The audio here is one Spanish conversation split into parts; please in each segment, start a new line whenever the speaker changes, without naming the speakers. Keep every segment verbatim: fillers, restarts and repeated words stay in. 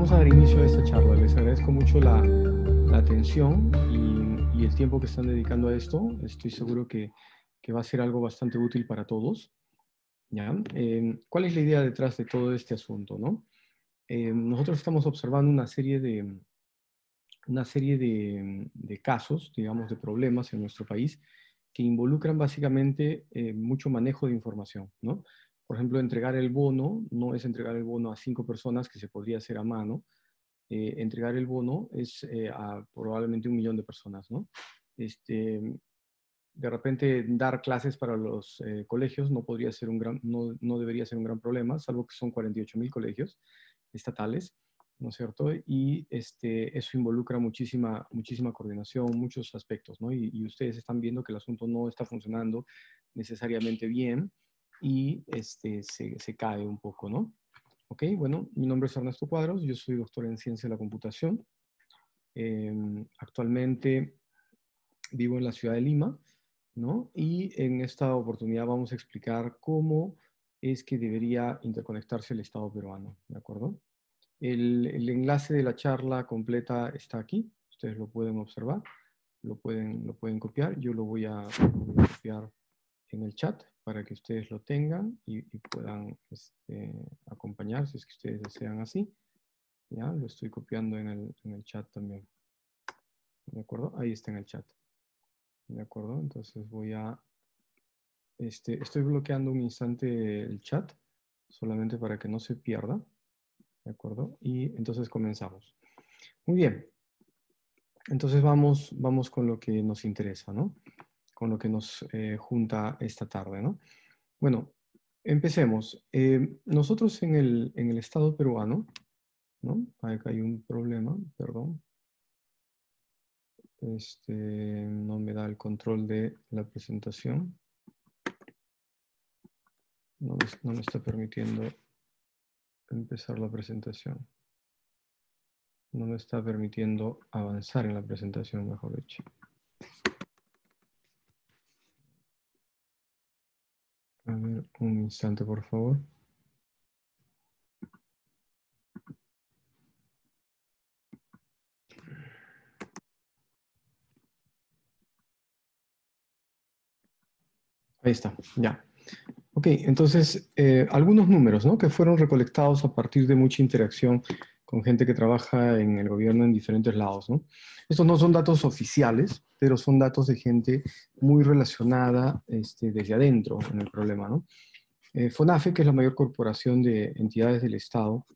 vamos a dar inicio a esta charla. Les agradezco mucho la, la atención y, y el tiempo que están dedicando a esto. Estoy seguro que, que va a ser algo bastante útil para todos. ¿Ya? Eh, ¿Cuál es la idea detrás de todo este asunto, ¿no? Eh, nosotros estamos observando una serie de, una serie de, de casos, digamos, de problemas en nuestro país que involucran básicamente eh, mucho manejo de información, ¿no? Por ejemplo, entregar el bono no es entregar el bono a cinco personas, que se podría hacer a mano. Eh, entregar el bono es eh, a probablemente un millón de personas, ¿no? Este, de repente, dar clases para los eh, colegios no, podría ser un gran, no, no debería ser un gran problema, salvo que son cuarenta y ocho mil colegios estatales, ¿no es cierto? Y este, eso involucra muchísima, muchísima coordinación, muchos aspectos, ¿no? Y, y ustedes están viendo que el asunto no está funcionando necesariamente bien y este, se, se cae un poco, ¿no? Ok, bueno, mi nombre es Ernesto Cuadros, yo soy doctor en Ciencia de la Computación. Eh, actualmente vivo en la ciudad de Lima, ¿no? Y en esta oportunidad vamos a explicar cómo es que debería interconectarse el Estado peruano, ¿de acuerdo? El, el enlace de la charla completa está aquí, ustedes lo pueden observar, lo pueden, lo pueden copiar, yo lo voy a, voy a copiar en el chat para que ustedes lo tengan y, y puedan este, acompañar si es que ustedes desean así. Ya, lo estoy copiando en el, en el chat también. ¿De acuerdo? Ahí está en el chat. ¿De acuerdo? Entonces voy a... Este, estoy bloqueando un instante el chat, solamente para que no se pierda. ¿De acuerdo? Y entonces comenzamos. Muy bien. Entonces vamos, vamos con lo que nos interesa, ¿no? Con lo que nos eh, junta esta tarde, ¿no? Bueno, empecemos. Eh, nosotros en el, en el Estado peruano, ¿no? Acá hay un problema, perdón. Este, no me da el control de la presentación. No me, no me está permitiendo empezar la presentación. No me está permitiendo avanzar en la presentación, mejor dicho. A ver, un instante, por favor. Ahí está, ya. Ok, entonces, eh, algunos números, ¿no? Que fueron recolectados a partir de mucha interacción con gente que trabaja en el gobierno en diferentes lados, ¿no? Estos no son datos oficiales, pero son datos de gente muy relacionada este, desde adentro en el problema, ¿no? Eh, FONAFE, que es la mayor corporación de entidades del Estado,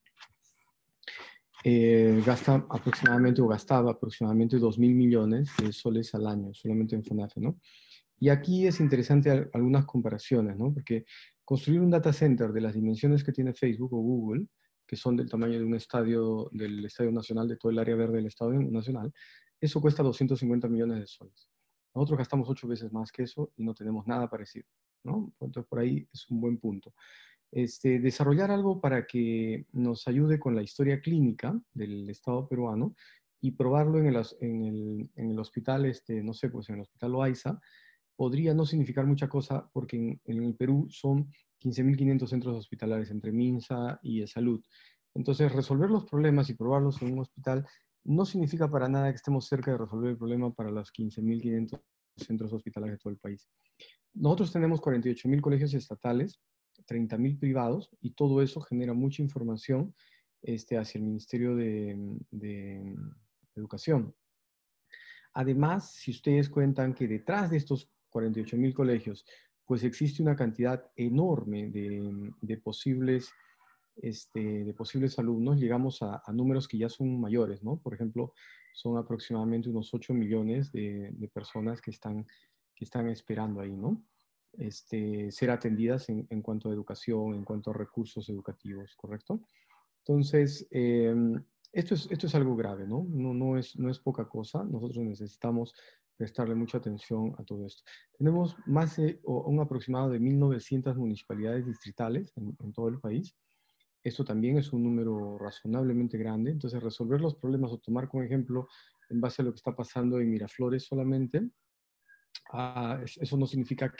eh, gasta aproximadamente, o gastaba aproximadamente dos mil millones de soles al año, solamente en FONAFE, ¿no? Y aquí es interesante al- algunas comparaciones, ¿no? Porque construir un data center de las dimensiones que tiene Facebook o Google, que son del tamaño de un estadio, del Estadio Nacional, de todo el área verde del Estadio Nacional, eso cuesta doscientos cincuenta millones de soles. Nosotros gastamos ocho veces más que eso y no tenemos nada parecido, ¿no? Entonces, por ahí es un buen punto. Este, desarrollar algo para que nos ayude con la historia clínica del Estado peruano y probarlo en el, as- en el, en el hospital, este, no sé, pues en el hospital Loaiza, podría no significar mucha cosa porque en, en el Perú son quince mil quinientos centros hospitalarios entre MINSA y Salud. Entonces, resolver los problemas y probarlos en un hospital no significa para nada que estemos cerca de resolver el problema para los quince mil quinientos centros hospitalarios de todo el país. Nosotros tenemos cuarenta y ocho mil colegios estatales, treinta mil privados, y todo eso genera mucha información este, hacia el Ministerio de, de Educación. Además, si ustedes cuentan que detrás de estos cuarenta y ocho mil colegios, pues existe una cantidad enorme de, de posibles, este, de posibles alumnos, llegamos a, a, números que ya son mayores, ¿no? Por ejemplo, son aproximadamente unos ocho millones de, de personas que están, que están esperando ahí, ¿no? Este, ser atendidas en, en cuanto a educación, en cuanto a recursos educativos, ¿correcto? Entonces, eh, esto, es, esto es algo grave, ¿no? No, no, es, no es poca cosa. Nosotros necesitamos prestarle mucha atención a todo esto. Tenemos más de o un aproximado de mil novecientas municipalidades distritales en, en todo el país. Esto también es un número razonablemente grande. Entonces, resolver los problemas o tomar como ejemplo, en base a lo que está pasando en Miraflores solamente, ah, eso no significa que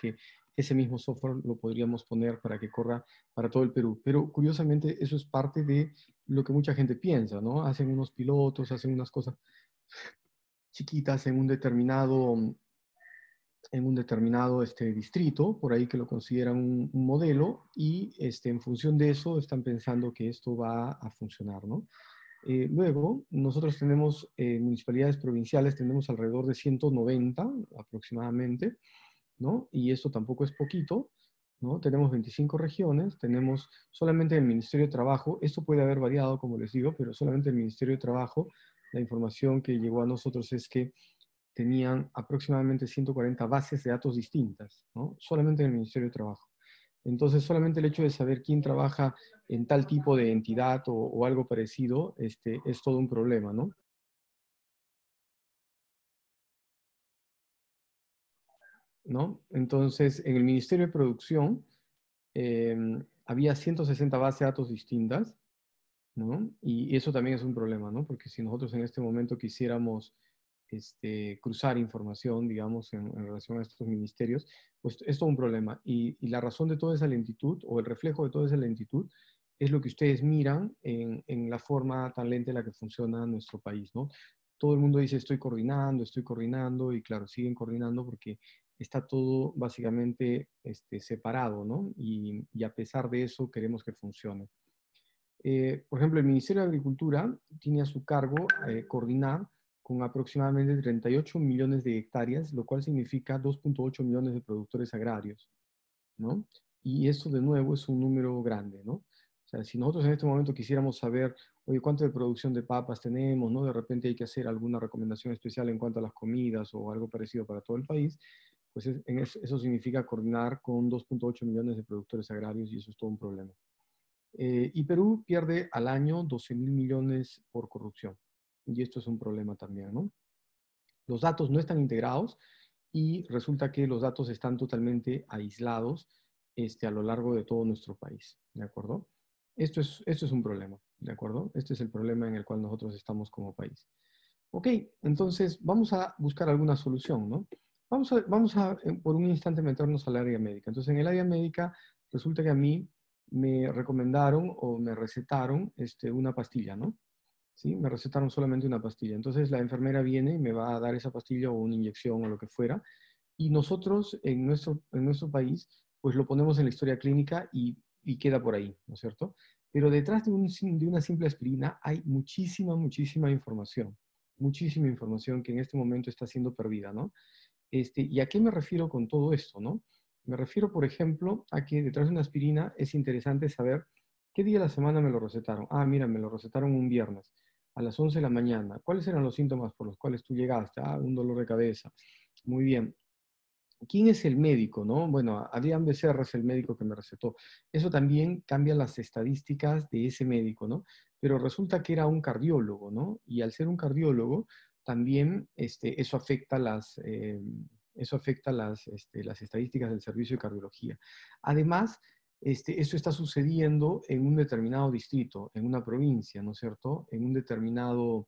ese mismo software lo podríamos poner para que corra para todo el Perú. Pero curiosamente eso es parte de lo que mucha gente piensa, ¿no? Hacen unos pilotos, hacen unas cosas chiquitas en un determinado, en un determinado este, distrito, por ahí que lo consideran un, un modelo, y este, en función de eso están pensando que esto va a funcionar, ¿no? Eh, luego, nosotros tenemos eh, municipalidades provinciales, tenemos alrededor de ciento noventa aproximadamente, ¿no? Y esto tampoco es poquito, ¿no? Tenemos veinticinco regiones, tenemos solamente el Ministerio de Trabajo, esto puede haber variado, como les digo, pero solamente el Ministerio de Trabajo, la información que llegó a nosotros es que tenían aproximadamente ciento cuarenta bases de datos distintas, ¿no? Solamente en el Ministerio de Trabajo. Entonces, solamente el hecho de saber quién trabaja en tal tipo de entidad o, o algo parecido, este, es todo un problema, ¿no? ¿No? Entonces, en el Ministerio de Producción eh, había ciento sesenta bases de datos distintas, ¿no? Y eso también es un problema, ¿no? Porque si nosotros en este momento quisiéramos este, cruzar información, digamos, en, en relación a estos ministerios, pues es todo un problema. Y, y, la razón de toda esa lentitud, o el reflejo de toda esa lentitud, es lo que ustedes miran en, en la forma tan lenta en la que funciona nuestro país, ¿no? Todo el mundo dice, estoy coordinando, estoy coordinando, y claro, siguen coordinando porque está todo básicamente este, separado, ¿no? Y, y a pesar de eso, queremos que funcione. Eh, por ejemplo, el Ministerio de Agricultura tiene a su cargo eh, coordinar con aproximadamente treinta y ocho millones de hectáreas, lo cual significa dos punto ocho millones de productores agrarios, ¿no? Y esto de nuevo es un número grande, ¿no? O sea, si nosotros en este momento quisiéramos saber, oye, ¿cuánto de producción de papas tenemos, no? De repente hay que hacer alguna recomendación especial en cuanto a las comidas o algo parecido para todo el país, pues es, en eso, eso significa coordinar con dos punto ocho millones de productores agrarios, y eso es todo un problema. Eh, y Perú pierde al año doce mil millones por corrupción. Y esto es un problema también, ¿no? Los datos no están integrados y resulta que los datos están totalmente aislados este, a lo largo de todo nuestro país, ¿de acuerdo? Esto es, esto es un problema, ¿de acuerdo? Este es el problema en el cual nosotros estamos como país. Ok, entonces vamos a buscar alguna solución, ¿no? Vamos a, vamos a por un instante meternos al área médica. Entonces, en el área médica resulta que a mí me recomendaron o me recetaron este, una pastilla, ¿no? ¿Sí? Me recetaron solamente una pastilla. Entonces la enfermera viene y me va a dar esa pastilla o una inyección o lo que fuera. Y nosotros en nuestro, en nuestro país, pues lo ponemos en la historia clínica y, y queda por ahí, ¿no es cierto? Pero detrás de, un, de una simple aspirina hay muchísima, muchísima información. Muchísima información que en este momento está siendo perdida, ¿no? Este, ¿y a qué me refiero con todo esto, no? Me refiero, por ejemplo, a que detrás de una aspirina es interesante saber qué día de la semana me lo recetaron. Ah, mira, me lo recetaron un viernes a las once de la mañana. ¿Cuáles eran los síntomas por los cuales tú llegaste? Ah, un dolor de cabeza. Muy bien. ¿Quién es el médico, no? Bueno, Adrián Becerra es el médico que me recetó. Eso también cambia las estadísticas de ese médico, ¿no? Pero resulta que era un cardiólogo, ¿no? Y al ser un cardiólogo, también este, eso afecta las, eh, eso afecta las, este, las estadísticas del servicio de cardiología. Además, este, eso está sucediendo en un determinado distrito, en una provincia, ¿no es cierto? En un determinado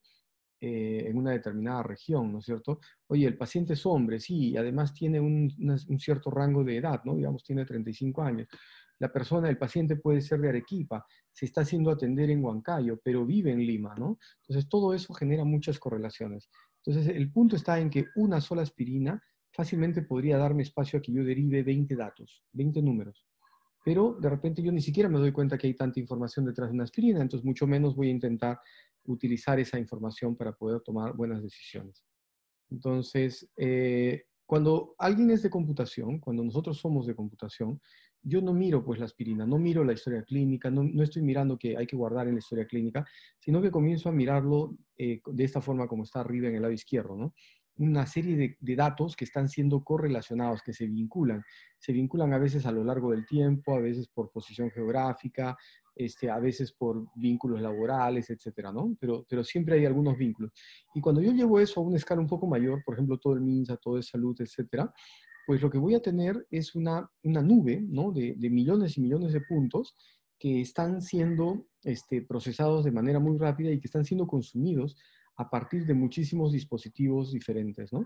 eh, en una determinada región, ¿no es cierto? Oye, el paciente es hombre, sí, y además tiene un, una, un cierto rango de edad, ¿no? Digamos, tiene treinta y cinco años. La persona, el paciente puede ser de Arequipa, se está haciendo atender en Huancayo, pero vive en Lima, ¿no? Entonces, todo eso genera muchas correlaciones. Entonces, el punto está en que una sola aspirina fácilmente podría darme espacio a que yo derive veinte datos, veinte números. Pero de repente yo ni siquiera me doy cuenta que hay tanta información detrás de una aspirina, entonces mucho menos voy a intentar utilizar esa información para poder tomar buenas decisiones. Entonces, eh, cuando alguien es de computación, cuando nosotros somos de computación, yo no miro pues la aspirina, no miro la historia clínica, no, no estoy mirando que hay que guardar en la historia clínica, sino que comienzo a mirarlo eh, de esta forma como está arriba en el lado izquierdo, ¿no? Una serie de, de datos que están siendo correlacionados, que se vinculan. Se vinculan a veces a lo largo del tiempo, a veces por posición geográfica, este, a veces por vínculos laborales, etcétera, ¿no? Pero, pero siempre hay algunos vínculos. Y cuando yo llevo eso a una escala un poco mayor, por ejemplo, todo el MINSA, todo de salud, etcétera, pues lo que voy a tener es una, una nube, ¿no? De, de millones y millones de puntos que están siendo este, procesados de manera muy rápida y que están siendo consumidos a partir de muchísimos dispositivos diferentes, ¿no?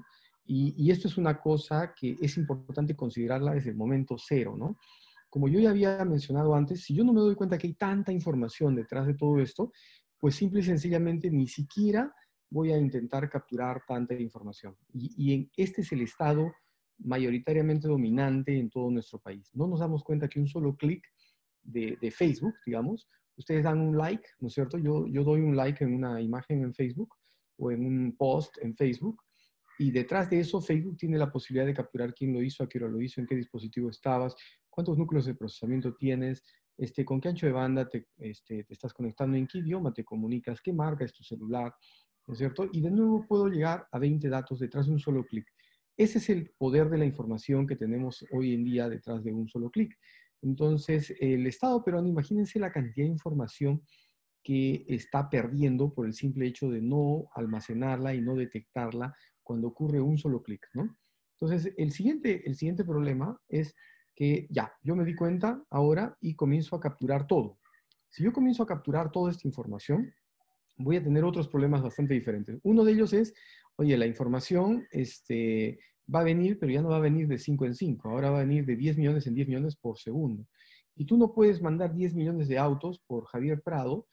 Y, y esto es una cosa que es importante considerarla desde el momento cero, ¿no? Como yo ya había mencionado antes, si yo no me doy cuenta que hay tanta información detrás de todo esto, pues simple y sencillamente ni siquiera voy a intentar capturar tanta información. Y, y en, este es el estado mayoritariamente dominante en todo nuestro país. No nos damos cuenta que un solo clic de, de Facebook, digamos, ustedes dan un like, ¿no es cierto? Yo, yo doy un like en una imagen en Facebook o en un post en Facebook, y detrás de eso Facebook tiene la posibilidad de capturar quién lo hizo, a qué hora lo hizo, en qué dispositivo estabas, cuántos núcleos de procesamiento tienes, este, con qué ancho de banda te, este, te estás conectando, en qué idioma te comunicas, qué marca es tu celular, ¿no es cierto? Y de nuevo puedo llegar a veinte datos detrás de un solo clic. Ese es el poder de la información que tenemos hoy en día detrás de un solo clic. Entonces, el Estado peruano, imagínense la cantidad de información que está perdiendo por el simple hecho de no almacenarla y no detectarla cuando ocurre un solo clic, ¿no? Entonces, el siguiente, el siguiente problema es que ya, yo me di cuenta ahora y comienzo a capturar todo. Si yo comienzo a capturar toda esta información, voy a tener otros problemas bastante diferentes. Uno de ellos es, oye, la información este, va a venir, pero ya no va a venir de cinco en cinco, ahora va a venir de diez millones en diez millones por segundo. Y tú no puedes mandar diez millones de autos por Javier Prado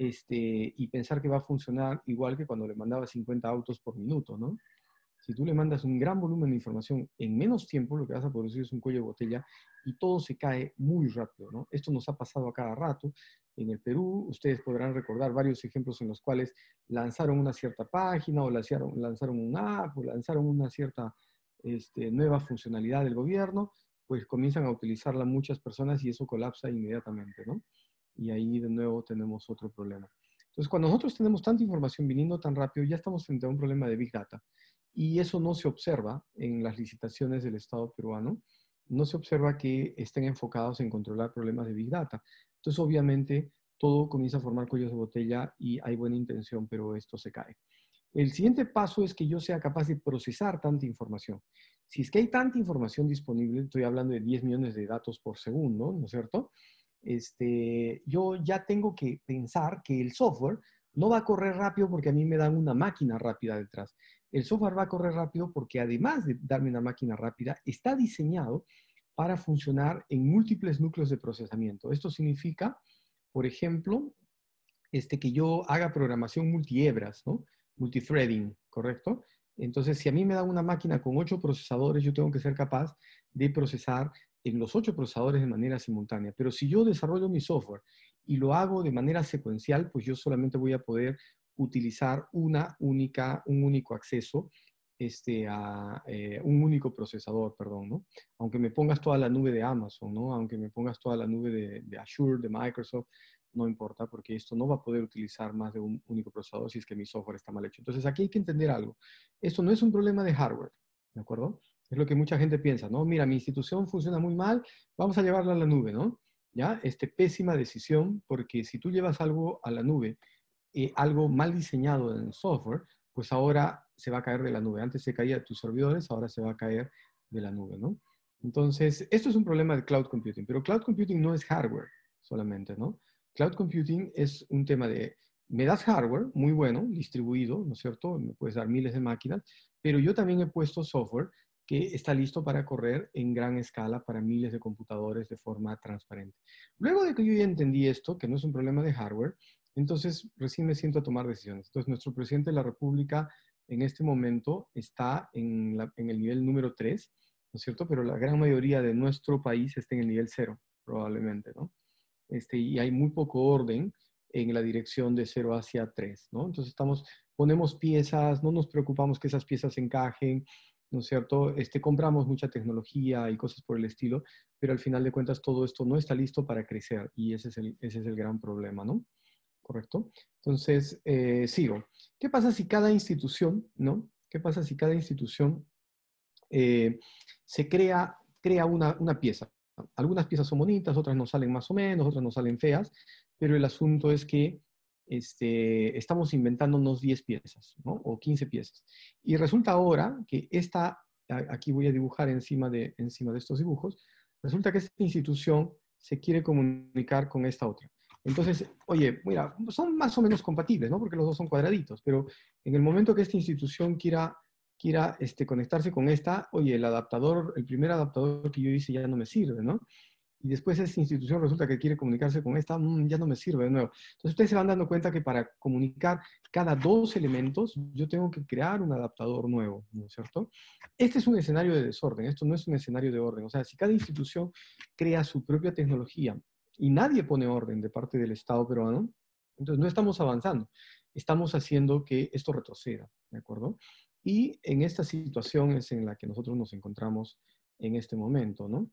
este, y pensar que va a funcionar igual que cuando le mandaba cincuenta autos por minuto, ¿no? Si tú le mandas un gran volumen de información en menos tiempo, lo que vas a producir es un cuello de botella y todo se cae muy rápido, ¿no? Esto nos ha pasado a cada rato. En el Perú, ustedes podrán recordar varios ejemplos en los cuales lanzaron una cierta página o lanzaron, lanzaron un app o lanzaron una cierta este, nueva funcionalidad del gobierno, pues comienzan a utilizarla muchas personas y eso colapsa inmediatamente, ¿no? Y ahí de nuevo tenemos otro problema. Entonces, cuando nosotros tenemos tanta información viniendo tan rápido, ya estamos frente a un problema de Big Data. Y eso no se observa en las licitaciones del Estado peruano. No se observa que estén enfocados en controlar problemas de Big Data. Entonces, obviamente, todo comienza a formar cuellos de botella y hay buena intención, pero esto se cae. El siguiente paso es que yo sea capaz de procesar tanta información. Si es que hay tanta información disponible, estoy hablando de diez millones de datos por segundo, ¿no es cierto? Este, yo ya tengo que pensar que el software no va a correr rápido porque a mí me dan una máquina rápida detrás. El software va a correr rápido porque además de darme una máquina rápida, está diseñado para funcionar en múltiples núcleos de procesamiento. Esto significa, por ejemplo, este, que yo haga programación multihebras, ¿no? Multithreading, ¿correcto? Entonces, si a mí me dan una máquina con ocho procesadores, yo tengo que ser capaz de procesar en los ocho procesadores de manera simultánea. Pero si yo desarrollo mi software y lo hago de manera secuencial, pues yo solamente voy a poder utilizar una única, un único acceso este, a eh, un único procesador, perdón, ¿no? Aunque me pongas toda la nube de Amazon, ¿no? Aunque me pongas toda la nube de, de Azure, de Microsoft, no importa, porque esto no va a poder utilizar más de un único procesador si es que mi software está mal hecho. Entonces, aquí hay que entender algo. Esto no es un problema de hardware, ¿de acuerdo? Es lo que mucha gente piensa, ¿no? Mira, mi institución funciona muy mal, vamos a llevarla a la nube, ¿no? ¿Ya? Este, pésima decisión, porque si tú llevas algo a la nube, eh, algo mal diseñado en el software, pues ahora se va a caer de la nube. Antes se caía de tus servidores, ahora se va a caer de la nube, ¿no? Entonces, esto es un problema de cloud computing, pero cloud computing no es hardware solamente, ¿no? Cloud computing es un tema de, me das hardware muy bueno, distribuido, ¿no es cierto? Me puedes dar miles de máquinas, pero yo también he puesto software que está listo para correr en gran escala para miles de computadores de forma transparente. Luego de que yo ya entendí esto, que no es un problema de hardware, entonces recién me siento a tomar decisiones. Entonces nuestro presidente de la República en este momento está en, la, en el nivel número tres, ¿no es cierto? Pero la gran mayoría de nuestro país está en el nivel cero, probablemente, ¿no? Este, y hay muy poco orden en la dirección de cero hacia tres, ¿no? Entonces estamos, ponemos piezas, no nos preocupamos que esas piezas encajen, ¿no es cierto? Este, compramos mucha tecnología y cosas por el estilo, pero al final de cuentas todo esto no está listo para crecer y ese es el, ese es el gran problema, ¿no? ¿Correcto? Entonces, eh, sigo. ¿Qué pasa si cada institución, ¿no? ¿Qué pasa si cada institución eh, se crea, crea una, una pieza? Algunas piezas son bonitas, otras nos salen más o menos, otras nos salen feas, pero el asunto es que este, estamos inventándonos diez piezas, ¿no? O quince piezas. Y resulta ahora que esta, aquí voy a dibujar encima de, encima de estos dibujos, resulta que esta institución se quiere comunicar con esta otra. Entonces, oye, mira, son más o menos compatibles, ¿no? Porque los dos son cuadraditos, pero en el momento que esta institución quiera quiera este, conectarse con esta, oye, el adaptador, el primer adaptador que yo hice ya no me sirve, ¿no? Y después esa institución resulta que quiere comunicarse con esta, mmm, ya no me sirve de nuevo. Entonces ustedes se van dando cuenta que para comunicar cada dos elementos, yo tengo que crear un adaptador nuevo, ¿no es cierto? Este es un escenario de desorden, esto no es un escenario de orden. O sea, si cada institución crea su propia tecnología y nadie pone orden de parte del Estado peruano, entonces no estamos avanzando, estamos haciendo que esto retroceda, ¿de acuerdo? Y en esta situación es en la que nosotros nos encontramos en este momento, ¿no?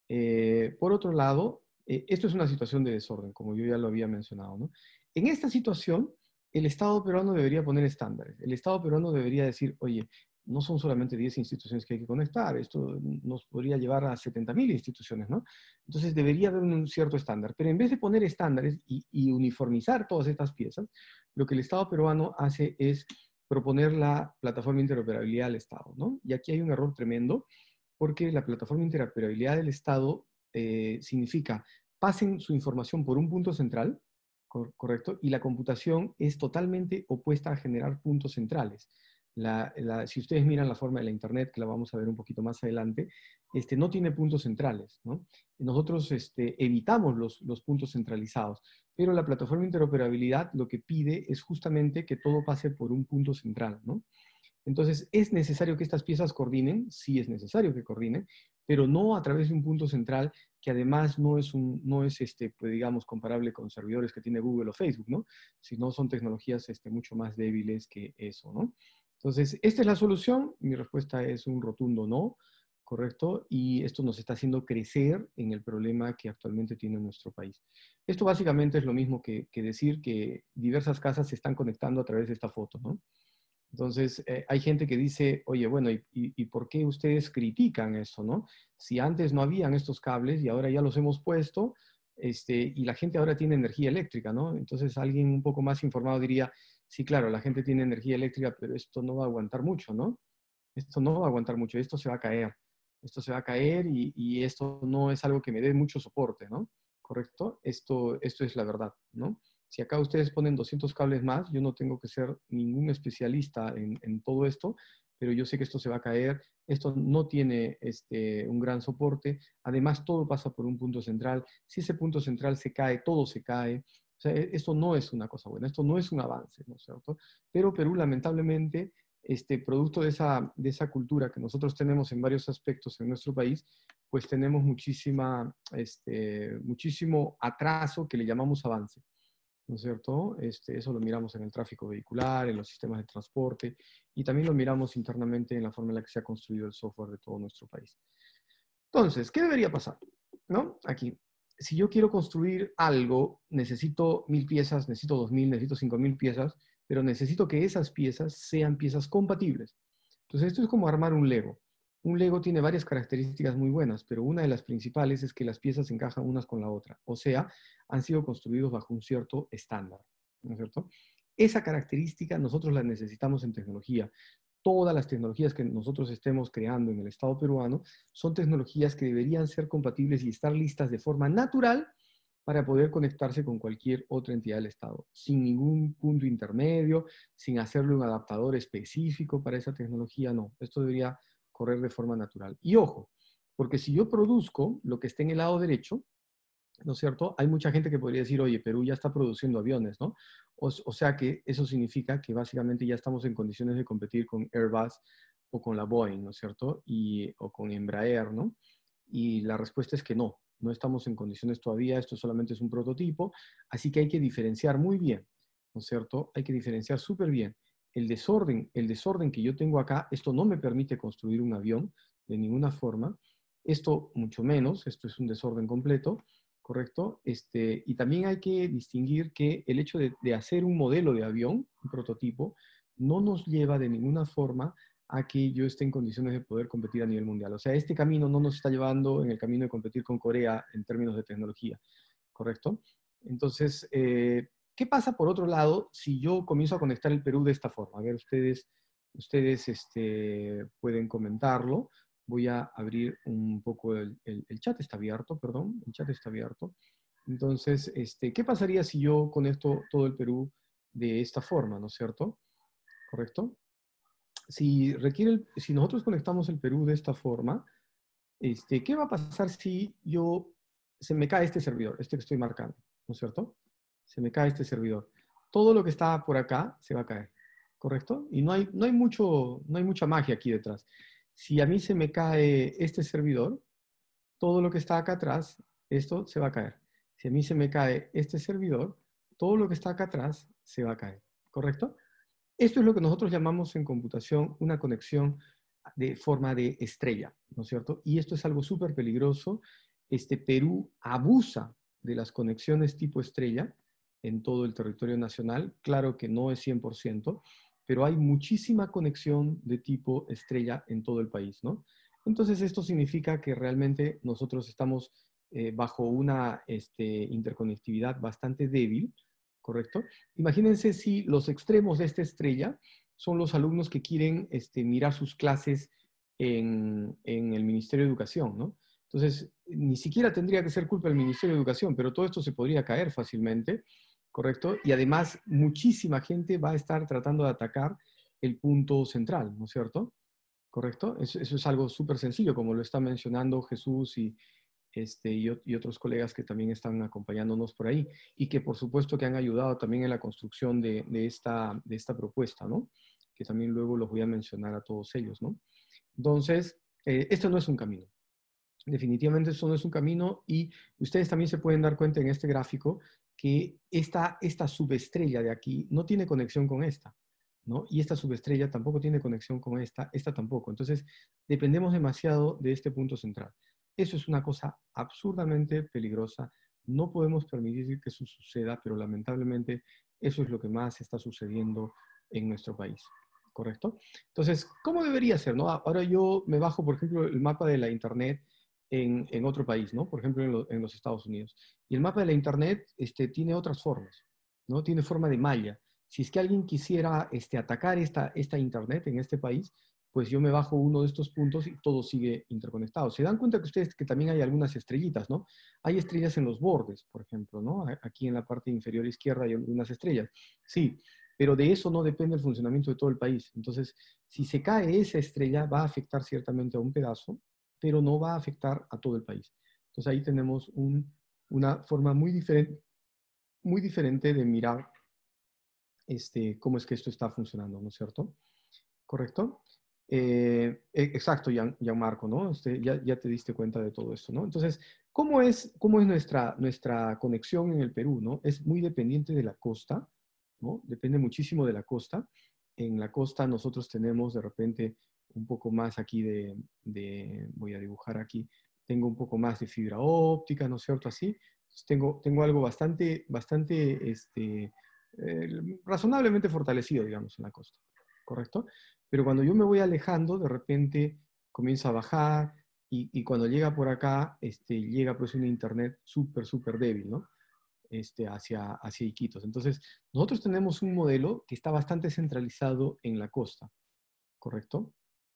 Eh, por otro lado, eh, esto es una situación de desorden, como yo ya lo había mencionado, ¿no? En esta situación, el Estado peruano debería poner estándares. El Estado peruano debería decir, oye, no son solamente diez instituciones que hay que conectar, esto nos podría llevar a setenta mil instituciones, ¿no? Entonces debería haber un cierto estándar. Pero en vez de poner estándares y, y uniformizar todas estas piezas, lo que el Estado peruano hace es proponer la plataforma de interoperabilidad al Estado, ¿no? Y aquí hay un error tremendo, porque la plataforma de interoperabilidad del Estado eh, significa pasen su información por un punto central, cor correcto, y la computación es totalmente opuesta a generar puntos centrales. La, la, si ustedes miran la forma de la Internet, que la vamos a ver un poquito más adelante, este, no tiene puntos centrales, ¿no? Nosotros este, evitamos los, los puntos centralizados, pero la plataforma de interoperabilidad lo que pide es justamente que todo pase por un punto central, ¿no? Entonces, ¿es necesario que estas piezas coordinen? Sí, es necesario que coordinen, pero no a través de un punto central que además no es, un, no es este, pues, digamos, comparable con servidores que tiene Google o Facebook, ¿no? Sino son tecnologías este, mucho más débiles que eso, ¿no? Entonces, ¿esta es la solución? Mi respuesta es un rotundo no, ¿correcto? Y esto nos está haciendo crecer en el problema que actualmente tiene nuestro país. Esto básicamente es lo mismo que, que decir que diversas casas se están conectando a través de esta foto, ¿no? Entonces, eh, hay gente que dice, oye, bueno, ¿y, y, y por qué ustedes critican eso, no? Si antes no habían estos cables y ahora ya los hemos puesto, este, y la gente ahora tiene energía eléctrica, ¿no? Entonces, alguien un poco más informado diría, sí, claro, la gente tiene energía eléctrica, pero esto no va a aguantar mucho, ¿no? Esto no va a aguantar mucho, esto se va a caer. Esto se va a caer y, y esto no es algo que me dé mucho soporte, ¿no? ¿Correcto? Esto, esto es la verdad, ¿no? Si acá ustedes ponen doscientos cables más, yo no tengo que ser ningún especialista en, en todo esto, pero yo sé que esto se va a caer, esto no tiene este, un gran soporte, además todo pasa por un punto central, si ese punto central se cae, todo se cae, o sea, esto no es una cosa buena, esto no es un avance, ¿no es cierto? Pero Perú lamentablemente, este, producto de esa, de esa cultura que nosotros tenemos en varios aspectos en nuestro país, pues tenemos muchísima, este, muchísimo atraso que le llamamos avance, ¿no es cierto? Este, eso lo miramos en el tráfico vehicular, en los sistemas de transporte, y también lo miramos internamente en la forma en la que se ha construido el software de todo nuestro país. Entonces, ¿qué debería pasar? ¿No? Aquí, si yo quiero construir algo, necesito mil piezas, necesito dos mil, necesito cinco mil piezas, pero necesito que esas piezas sean piezas compatibles. Entonces, esto es como armar un Lego. Un Lego tiene varias características muy buenas, pero una de las principales es que las piezas se encajan unas con la otra. O sea, han sido construidos bajo un cierto estándar, ¿no es cierto? Esa característica nosotros la necesitamos en tecnología. Todas las tecnologías que nosotros estemos creando en el Estado peruano son tecnologías que deberían ser compatibles y estar listas de forma natural para poder conectarse con cualquier otra entidad del Estado, sin ningún punto intermedio, sin hacerle un adaptador específico para esa tecnología, no. Esto debería correr de forma natural. Y ojo, porque si yo produzco lo que esté en el lado derecho, ¿no es cierto? Hay mucha gente que podría decir, oye, Perú ya está produciendo aviones, ¿no? O, o sea que eso significa que básicamente ya estamos en condiciones de competir con Airbus o con la Boeing, ¿no es cierto? Y, o con Embraer, ¿no? Y la respuesta es que no, no estamos en condiciones todavía, esto solamente es un prototipo, así que hay que diferenciar muy bien, ¿no es cierto? Hay que diferenciar súper bien. El desorden, el desorden que yo tengo acá, esto no me permite construir un avión de ninguna forma, esto mucho menos, esto es un desorden completo, ¿correcto? Este, y también hay que distinguir que el hecho de, de hacer un modelo de avión, un prototipo, no nos lleva de ninguna forma a que yo esté en condiciones de poder competir a nivel mundial. O sea, este camino no nos está llevando en el camino de competir con Corea en términos de tecnología, ¿correcto? Entonces, eh, ¿qué pasa por otro lado si yo comienzo a conectar el Perú de esta forma? A ver, ustedes, ustedes este, pueden comentarlo. Voy a abrir un poco el, el, el chat, está abierto, perdón, el chat está abierto. Entonces, este, ¿qué pasaría si yo conecto todo el Perú de esta forma, ¿no es cierto? ¿Correcto? si requiere, el- si nosotros conectamos el Perú de esta forma, este, ¿qué va a pasar si yo, se me cae este servidor, este que estoy marcando, ¿no es cierto? Se me cae este servidor. Todo lo que está por acá se va a caer, ¿correcto? Y no hay, no hay mucho, no hay mucha magia aquí detrás. Si a mí se me cae este servidor, todo lo que está acá atrás, esto se va a caer. Si a mí se me cae este servidor, todo lo que está acá atrás se va a caer, ¿correcto? Esto es lo que nosotros llamamos en computación una conexión de forma de estrella, ¿no es cierto? Y esto es algo súper peligroso. Este, Perú abusa de las conexiones tipo estrella en todo el territorio nacional. Claro que no es cien por ciento, pero hay muchísima conexión de tipo estrella en todo el país, ¿no? Entonces esto significa que realmente nosotros estamos eh, bajo una este, interconectividad bastante débil, ¿correcto? Imagínense si los extremos de esta estrella son los alumnos que quieren este, mirar sus clases en, en el Ministerio de Educación, ¿no? Entonces, ni siquiera tendría que ser culpa del Ministerio de Educación, pero todo esto se podría caer fácilmente, ¿correcto? Y además, muchísima gente va a estar tratando de atacar el punto central, ¿no es cierto? ¿Correcto? Eso, eso es algo súper sencillo, como lo está mencionando Jesús y, este, y, y, otros colegas que también están acompañándonos por ahí y que por supuesto que han ayudado también en la construcción de, de, esta, de esta propuesta, ¿no? Que también luego los voy a mencionar a todos ellos, ¿no? Entonces, eh, esto no es un camino. Definitivamente eso no es un camino y ustedes también se pueden dar cuenta en este gráfico que esta, esta subestrella de aquí no tiene conexión con esta, ¿no? Y esta subestrella tampoco tiene conexión con esta, esta tampoco. Entonces, dependemos demasiado de este punto central. Eso es una cosa absurdamente peligrosa. No podemos permitir que eso suceda, pero lamentablemente eso es lo que más está sucediendo en nuestro país. ¿Correcto? Entonces, ¿cómo debería ser, no? Ahora yo me bajo, por ejemplo, el mapa de la Internet en, en otro país, ¿no? Por ejemplo, en, lo, en, los Estados Unidos. Y el mapa de la Internet este, tiene otras formas, ¿no? Tiene forma de malla. Si es que alguien quisiera este, atacar esta, esta Internet en este país, pues yo me bajo uno de estos puntos y todo sigue interconectado. Se dan cuenta que ustedes que también hay algunas estrellitas, ¿no? Hay estrellas en los bordes, por ejemplo, ¿no? Aquí en la parte inferior izquierda hay algunas estrellas. Sí, pero de eso no depende el funcionamiento de todo el país. Entonces, si se cae esa estrella, va a afectar ciertamente a un pedazo, pero no va a afectar a todo el país. Entonces ahí tenemos un, una forma muy diferente, muy diferente de mirar este, cómo es que esto está funcionando, ¿no es cierto? ¿Correcto? Eh, exacto, Gianmarco, ¿no? Este, ya, ya te diste cuenta de todo esto, ¿no? Entonces, ¿cómo es, cómo es nuestra, nuestra conexión en el Perú, ¿no? Es muy dependiente de la costa, ¿no? Depende muchísimo de la costa. En la costa nosotros tenemos de repente un poco más aquí de, de voy a dibujar aquí, tengo un poco más de fibra óptica, ¿no es cierto? Así, entonces, tengo, tengo algo bastante, bastante, este, eh, razonablemente fortalecido, digamos, en la costa, ¿correcto? Pero cuando yo me voy alejando, de repente comienza a bajar y, y cuando llega por acá, este, llega pues una internet súper, súper débil, ¿no? Este, hacia, hacia Iquitos. Entonces, nosotros tenemos un modelo que está bastante centralizado en la costa, ¿correcto?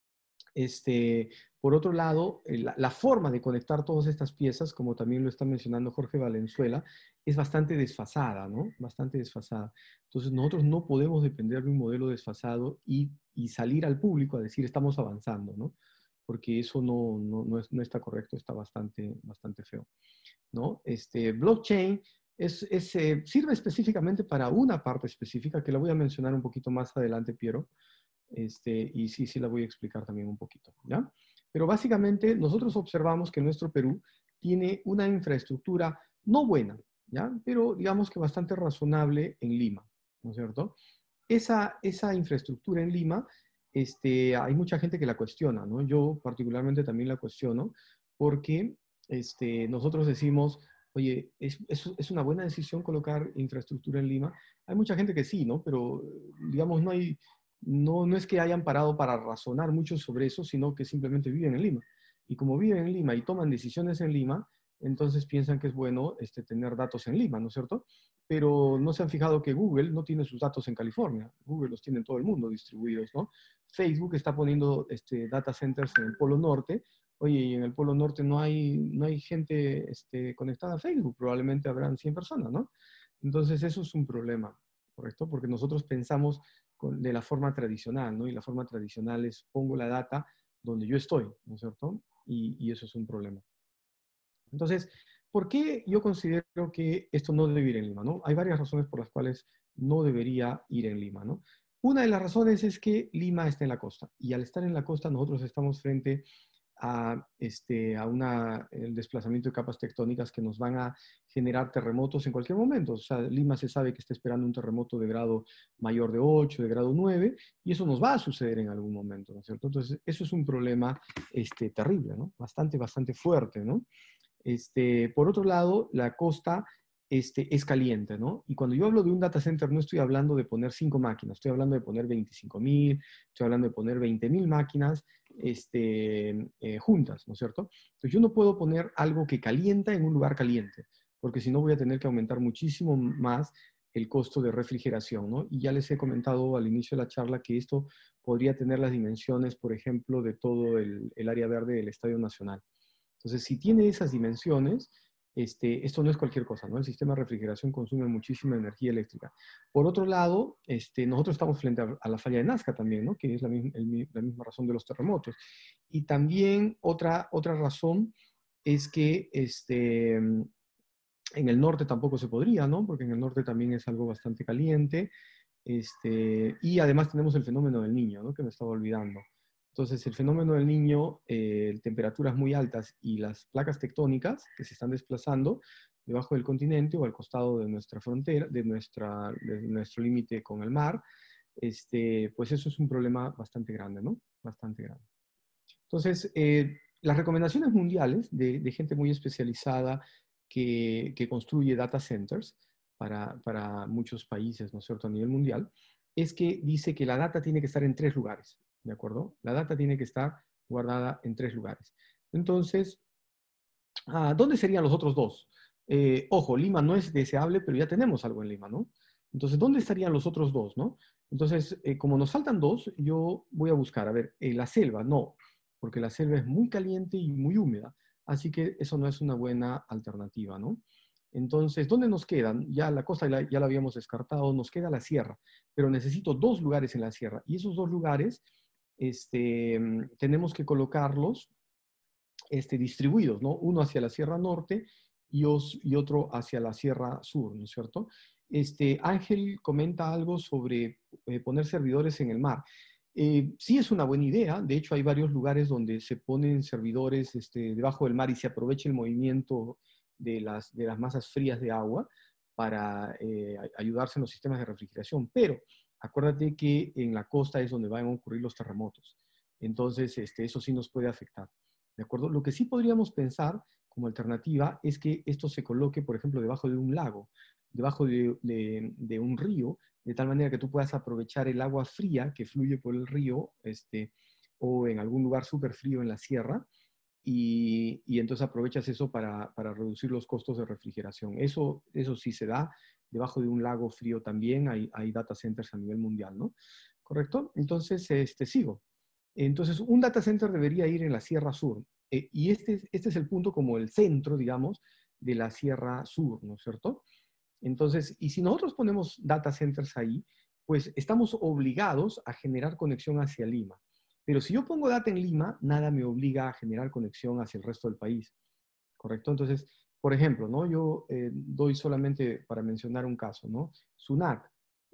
Este, por otro lado, eh, la, la, forma de conectar todas estas piezas, como también lo está mencionando Jorge Valenzuela, es bastante desfasada, ¿no? Bastante desfasada. Entonces, nosotros no podemos depender de un modelo desfasado y, y salir al público a decir estamos avanzando, ¿no? Porque eso no, no, no, es, no está correcto, está bastante, bastante feo, ¿no? Este, blockchain es, es, eh, sirve específicamente para una parte específica que la voy a mencionar un poquito más adelante, Piero. Este, y sí, sí la voy a explicar también un poquito, ¿ya? Pero básicamente nosotros observamos que nuestro Perú tiene una infraestructura no buena, ¿ya? Pero digamos que bastante razonable en Lima, ¿no es cierto? Esa, esa infraestructura en Lima, este, hay mucha gente que la cuestiona, ¿no? Yo particularmente también la cuestiono porque este, nosotros decimos, oye, ¿es, es, es una buena decisión colocar infraestructura en Lima? Hay mucha gente que sí, ¿no? Pero digamos, no hay no, no es que hayan parado para razonar mucho sobre eso, sino que simplemente viven en Lima. Y como viven en Lima y toman decisiones en Lima, entonces piensan que es bueno este, tener datos en Lima, ¿no es cierto? Pero no se han fijado que Google no tiene sus datos en California. Google los tiene en todo el mundo distribuidos, ¿no? Facebook está poniendo este, data centers en el Polo Norte. Oye, y en el Polo Norte no hay, no hay gente este, conectada a Facebook. Probablemente habrán cien personas, ¿no? Entonces eso es un problema. ¿correcto? Porque nosotros pensamos con, de la forma tradicional, ¿no? Y la forma tradicional es pongo la data donde yo estoy, ¿no es cierto? Y, y eso es un problema. Entonces, ¿por qué yo considero que esto no debe ir en Lima, ¿no? Hay varias razones por las cuales no debería ir en Lima, ¿no? Una de las razones es que Lima está en la costa y al estar en la costa nosotros estamos frente a, este, a una, el desplazamiento de capas tectónicas que nos van a generar terremotos en cualquier momento. O sea, Lima se sabe que está esperando un terremoto de grado mayor de ocho, de grado nueve, y eso nos va a suceder en algún momento, ¿no es cierto? Entonces, eso es un problema este, terrible, ¿no? Bastante, bastante fuerte, ¿no? Este, por otro lado, la costa este, es caliente, ¿no? Y cuando yo hablo de un data center, no estoy hablando de poner cinco máquinas, estoy hablando de poner veinticinco mil, estoy hablando de poner veinte mil máquinas este, eh, juntas, ¿no es cierto? Entonces yo no puedo poner algo que calienta en un lugar caliente, porque si no voy a tener que aumentar muchísimo más el costo de refrigeración, ¿no? Y ya les he comentado al inicio de la charla que esto podría tener las dimensiones, por ejemplo, de todo el, el área verde del Estadio Nacional. Entonces, si tiene esas dimensiones, este, esto no es cualquier cosa, ¿no? El sistema de refrigeración consume muchísima energía eléctrica. Por otro lado, este, nosotros estamos frente a, a la falla de Nazca también, ¿no? Que es la, el, la misma razón de los terremotos. Y también otra, otra razón es que este, en el norte tampoco se podría, ¿no? Porque en el norte también es algo bastante caliente. Este, y además tenemos el fenómeno del niño, ¿no? Que me estaba olvidando. Entonces, el fenómeno del niño, eh, temperaturas muy altas y las placas tectónicas que se están desplazando debajo del continente o al costado de nuestra frontera, de, nuestra, de nuestro límite con el mar, este, pues eso es un problema bastante grande, ¿no? Bastante grande. Entonces, eh, las recomendaciones mundiales de, de gente muy especializada que, que construye data centers para, para muchos países, ¿no es cierto?, a nivel mundial, es que dice que la data tiene que estar en tres lugares. ¿De acuerdo? La data tiene que estar guardada en tres lugares. Entonces, ah, ¿dónde serían los otros dos? Eh, ojo, Lima no es deseable, pero ya tenemos algo en Lima, ¿no? Entonces, ¿dónde estarían los otros dos, no? Entonces, eh, como nos faltan dos, yo voy a buscar, a ver, eh, la selva, no, porque la selva es muy caliente y muy húmeda, así que eso no es una buena alternativa, ¿no? Entonces, ¿dónde nos quedan? Ya la costa ya la, ya la habíamos descartado, nos queda la sierra, pero necesito dos lugares en la sierra, y esos dos lugares este, tenemos que colocarlos este, distribuidos, ¿no? Uno hacia la Sierra Norte y, os, y otro hacia la Sierra Sur, ¿no es cierto? Este, Ángel comenta algo sobre eh, poner servidores en el mar. Eh, sí es una buena idea, de hecho hay varios lugares donde se ponen servidores este, debajo del mar y se aprovecha el movimiento de las, de las masas frías de agua para eh, ayudarse en los sistemas de refrigeración, pero acuérdate que en la costa es donde van a ocurrir los terremotos. Entonces, este, eso sí nos puede afectar. ¿De acuerdo? Lo que sí podríamos pensar como alternativa es que esto se coloque, por ejemplo, debajo de un lago, debajo de, de, de un río, de tal manera que tú puedas aprovechar el agua fría que fluye por el río, este, o en algún lugar súper frío en la sierra, y, y entonces aprovechas eso para, para reducir los costos de refrigeración. Eso, eso sí se da debajo de un lago frío también, hay, hay data centers a nivel mundial, ¿no? ¿Correcto? Entonces, este, sigo. Entonces, un data center debería ir en la Sierra Sur. Eh, y este, este es el punto como el centro, digamos, de la Sierra Sur, ¿no es cierto? Entonces, y si nosotros ponemos data centers ahí, pues estamos obligados a generar conexión hacia Lima. Pero si yo pongo data en Lima, nada me obliga a generar conexión hacia el resto del país, ¿correcto? Entonces, por ejemplo, ¿no? Yo eh, doy solamente para mencionar un caso, ¿no? SUNAT,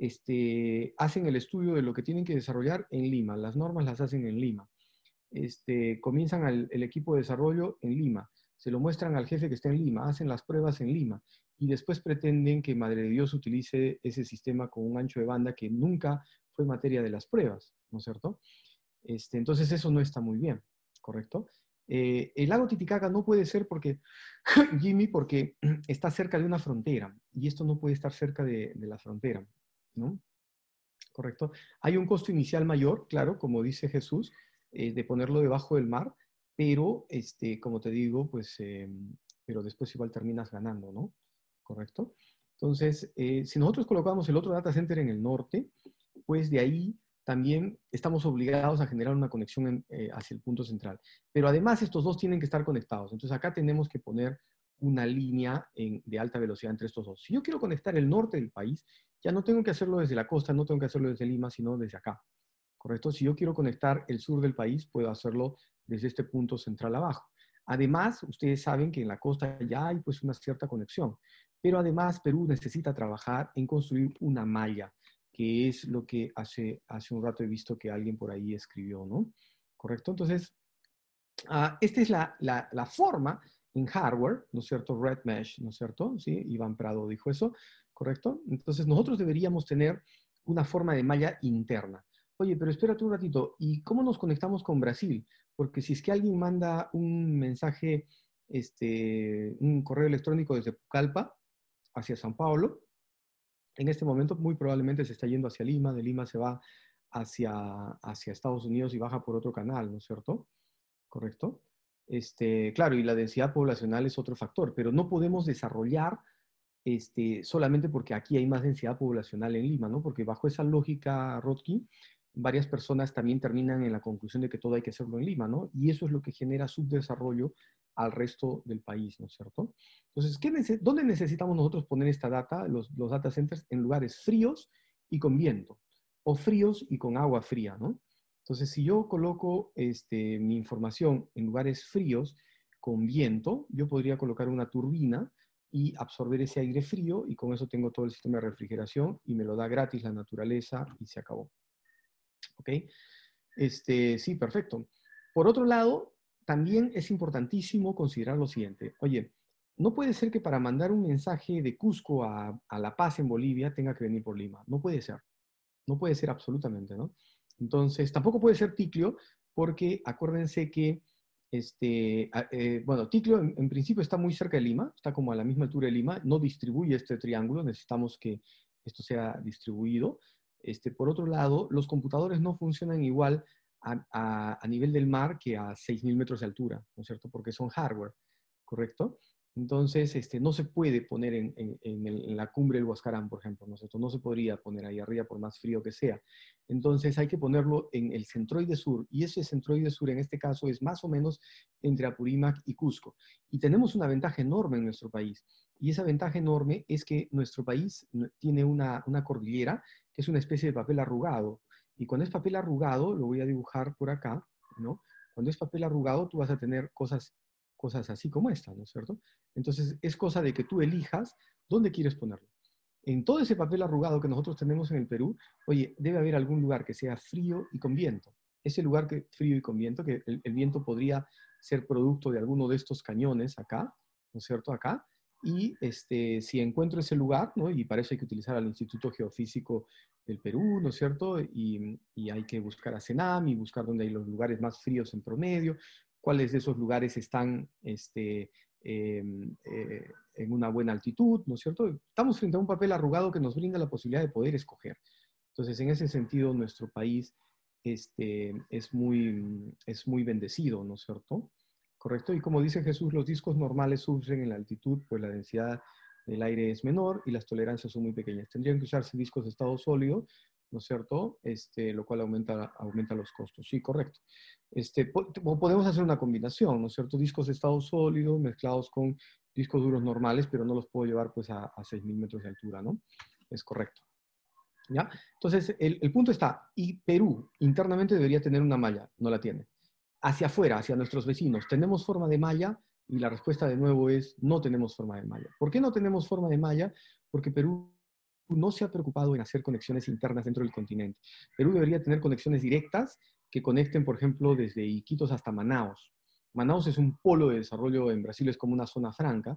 este, hacen el estudio de lo que tienen que desarrollar en Lima, las normas las hacen en Lima. Este, comienzan al, el equipo de desarrollo en Lima, se lo muestran al jefe que está en Lima, hacen las pruebas en Lima y después pretenden que Madre de Dios utilice ese sistema con un ancho de banda que nunca fue materia de las pruebas, ¿no es cierto? Este, entonces eso no está muy bien, ¿correcto? Eh, el lago Titicaca no puede ser porque, Jimmy, porque está cerca de una frontera y esto no puede estar cerca de, de la frontera, ¿no? ¿Correcto? Hay un costo inicial mayor, claro, como dice Jesús, eh, de ponerlo debajo del mar, pero, este, como te digo, pues, eh, pero después igual terminas ganando, ¿no? ¿Correcto? Entonces, eh, si nosotros colocamos el otro data center en el norte, pues de ahí también estamos obligados a generar una conexión en, eh, hacia el punto central. Pero además estos dos tienen que estar conectados. Entonces acá tenemos que poner una línea en, de alta velocidad entre estos dos. Si yo quiero conectar el norte del país, Ya no tengo que hacerlo desde la costa, no tengo que hacerlo desde Lima, sino desde acá, ¿correcto? Si yo quiero conectar el sur del país, puedo hacerlo desde este punto central abajo. Además, ustedes saben que en la costa ya hay pues una cierta conexión, pero además Perú necesita trabajar en construir una malla, que es lo que hace, hace un rato he visto que alguien por ahí escribió, ¿no? ¿Correcto? Entonces, uh, esta es la, la, la forma en hardware, ¿no es cierto? Red Mesh, ¿no es cierto? Sí, Iván Prado dijo eso, ¿correcto? Entonces, nosotros deberíamos tener una forma de malla interna. Oye, pero espérate un ratito, ¿y cómo nos conectamos con Brasil? Porque si es que alguien manda un mensaje, este, un correo electrónico desde Pucallpa hacia San Paulo, en este momento muy probablemente se está yendo hacia Lima, de Lima se va hacia, hacia Estados Unidos y baja por otro canal, ¿no es cierto? ¿Correcto? Este, claro, y la densidad poblacional es otro factor, pero no podemos desarrollar este, solamente porque aquí hay más densidad poblacional en Lima, ¿no? Porque bajo esa lógica, Rodkin, varias personas también terminan en la conclusión de que todo hay que hacerlo en Lima, ¿no? Y eso es lo que genera subdesarrollo al resto del país, ¿no es cierto? Entonces, ¿qué nece- ¿dónde necesitamos nosotros poner esta data, los, los data centers? En lugares fríos y con viento, o fríos y con agua fría, ¿no? Entonces, si yo coloco este, mi información en lugares fríos con viento, yo podría colocar una turbina y absorber ese aire frío y con eso tengo todo el sistema de refrigeración y me lo da gratis la naturaleza y se acabó. ¿Ok? Este, sí, perfecto. Por otro lado, también es importantísimo considerar lo siguiente. Oye, no puede ser que para mandar un mensaje de Cusco a, a La Paz en Bolivia tenga que venir por Lima. No puede ser. No puede ser absolutamente, ¿no? Entonces, tampoco puede ser Ticlio, porque acuérdense que, este, eh, bueno, Ticlio en, en principio está muy cerca de Lima, está como a la misma altura de Lima, no distribuye este triángulo, necesitamos que esto sea distribuido. Este, por otro lado, los computadores no funcionan igual a, a, a nivel del mar que a seis mil metros de altura, ¿no es cierto? Porque son hardware, ¿correcto? Entonces, este, no se puede poner en, en, en, el, en la cumbre del Huascarán, por ejemplo, ¿no es cierto? No se podría poner ahí arriba por más frío que sea. Entonces hay que ponerlo en el centroide sur, y ese centroide sur en este caso es más o menos entre Apurímac y Cusco. Y tenemos una ventaja enorme en nuestro país, y esa ventaja enorme es que nuestro país tiene una, una cordillera que es una especie de papel arrugado, y cuando es papel arrugado, lo voy a dibujar por acá, ¿no? Cuando es papel arrugado, tú vas a tener cosas, cosas así como esta, ¿no es cierto? Entonces, es cosa de que tú elijas dónde quieres ponerlo. En todo ese papel arrugado que nosotros tenemos en el Perú, oye, debe haber algún lugar que sea frío y con viento. Ese lugar que frío y con viento, que el, el viento podría ser producto de alguno de estos cañones acá, ¿no es cierto? Acá. Y este, si encuentro ese lugar, ¿no? Y para eso hay que utilizar al Instituto Geofísico del Perú, ¿no es cierto? Y, y hay que buscar a CENAM y buscar dónde hay los lugares más fríos en promedio, cuáles de esos lugares están este, eh, eh, en una buena altitud, ¿no es cierto? Estamos frente a un papel arrugado que nos brinda la posibilidad de poder escoger. Entonces, en ese sentido, nuestro país este, es, muy, es muy bendecido, ¿no es cierto? Correcto. Y como dice Jesús, los discos normales sufren en la altitud, pues la densidad del aire es menor y las tolerancias son muy pequeñas. Tendrían que usarse discos de estado sólido, ¿no es cierto? Este, lo cual aumenta, aumenta los costos. Sí, correcto. Este, podemos hacer una combinación, ¿no es cierto? Discos de estado sólido mezclados con discos duros normales, pero no los puedo llevar pues a, a seis mil metros de altura, ¿no? Es correcto. ¿Ya? Entonces, el, el punto está, y Perú internamente debería tener una malla, no la tiene. Hacia afuera, hacia nuestros vecinos, ¿tenemos forma de malla? Y la respuesta de nuevo es, no tenemos forma de malla. ¿Por qué no tenemos forma de malla? Porque Perú no se ha preocupado en hacer conexiones internas dentro del continente. Perú debería tener conexiones directas que conecten, por ejemplo, desde Iquitos hasta Manaos. Manaos es un polo de desarrollo en Brasil, es como una zona franca,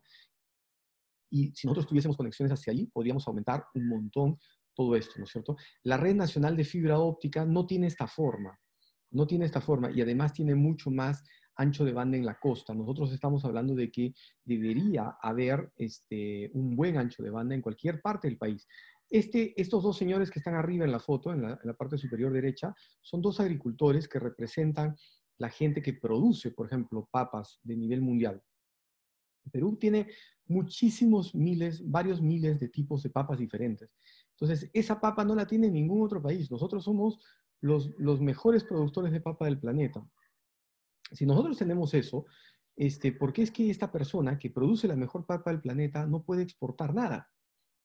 y si nosotros tuviésemos conexiones hacia allí, podríamos aumentar un montón todo esto, ¿no es cierto? La red nacional de fibra óptica no tiene esta forma, no tiene esta forma, y además tiene mucho más ancho de banda en la costa. Nosotros estamos hablando de que debería haber este, un buen ancho de banda en cualquier parte del país. Este, estos dos señores que están arriba en la foto, en la, en la parte superior derecha, son dos agricultores que representan la gente que produce, por ejemplo, papas de nivel mundial. Perú tiene muchísimos miles, varios miles de tipos de papas diferentes. Entonces, esa papa no la tiene ningún otro país. Nosotros somos los, los mejores productores de papa del planeta. Si nosotros tenemos eso, este, ¿por qué es que esta persona que produce la mejor papa del planeta no puede exportar nada?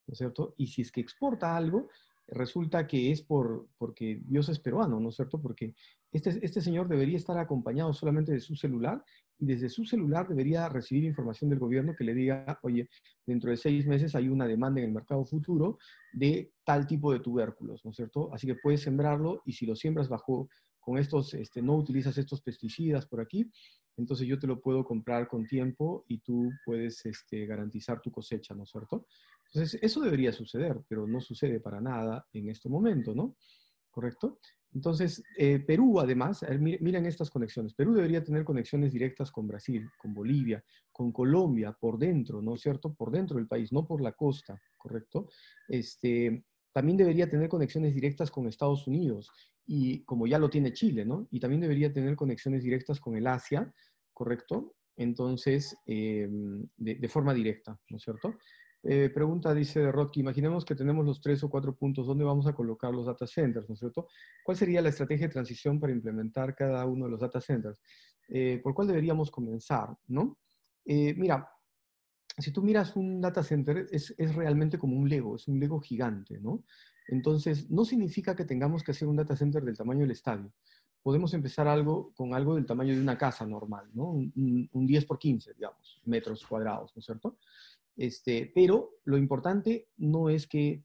¿no es cierto? Y si es que exporta algo, resulta que es por, porque Dios es peruano, ¿no es cierto? Porque este, este señor debería estar acompañado solamente de su celular y desde su celular debería recibir información del gobierno que le diga, oye, dentro de seis meses hay una demanda en el mercado futuro de tal tipo de tubérculos, ¿no es cierto? Así que puedes sembrarlo y si lo siembras bajo, con estos, este, no utilizas estos pesticidas por aquí, entonces yo te lo puedo comprar con tiempo y tú puedes este, garantizar tu cosecha, ¿no es cierto? Entonces, eso debería suceder, pero no sucede para nada en este momento, ¿no? ¿Correcto? Entonces, eh, Perú, además, eh, miren estas conexiones. Perú debería tener conexiones directas con Brasil, con Bolivia, con Colombia, por dentro, ¿no es cierto? Por dentro del país, no por la costa, ¿correcto? Este, también debería tener conexiones directas con Estados Unidos, y como ya lo tiene Chile, ¿no? Y también debería tener conexiones directas con el Asia, ¿correcto? Entonces, eh, de, de forma directa, ¿no es cierto? Eh, pregunta, dice Rodki, imaginemos que tenemos los tres o cuatro puntos, ¿dónde vamos a colocar los data centers, ¿no es cierto? ¿Cuál sería la estrategia de transición para implementar cada uno de los data centers? Eh, ¿Por cuál deberíamos comenzar, no? Eh, mira, si tú miras un data center, es, es realmente como un Lego, es un Lego gigante, ¿no? Entonces, no significa que tengamos que hacer un data center del tamaño del estadio. Podemos empezar algo con algo del tamaño de una casa normal, ¿no? Un, un diez por quince, digamos, metros cuadrados, ¿no es cierto? Este, pero lo importante no es que,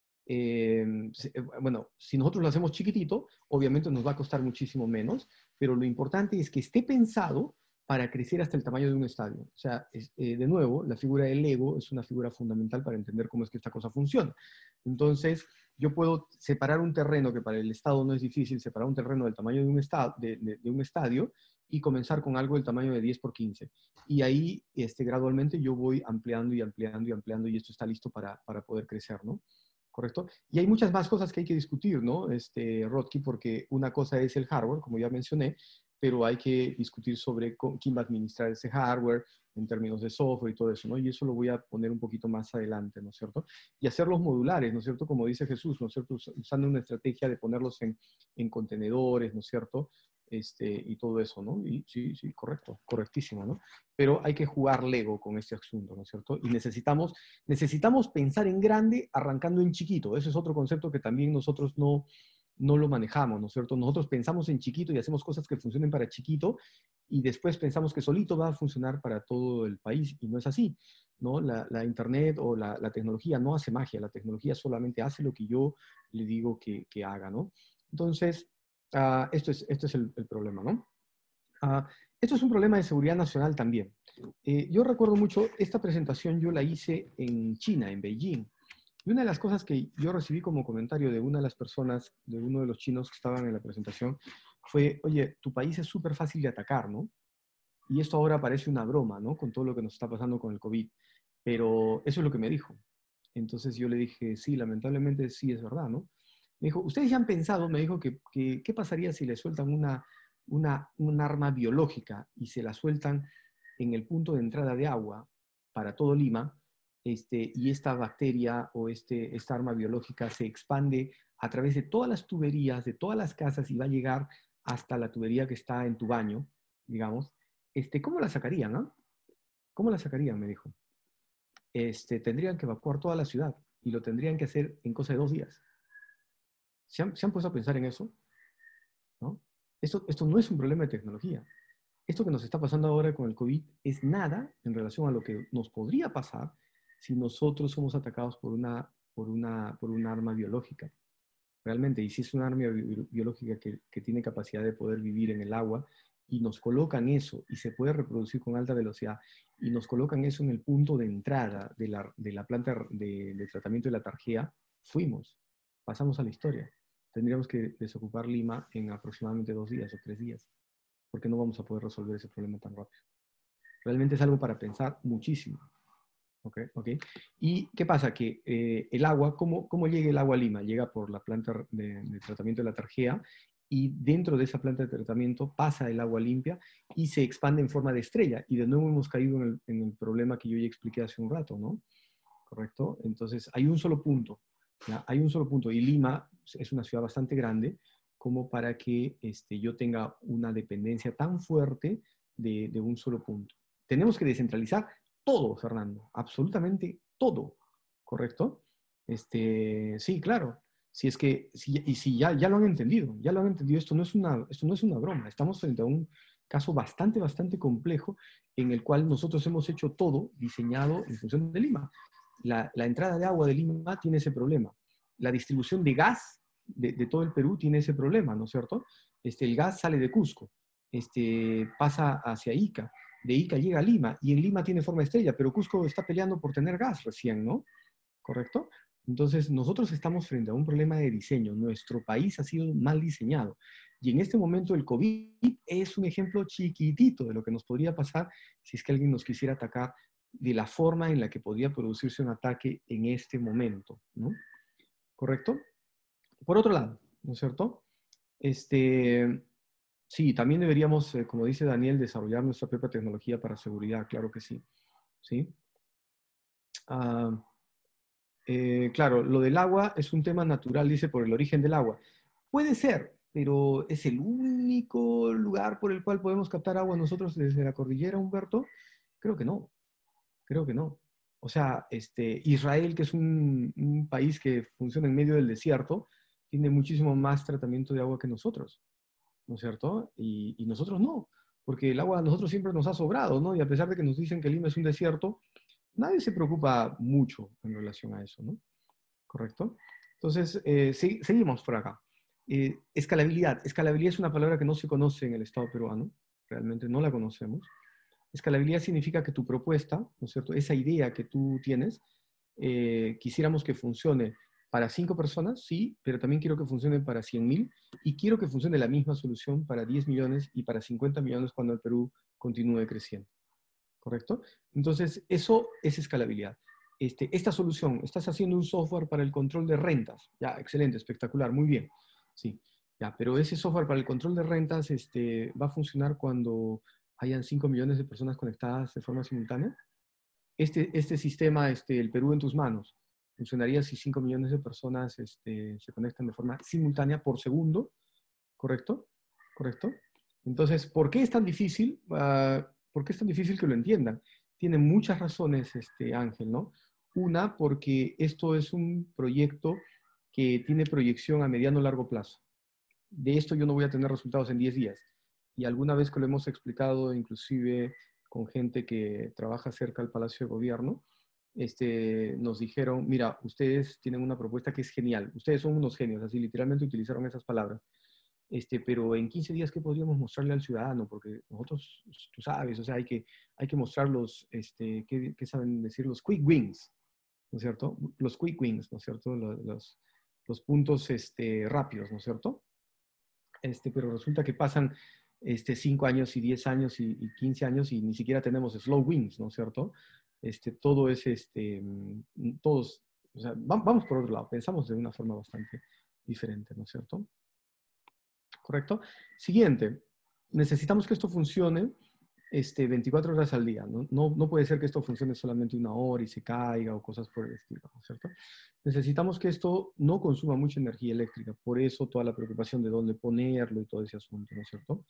eh, bueno, si nosotros lo hacemos chiquitito, obviamente nos va a costar muchísimo menos, pero lo importante es que esté pensado para crecer hasta el tamaño de un estadio. O sea, es, eh, de nuevo, la figura del Lego es una figura fundamental para entender cómo es que esta cosa funciona. Entonces, yo puedo separar un terreno que para el Estado no es difícil, separar un terreno del tamaño de un, esta de, de, de un estadio y comenzar con algo del tamaño de diez por quince. Y ahí, este, gradualmente, yo voy ampliando y ampliando y ampliando y esto está listo para, para poder crecer, ¿no? ¿Correcto? Y hay muchas más cosas que hay que discutir, ¿no? Este, Rodki, porque una cosa es el hardware, como ya mencioné, pero hay que discutir sobre quién va a administrar ese hardware en términos de software y todo eso, ¿no? Y eso lo voy a poner un poquito más adelante, ¿no es cierto? Y hacerlos modulares, ¿no es cierto? Como dice Jesús, ¿no es cierto? Usando una estrategia de ponerlos en, en contenedores, ¿no es cierto? Este, y todo eso, ¿no? Y sí, sí, correcto, correctísimo, ¿no? Pero hay que jugar Lego con este asunto, ¿no es cierto? Y necesitamos, necesitamos pensar en grande arrancando en chiquito. Ese es otro concepto que también nosotros no, no lo manejamos, ¿no es cierto? Nosotros pensamos en chiquito y hacemos cosas que funcionen para chiquito y después pensamos que solito va a funcionar para todo el país y no es así, ¿no? La, la Internet o la, la tecnología no hace magia, la tecnología solamente hace lo que yo le digo que, que haga, ¿no? Entonces, uh, esto es, esto es el, el problema, ¿no? Uh, esto es un problema de seguridad nacional también. Eh, yo recuerdo mucho, esta presentación yo la hice en China, en Beijing. Y una de las cosas que yo recibí como comentario de una de las personas, de uno de los chinos que estaban en la presentación, fue, oye, tu país es súper fácil de atacar, ¿no? Y esto ahora parece una broma, ¿no? Con todo lo que nos está pasando con el COVID. Pero eso es lo que me dijo. Entonces yo le dije, sí, lamentablemente sí es verdad, ¿no? Me dijo, ¿ustedes ya han pensado, me dijo, que, que qué pasaría si le sueltan una, una, un arma biológica y se la sueltan en el punto de entrada de agua para todo Lima, este, y esta bacteria o este, esta arma biológica se expande a través de todas las tuberías, de todas las casas y va a llegar hasta la tubería que está en tu baño, digamos? Este, ¿cómo la sacarían, no? ¿Cómo la sacarían? Me dijo. Este, tendrían que evacuar toda la ciudad y lo tendrían que hacer en cosa de dos días. ¿Se han, se han puesto a pensar en eso? ¿No? Esto, esto no es un problema de tecnología. Esto que nos está pasando ahora con el COVID es nada en relación a lo que nos podría pasar si nosotros somos atacados por una, por una, por una arma biológica. Realmente, y si es un arma bi biológica que, que tiene capacidad de poder vivir en el agua, y nos colocan eso, y se puede reproducir con alta velocidad, y nos colocan eso en el punto de entrada de la, de la planta de, de tratamiento de la Tarjea, fuimos, pasamos a la historia. Tendríamos que desocupar Lima en aproximadamente dos días o tres días, porque no vamos a poder resolver ese problema tan rápido. Realmente es algo para pensar muchísimo. ¿Ok? ¿Ok? ¿Y qué pasa? Que eh, el agua, ¿cómo, ¿cómo llega el agua a Lima? Llega por la planta de, de tratamiento de la Tarjea y dentro de esa planta de tratamiento pasa el agua limpia y se expande en forma de estrella. Y de nuevo hemos caído en el, en el problema que yo ya expliqué hace un rato, ¿no? ¿Correcto? Entonces, hay un solo punto. ¿Ya? Hay un solo punto. Y Lima es una ciudad bastante grande como para que este, yo tenga una dependencia tan fuerte de, de un solo punto. Tenemos que descentralizar todo, Fernando, absolutamente todo, ¿correcto? Este, sí, claro. Si es que, si, y si ya, ya lo han entendido, ya lo han entendido, esto no es una, esto no es una broma. Estamos frente a un caso bastante, bastante complejo en el cual nosotros hemos hecho todo diseñado en función de Lima. La, la entrada de agua de Lima tiene ese problema. La distribución de gas de, de todo el Perú tiene ese problema, ¿no es cierto? Este, el gas sale de Cusco, este, pasa hacia Ica, de Ica llega a Lima, y en Lima tiene forma de estrella, pero Cusco está peleando por tener gas recién, ¿no? ¿Correcto? Entonces, nosotros estamos frente a un problema de diseño. Nuestro país ha sido mal diseñado. Y en este momento el COVID es un ejemplo chiquitito de lo que nos podría pasar si es que alguien nos quisiera atacar de la forma en la que podría producirse un ataque en este momento, ¿no? ¿Correcto? Por otro lado, ¿no es cierto? Este, sí, también deberíamos, eh, como dice Daniel, desarrollar nuestra propia tecnología para seguridad, claro que sí. ¿Sí? Ah, Eh, claro, lo del agua es un tema natural, dice, por el origen del agua. Puede ser, pero ¿es el único lugar por el cual podemos captar agua nosotros desde la cordillera, Humberto? Creo que no, creo que no. O sea, este, Israel, que es un, un país que funciona en medio del desierto, tiene muchísimo más tratamiento de agua que nosotros, ¿no es cierto? Y, y nosotros no, porque el agua a nosotros siempre nos ha sobrado, ¿no? Y a pesar de que nos dicen que Lima es un desierto, nadie se preocupa mucho en relación a eso, ¿no? ¿Correcto? Entonces, eh, sí, seguimos por acá. Eh, escalabilidad. Escalabilidad es una palabra que no se conoce en el Estado peruano, realmente no la conocemos. Escalabilidad significa que tu propuesta, ¿no es cierto? Esa idea que tú tienes, eh, quisiéramos que funcione para cinco personas, sí, pero también quiero que funcione para cien mil y quiero que funcione la misma solución para diez millones y para cincuenta millones cuando el Perú continúe creciendo. ¿Correcto? Entonces, eso es escalabilidad. Este, esta solución, estás haciendo un software para el control de rentas. Ya, excelente, espectacular, muy bien. Sí, ya, pero ese software para el control de rentas este, va a funcionar cuando hayan cinco millones de personas conectadas de forma simultánea. Este, este sistema, este, el Perú en tus manos, funcionaría si cinco millones de personas este, se conectan de forma simultánea por segundo, ¿correcto? ¿Correcto? Entonces, ¿por qué es tan difícil? Uh, ¿Por qué es tan difícil que lo entiendan? Tiene muchas razones, este Ángel, ¿no? Una, porque esto es un proyecto que tiene proyección a mediano o largo plazo. De esto yo no voy a tener resultados en diez días. Y alguna vez que lo hemos explicado, inclusive con gente que trabaja cerca del Palacio de Gobierno, este, nos dijeron, mira, ustedes tienen una propuesta que es genial. Ustedes son unos genios, así literalmente utilizaron esas palabras. Este, pero en quince días, ¿qué podríamos mostrarle al ciudadano? Porque nosotros, tú sabes, o sea, hay que, hay que mostrar los, este, ¿qué, qué saben decir? Los quick wins, ¿no es cierto? Los quick wins, ¿no es cierto? Los, los, los puntos este, rápidos, ¿no es cierto? Este, pero resulta que pasan este, cinco años y diez años y, y quince años y ni siquiera tenemos slow wins, ¿no es cierto? Este, todo es, este, todos, o sea, vamos por otro lado, pensamos de una forma bastante diferente, ¿no es cierto? ¿Correcto? Siguiente, necesitamos que esto funcione este, veinticuatro horas al día. ¿no? No, no puede ser que esto funcione solamente una hora y se caiga o cosas por el estilo, ¿no es cierto? Necesitamos que esto no consuma mucha energía eléctrica. Por eso toda la preocupación de dónde ponerlo y todo ese asunto, ¿no es cierto?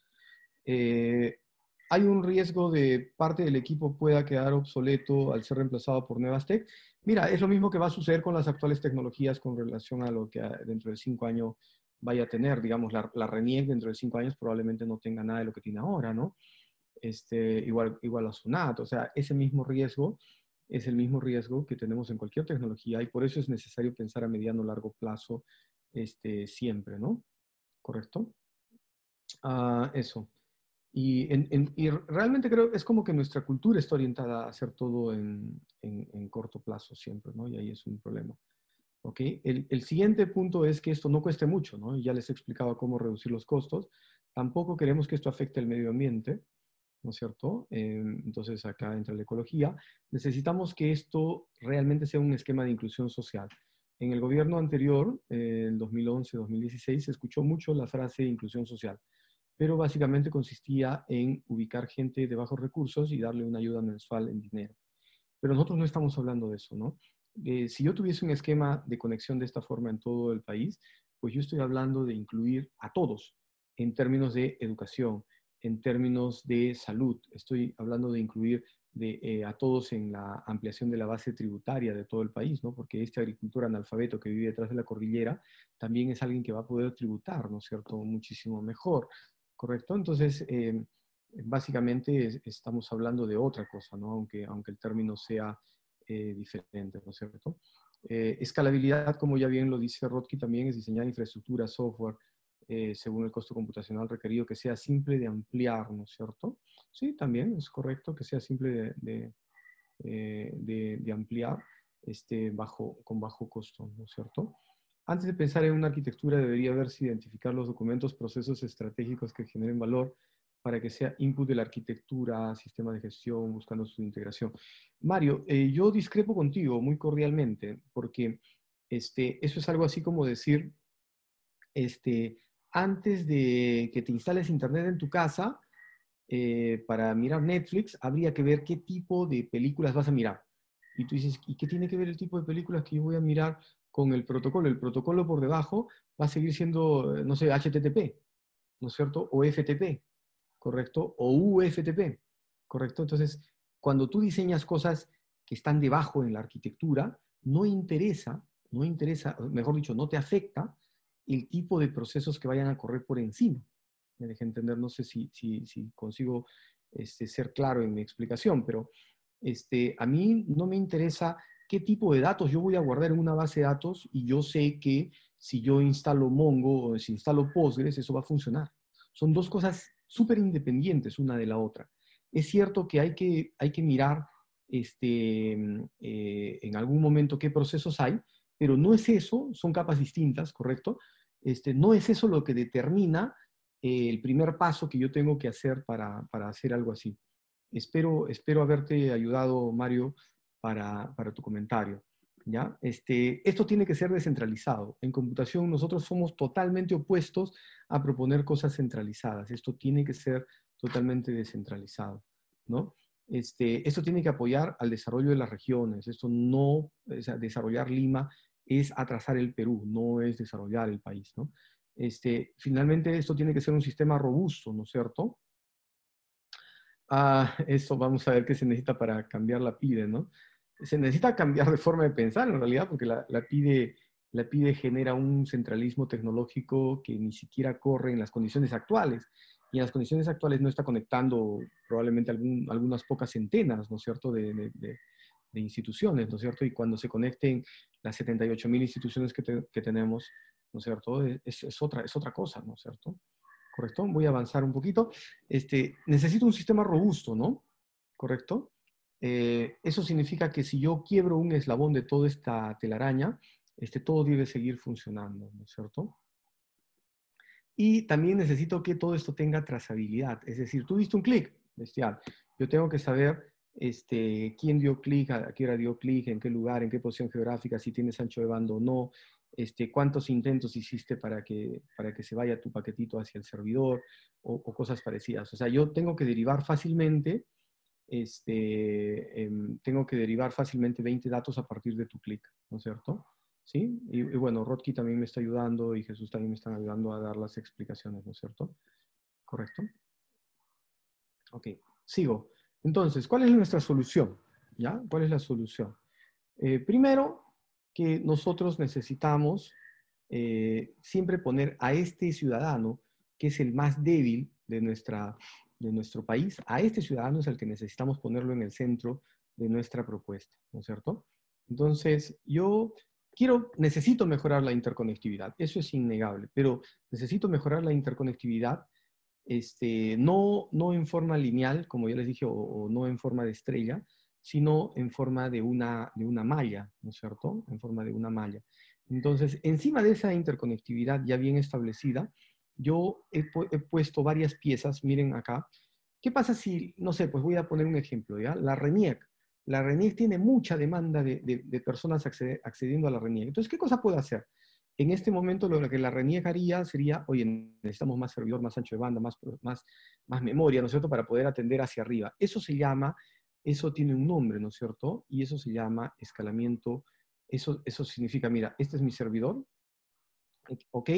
Eh, hay un riesgo de parte del equipo pueda quedar obsoleto al ser reemplazado por nuevas tech. Mira, es lo mismo que va a suceder con las actuales tecnologías con relación a lo que dentro de cinco años vaya a tener. Digamos, la, la RENIEC dentro de cinco años probablemente no tenga nada de lo que tiene ahora, ¿no? Este, igual, igual a SUNAT. O sea, ese mismo riesgo es el mismo riesgo que tenemos en cualquier tecnología y por eso es necesario pensar a mediano o largo plazo este, siempre, ¿no? ¿Correcto? Ah, eso. Y, en, en, y realmente creo que es como que nuestra cultura está orientada a hacer todo en, en, en corto plazo siempre, ¿no? Y ahí es un problema. ¿Ok? El, el siguiente punto es que esto no cueste mucho, ¿no? Y ya les he explicado cómo reducir los costos. Tampoco queremos que esto afecte el medio ambiente, ¿no es cierto? Eh, entonces acá entra la ecología. Necesitamos que esto realmente sea un esquema de inclusión social. En el gobierno anterior, eh, en dos mil once, dos mil dieciséis, se escuchó mucho la frase inclusión social, pero básicamente consistía en ubicar gente de bajos recursos y darle una ayuda mensual en dinero. Pero nosotros no estamos hablando de eso, ¿no? Eh, si yo tuviese un esquema de conexión de esta forma en todo el país, pues yo estoy hablando de incluir a todos en términos de educación, en términos de salud. Estoy hablando de incluir de, eh, a todos en la ampliación de la base tributaria de todo el país, ¿no? Porque este agricultor analfabeto que vive detrás de la cordillera también es alguien que va a poder tributar, ¿no es cierto?, muchísimo mejor, ¿correcto? Entonces, eh, básicamente es, estamos hablando de otra cosa, ¿no? Aunque, aunque el término sea eh, diferente, ¿no es cierto? Eh, escalabilidad, como ya bien lo dice Rodki, también es diseñar infraestructura, software, eh, según el costo computacional requerido, que sea simple de ampliar, ¿no es cierto? Sí, también es correcto que sea simple de, de, eh, de, de ampliar este, bajo, con bajo costo, ¿no es cierto? Antes de pensar en una arquitectura debería verse identificar los documentos, procesos estratégicos que generen valor para que sea input de la arquitectura, sistema de gestión, buscando su integración. Mario, eh, yo discrepo contigo muy cordialmente, porque este, eso es algo así como decir, este, antes de que te instales internet en tu casa, eh, para mirar Netflix, habría que ver qué tipo de películas vas a mirar. Y tú dices, ¿y qué tiene que ver el tipo de películas que yo voy a mirar con el protocolo? El protocolo por debajo va a seguir siendo, no sé, H T T P, ¿no es cierto? O F T P, ¿correcto? O U F T P, ¿correcto? Entonces, cuando tú diseñas cosas que están debajo en la arquitectura, no interesa, no interesa, mejor dicho, no te afecta el tipo de procesos que vayan a correr por encima. Me dejé entender, no sé si, si, si consigo este, ser claro en mi explicación, pero este, a mí no me interesa qué tipo de datos yo voy a guardar en una base de datos y yo sé que si yo instalo Mongo o si instalo Postgres, eso va a funcionar. Son dos cosas súper independientes una de la otra. Es cierto que hay que, hay que mirar este, eh, en algún momento qué procesos hay, pero no es eso, son capas distintas, ¿correcto? Este, no es eso lo que determina eh, el primer paso que yo tengo que hacer para, para hacer algo así. Espero, espero haberte ayudado, Mario, para, para tu comentario. ¿Ya? Este, esto tiene que ser descentralizado. En computación nosotros somos totalmente opuestos a proponer cosas centralizadas. Esto tiene que ser totalmente descentralizado, ¿no? Este, esto tiene que apoyar al desarrollo de las regiones. Esto no, o sea, desarrollar Lima es atrasar el Perú, no es desarrollar el país, ¿no? Este, finalmente esto tiene que ser un sistema robusto, ¿no es cierto? Ah, eso vamos a ver qué se necesita para cambiar la PIDE, ¿no? Se necesita cambiar de forma de pensar en realidad, porque la, la PIDE, la PIDE genera un centralismo tecnológico que ni siquiera corre en las condiciones actuales. Y en las condiciones actuales no está conectando probablemente algún, algunas pocas centenas, ¿no es cierto?, de, de, de, de instituciones, ¿no es cierto? Y cuando se conecten las setenta y ocho mil instituciones que, te, que tenemos, ¿no es cierto?, es, es, otra, es otra cosa, ¿no es cierto? ¿Correcto? Voy a avanzar un poquito. Este, necesito un sistema robusto, ¿no? ¿Correcto? Eh, eso significa que si yo quiebro un eslabón de toda esta telaraña, este, todo debe seguir funcionando, ¿no es cierto? Y también necesito que todo esto tenga trazabilidad. Es decir, tú diste un clic, bestial. Yo tengo que saber este, quién dio clic, a qué hora dio clic, en qué lugar, en qué posición geográfica, si tienes ancho de banda o no, este, cuántos intentos hiciste para que, para que se vaya tu paquetito hacia el servidor o, o cosas parecidas. O sea, yo tengo que derivar fácilmente, este, eh, tengo que derivar fácilmente veinte datos a partir de tu clic, ¿no es cierto? ¿Sí? Y, y bueno, Rodki también me está ayudando y Jesús también me están ayudando a dar las explicaciones, ¿no es cierto? ¿Correcto? Ok, sigo. Entonces, ¿cuál es nuestra solución? ¿Ya? ¿Cuál es la solución? Eh, primero, que nosotros necesitamos eh, siempre poner a este ciudadano, que es el más débil de, nuestra, de nuestro país, a este ciudadano es el que necesitamos ponerlo en el centro de nuestra propuesta, ¿no es cierto? Entonces, yo quiero, necesito mejorar la interconectividad, eso es innegable, pero necesito mejorar la interconectividad este, no, no en forma lineal, como ya les dije, o, o no en forma de estrella, sino en forma de una, de una malla, ¿no es cierto? En forma de una malla. Entonces, encima de esa interconectividad ya bien establecida, yo he, pu he puesto varias piezas, miren acá. ¿Qué pasa si, no sé, pues voy a poner un ejemplo, ¿ya? La RENIEC. La RENIEC tiene mucha demanda de, de, de personas acced accediendo a la RENIEC. Entonces, ¿qué cosa puedo hacer? En este momento lo que la RENIEC haría sería, oye, necesitamos más servidor, más ancho de banda, más, más, más memoria, ¿no es cierto?, para poder atender hacia arriba. Eso se llama, eso tiene un nombre, ¿no es cierto? Y eso se llama escalamiento. Eso, eso significa, mira, este es mi servidor, ¿ok?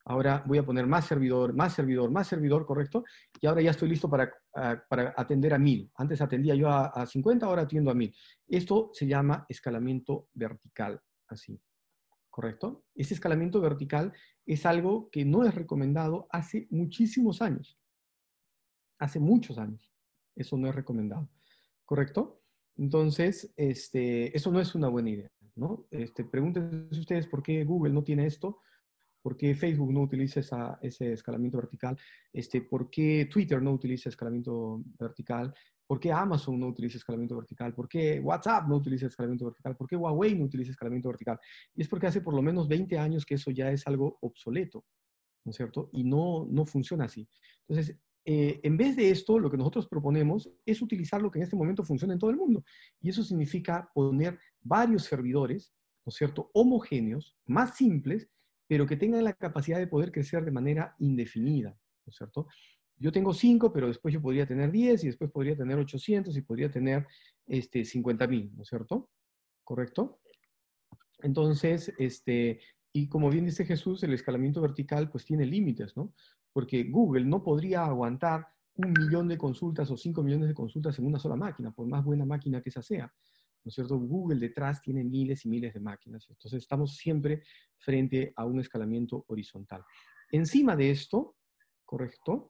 Ahora voy a poner más servidor, más servidor, más servidor, ¿correcto? Y ahora ya estoy listo para, uh, para atender a mil. Antes atendía yo a, a cincuenta, ahora atiendo a mil. Esto se llama escalamiento vertical, así, ¿correcto? Ese escalamiento vertical es algo que no es recomendado hace muchísimos años. Hace muchos años. Eso no es recomendado, ¿correcto? Entonces, este, eso no es una buena idea, ¿no? Este, pregúntense ustedes por qué Google no tiene esto. ¿Por qué Facebook no utiliza esa, ese escalamiento vertical? Este, ¿Por qué Twitter no utiliza escalamiento vertical? ¿Por qué Amazon no utiliza escalamiento vertical? ¿Por qué WhatsApp no utiliza escalamiento vertical? ¿Por qué Huawei no utiliza escalamiento vertical? Y es porque hace por lo menos veinte años que eso ya es algo obsoleto, ¿no es cierto? Y no, no funciona así. Entonces, eh, en vez de esto, lo que nosotros proponemos es utilizar lo que en este momento funciona en todo el mundo. Y eso significa poner varios servidores, ¿no es cierto?, homogéneos, más simples, pero que tengan la capacidad de poder crecer de manera indefinida, ¿no es cierto? Yo tengo cinco, pero después yo podría tener diez, y después podría tener ochocientos, y podría tener este, cincuenta mil, ¿no es cierto? ¿Correcto? Entonces, este, y como bien dice Jesús, el escalamiento vertical pues tiene límites, ¿no? Porque Google no podría aguantar un millón de consultas o cinco millones de consultas en una sola máquina, por más buena máquina que esa sea. ¿No es cierto? Google detrás tiene miles y miles de máquinas. Entonces estamos siempre frente a un escalamiento horizontal. Encima de esto, ¿correcto?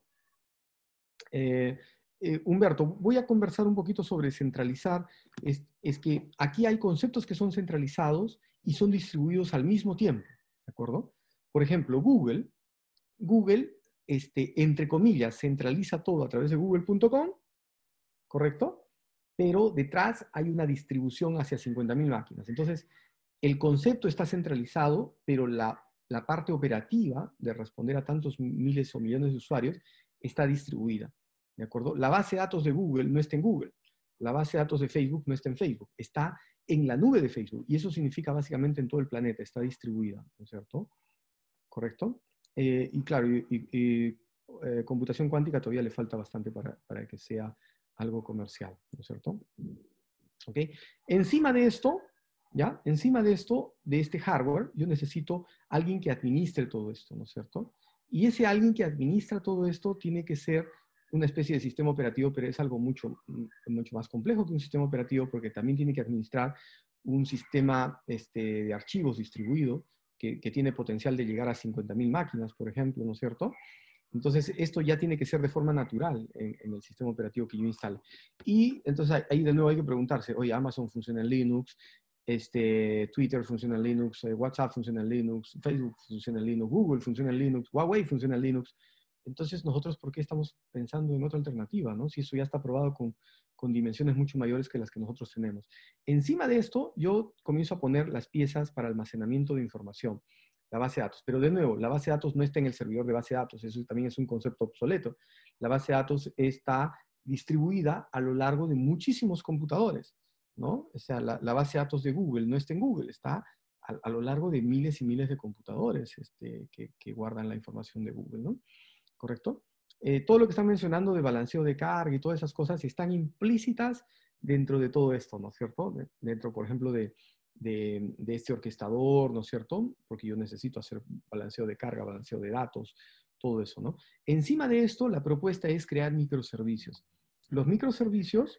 Eh, eh, Humberto, voy a conversar un poquito sobre centralizar. Es, es que aquí hay conceptos que son centralizados y son distribuidos al mismo tiempo, ¿de acuerdo? Por ejemplo, Google, Google, este, entre comillas, centraliza todo a través de google punto com, ¿correcto? Pero detrás hay una distribución hacia cincuenta mil máquinas. Entonces, el concepto está centralizado, pero la, la parte operativa de responder a tantos miles o millones de usuarios está distribuida, ¿de acuerdo? La base de datos de Google no está en Google. La base de datos de Facebook no está en Facebook. Está en la nube de Facebook. Y eso significa básicamente en todo el planeta. Está distribuida, ¿no es cierto? ¿Correcto? Eh, y claro, y, y, y eh, computación cuántica todavía le falta bastante para, para que sea algo comercial, ¿no es cierto? ¿Ok? Encima de esto, ¿ya? Encima de esto, de este hardware, yo necesito alguien que administre todo esto, ¿no es cierto? Y ese alguien que administra todo esto tiene que ser una especie de sistema operativo, pero es algo mucho, mucho más complejo que un sistema operativo porque también tiene que administrar un sistema este, de archivos distribuido que, que tiene potencial de llegar a cincuenta mil máquinas, por ejemplo, ¿no es cierto? Entonces, esto ya tiene que ser de forma natural en, en el sistema operativo que yo instale. Y entonces ahí de nuevo hay que preguntarse, oye, Amazon funciona en Linux, este, Twitter funciona en Linux, eh, WhatsApp funciona en Linux, Facebook funciona en Linux, Google funciona en Linux, Huawei funciona en Linux. Entonces, nosotros, ¿por qué estamos pensando en otra alternativa, no? Si eso ya está probado con, con dimensiones mucho mayores que las que nosotros tenemos. Encima de esto, yo comienzo a poner las piezas para almacenamiento de información, la base de datos. Pero de nuevo, la base de datos no está en el servidor de base de datos, eso también es un concepto obsoleto. La base de datos está distribuida a lo largo de muchísimos computadores, ¿no? O sea, la, la base de datos de Google no está en Google, está a, a lo largo de miles y miles de computadores este, que, que guardan la información de Google, ¿no? ¿Correcto? Eh, todo lo que están mencionando de balanceo de carga y todas esas cosas están implícitas dentro de todo esto, ¿no es cierto? De, dentro, por ejemplo, de, de, de este orquestador, ¿no es cierto? Porque yo necesito hacer balanceo de carga, balanceo de datos, todo eso, ¿no? Encima de esto, la propuesta es crear microservicios. Los microservicios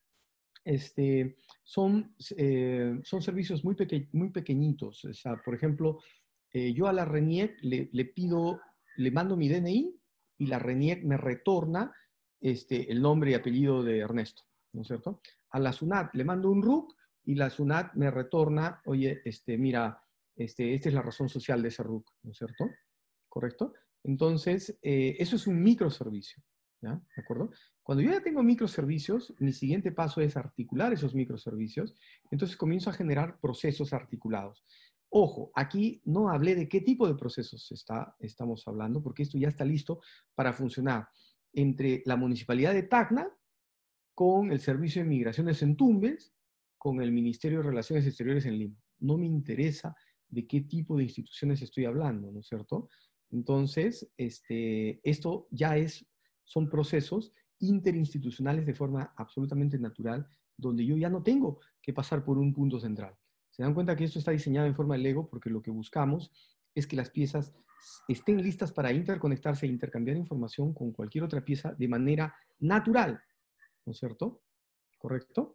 este, son, eh, son servicios muy, peque muy pequeñitos. O sea, por ejemplo, eh, yo a la RENIEC le, le pido, le mando mi D N I y la RENIEC me retorna este, el nombre y apellido de Ernesto, ¿no es cierto? A la SUNAT le mando un R U C y la SUNAT me retorna, oye, este, mira, este, esta es la razón social de ese R U C, ¿no es cierto? ¿Correcto? Entonces, eh, eso es un microservicio, ¿ya? ¿De acuerdo? Cuando yo ya tengo microservicios, mi siguiente paso es articular esos microservicios, entonces comienzo a generar procesos articulados. Ojo, aquí no hablé de qué tipo de procesos está, estamos hablando, porque esto ya está listo para funcionar entre la Municipalidad de Tacna, con el Servicio de Migraciones en Tumbes, con el Ministerio de Relaciones Exteriores en Lima. No me interesa de qué tipo de instituciones estoy hablando, ¿no es cierto? Entonces, este, esto ya es, son procesos interinstitucionales de forma absolutamente natural, donde yo ya no tengo que pasar por un punto central. Se dan cuenta que esto está diseñado en forma de Lego porque lo que buscamos es que las piezas estén listas para interconectarse e intercambiar información con cualquier otra pieza de manera natural, ¿no es cierto? ¿Correcto?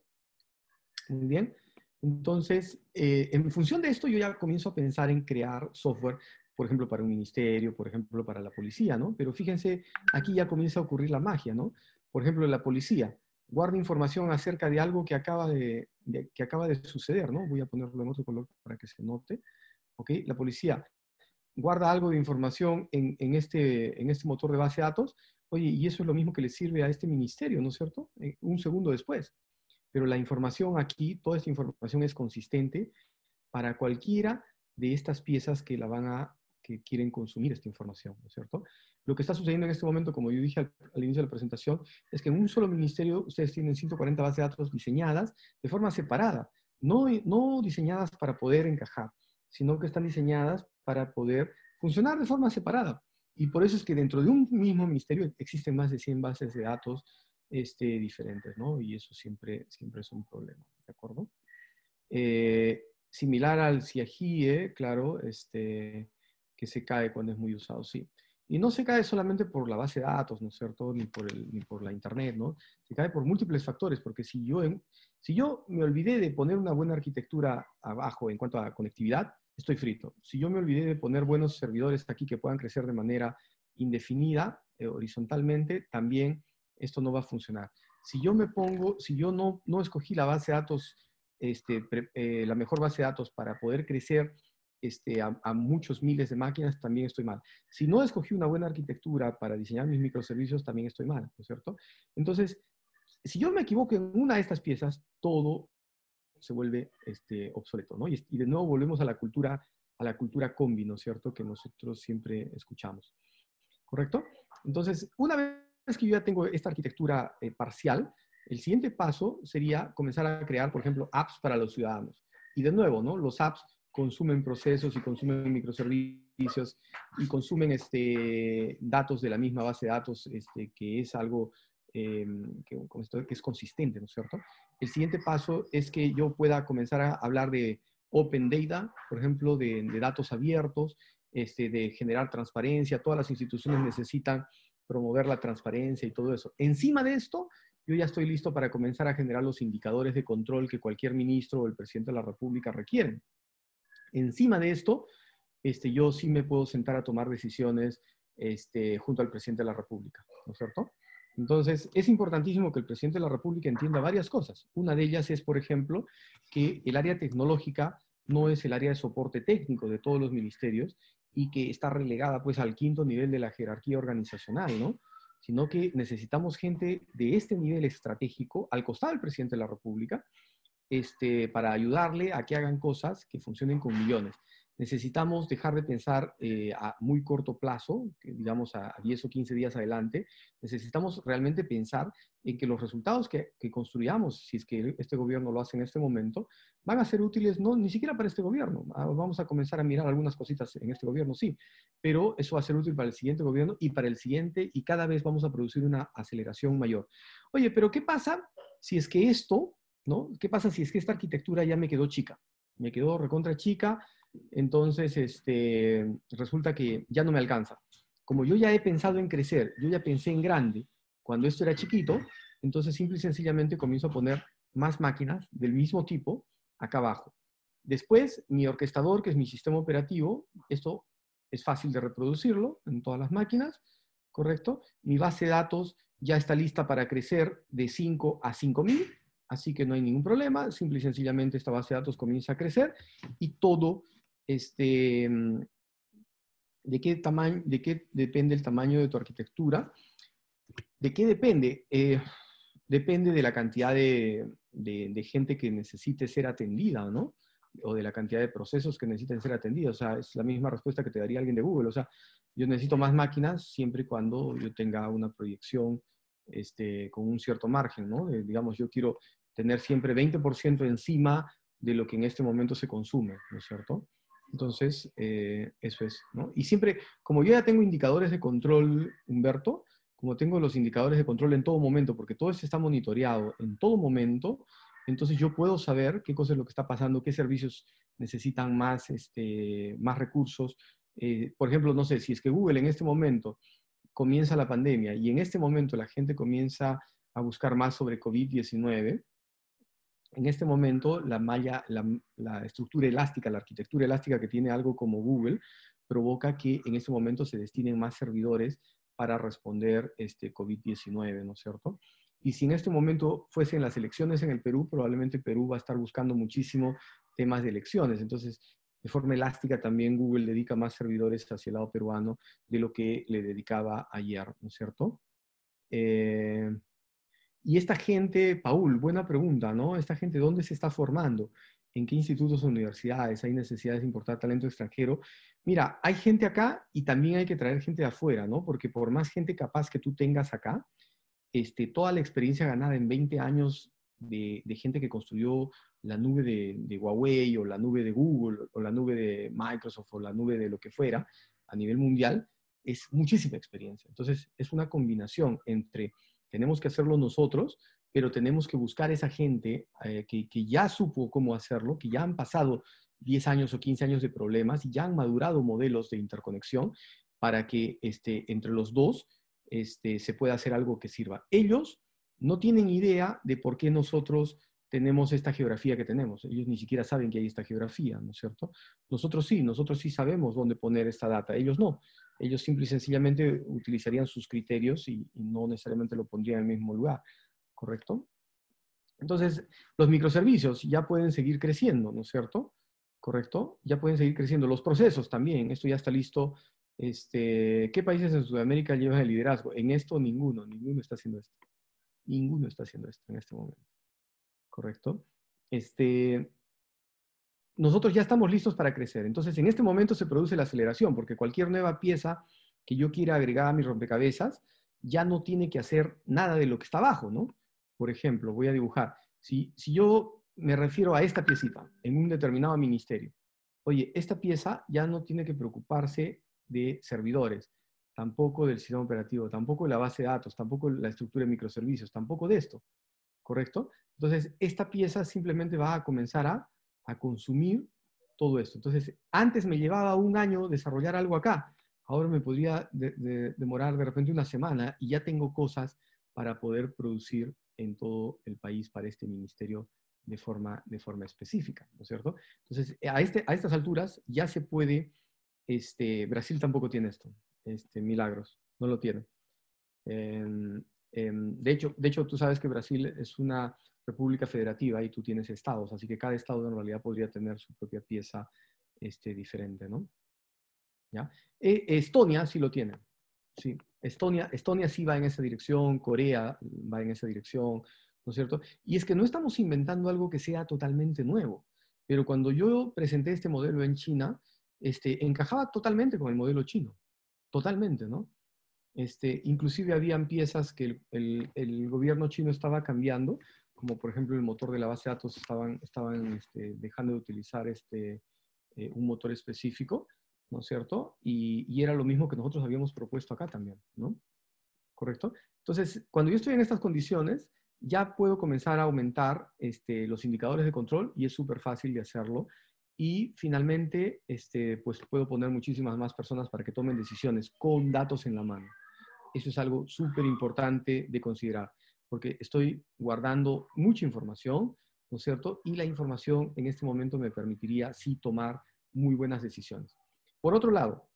Muy bien. Entonces, eh, en función de esto, yo ya comienzo a pensar en crear software, por ejemplo, para un ministerio, por ejemplo, para la policía, ¿no? Pero fíjense, aquí ya comienza a ocurrir la magia, ¿no? Por ejemplo, la policía guarda información acerca de algo que acaba de, de, que acaba de suceder, ¿no? Voy a ponerlo en otro color para que se note, ¿ok? La policía guarda algo de información en, en, este, en este motor de base de datos, oye, y eso es lo mismo que le sirve a este ministerio, ¿no es cierto? Eh, un segundo después. Pero la información aquí, toda esta información es consistente para cualquiera de estas piezas que la van a, que quieren consumir esta información, ¿no es cierto? Lo que está sucediendo en este momento, como yo dije al, al inicio de la presentación, es que en un solo ministerio ustedes tienen ciento cuarenta bases de datos diseñadas de forma separada, no, no diseñadas para poder encajar, sino que están diseñadas para poder funcionar de forma separada. Y por eso es que dentro de un mismo ministerio existen más de cien bases de datos este, diferentes, ¿no? Y eso siempre, siempre es un problema, ¿de acuerdo? Eh, similar al Siagie, claro, este, que se cae cuando es muy usado, sí. Y no se cae solamente por la base de datos, ¿no es cierto? Ni por, el, ni por la internet, ¿no? Se cae por múltiples factores, porque si yo, en, si yo me olvidé de poner una buena arquitectura abajo en cuanto a conectividad, estoy frito. Si yo me olvidé de poner buenos servidores aquí que puedan crecer de manera indefinida, eh, horizontalmente, también esto no va a funcionar. Si yo me pongo, si yo no, no escogí la base de datos, este, pre, eh, la mejor base de datos para poder crecer este, a, a muchos miles de máquinas, también estoy mal. Si no escogí una buena arquitectura para diseñar mis microservicios, también estoy mal, ¿no es cierto? Entonces, si yo me equivoco en una de estas piezas, todo se vuelve este, obsoleto, ¿no? Y, y de nuevo volvemos a la cultura, a la cultura combi, ¿no es cierto? Que nosotros siempre escuchamos, ¿correcto? Entonces, una vez que yo ya tengo esta arquitectura eh, parcial, el siguiente paso sería comenzar a crear, por ejemplo, apps para los ciudadanos. Y de nuevo, ¿no? Los apps consumen procesos y consumen microservicios y consumen este, datos de la misma base de datos, este, que es algo eh, que, que es consistente, ¿no es cierto? El siguiente paso es que yo pueda comenzar a hablar de open data, por ejemplo, de, de datos abiertos, este, de generar transparencia. Todas las instituciones necesitan promover la transparencia y todo eso. Encima de esto, yo ya estoy listo para comenzar a generar los indicadores de control que cualquier ministro o el presidente de la República requieren. Encima de esto, este, yo sí me puedo sentar a tomar decisiones este, junto al presidente de la República, ¿no es cierto? Entonces, es importantísimo que el presidente de la República entienda varias cosas. Una de ellas es, por ejemplo, que el área tecnológica no es el área de soporte técnico de todos los ministerios y que está relegada pues al quinto nivel de la jerarquía organizacional, ¿no? Sino que necesitamos gente de este nivel estratégico al costado del presidente de la República este, para ayudarle a que hagan cosas que funcionen con millones. Necesitamos dejar de pensar eh, a muy corto plazo, que digamos a diez o quince días adelante. Necesitamos realmente pensar en que los resultados que, que construyamos, si es que este gobierno lo hace en este momento, van a ser útiles no ni siquiera para este gobierno. Vamos a comenzar a mirar algunas cositas en este gobierno, sí, pero eso va a ser útil para el siguiente gobierno y para el siguiente, y cada vez vamos a producir una aceleración mayor. Oye, pero ¿qué pasa si es que esto, ¿no? ¿Qué pasa si es que esta arquitectura ya me quedó chica? Me quedó recontra chica, entonces este, resulta que ya no me alcanza. Como yo ya he pensado en crecer, yo ya pensé en grande cuando esto era chiquito, entonces simple y sencillamente comienzo a poner más máquinas del mismo tipo acá abajo. Después, mi orquestador, que es mi sistema operativo, esto es fácil de reproducirlo en todas las máquinas, ¿correcto? Mi base de datos ya está lista para crecer de cinco a cinco mil, así que no hay ningún problema, simple y sencillamente esta base de datos comienza a crecer y todo, este, ¿de qué tamaño, de qué depende el tamaño de tu arquitectura? ¿De qué depende? Eh, depende de la cantidad de, de, de gente que necesite ser atendida, ¿no? O de la cantidad de procesos que necesiten ser atendidos. O sea, es la misma respuesta que te daría alguien de Google. O sea, yo necesito más máquinas siempre y cuando yo tenga una proyección este, con un cierto margen, ¿no? Eh, digamos, yo quiero tener siempre veinte por ciento encima de lo que en este momento se consume, ¿no es cierto? Entonces, eh, eso es, ¿no? Y siempre, como yo ya tengo indicadores de control, Humberto, como tengo los indicadores de control en todo momento, porque todo esto está monitoreado en todo momento, entonces yo puedo saber qué cosa es lo que está pasando, qué servicios necesitan más, este, más recursos, Eh, por ejemplo, no sé, si es que Google en este momento comienza la pandemia y en este momento la gente comienza a buscar más sobre COVID diecinueve, en este momento la malla, la, la estructura elástica, la arquitectura elástica que tiene algo como Google, provoca que en este momento se destinen más servidores para responder este COVID diecinueve, ¿no es cierto? Y si en este momento fuesen las elecciones en el Perú, probablemente Perú va a estar buscando muchísimo temas de elecciones. Entonces, de forma elástica también Google dedica más servidores hacia el lado peruano de lo que le dedicaba ayer, ¿no es cierto? Eh, y esta gente, Paul, buena pregunta, ¿no? Esta gente, ¿dónde se está formando? ¿En qué institutos o universidades? ¿Hay necesidades de importar talento extranjero? Mira, hay gente acá y también hay que traer gente de afuera, ¿no? Porque por más gente capaz que tú tengas acá, este, toda la experiencia ganada en veinte años de, de gente que construyó la nube de, de Huawei o la nube de Google o la nube de Microsoft o la nube de lo que fuera a nivel mundial, es muchísima experiencia. Entonces, es una combinación entre tenemos que hacerlo nosotros, pero tenemos que buscar esa gente eh, que, que ya supo cómo hacerlo, que ya han pasado diez años o quince años de problemas y ya han madurado modelos de interconexión para que este, entre los dos este, se pueda hacer algo que sirva. Ellos no tienen idea de por qué nosotros tenemos esta geografía que tenemos. Ellos ni siquiera saben que hay esta geografía, ¿no es cierto? Nosotros sí, nosotros sí sabemos dónde poner esta data. Ellos no. Ellos simple y sencillamente utilizarían sus criterios y, y no necesariamente lo pondrían en el mismo lugar, ¿correcto? Entonces, los microservicios ya pueden seguir creciendo, ¿no es cierto? ¿Correcto? Ya pueden seguir creciendo. Los procesos también, esto ya está listo. Este, ¿qué países en Sudamérica llevan el liderazgo? En esto ninguno, ninguno está haciendo esto. Ninguno está haciendo esto en este momento. ¿Correcto? Este, nosotros ya estamos listos para crecer. Entonces, en este momento se produce la aceleración, porque cualquier nueva pieza que yo quiera agregar a mi rompecabezas ya no tiene que hacer nada de lo que está abajo, ¿no? Por ejemplo, voy a dibujar. Si, si yo me refiero a esta piecita en un determinado ministerio, oye, esta pieza ya no tiene que preocuparse de servidores, tampoco del sistema operativo, tampoco de la base de datos, tampoco de la estructura de microservicios, tampoco de esto, ¿correcto? Entonces, esta pieza simplemente va a comenzar a, a consumir todo esto. Entonces, antes me llevaba un año desarrollar algo acá, ahora me podría de, de, demorar de repente una semana y ya tengo cosas para poder producir en todo el país para este ministerio de forma, de forma específica, ¿no es cierto? Entonces, a, este, a estas alturas ya se puede, este, Brasil tampoco tiene esto, este, milagros, no lo tiene. Eh, eh, de, hecho, de hecho, tú sabes que Brasil es una república federativa y tú tienes estados, así que cada estado en realidad podría tener su propia pieza este, diferente, ¿no? ¿Ya? Eh, Estonia sí lo tiene, sí. Estonia, Estonia sí va en esa dirección, Corea va en esa dirección, ¿no es cierto? Y es que no estamos inventando algo que sea totalmente nuevo, pero cuando yo presenté este modelo en China, este, encajaba totalmente con el modelo chino, totalmente, ¿no? Este, inclusive habían piezas que el, el, el gobierno chino estaba cambiando, como por ejemplo el motor de la base de datos, estaban, estaban este, dejando de utilizar este, eh, un motor específico, ¿no es cierto? Y, y era lo mismo que nosotros habíamos propuesto acá también, ¿no? ¿Correcto? Entonces, cuando yo estoy en estas condiciones, ya puedo comenzar a aumentar este, los indicadores de control y es súper fácil de hacerlo. Y finalmente, este, pues puedo poner muchísimas más personas para que tomen decisiones con datos en la mano. Eso es algo súper importante de considerar, porque estoy guardando mucha información, ¿no es cierto? Y la información en este momento me permitiría sí tomar muy buenas decisiones. Por otro lado,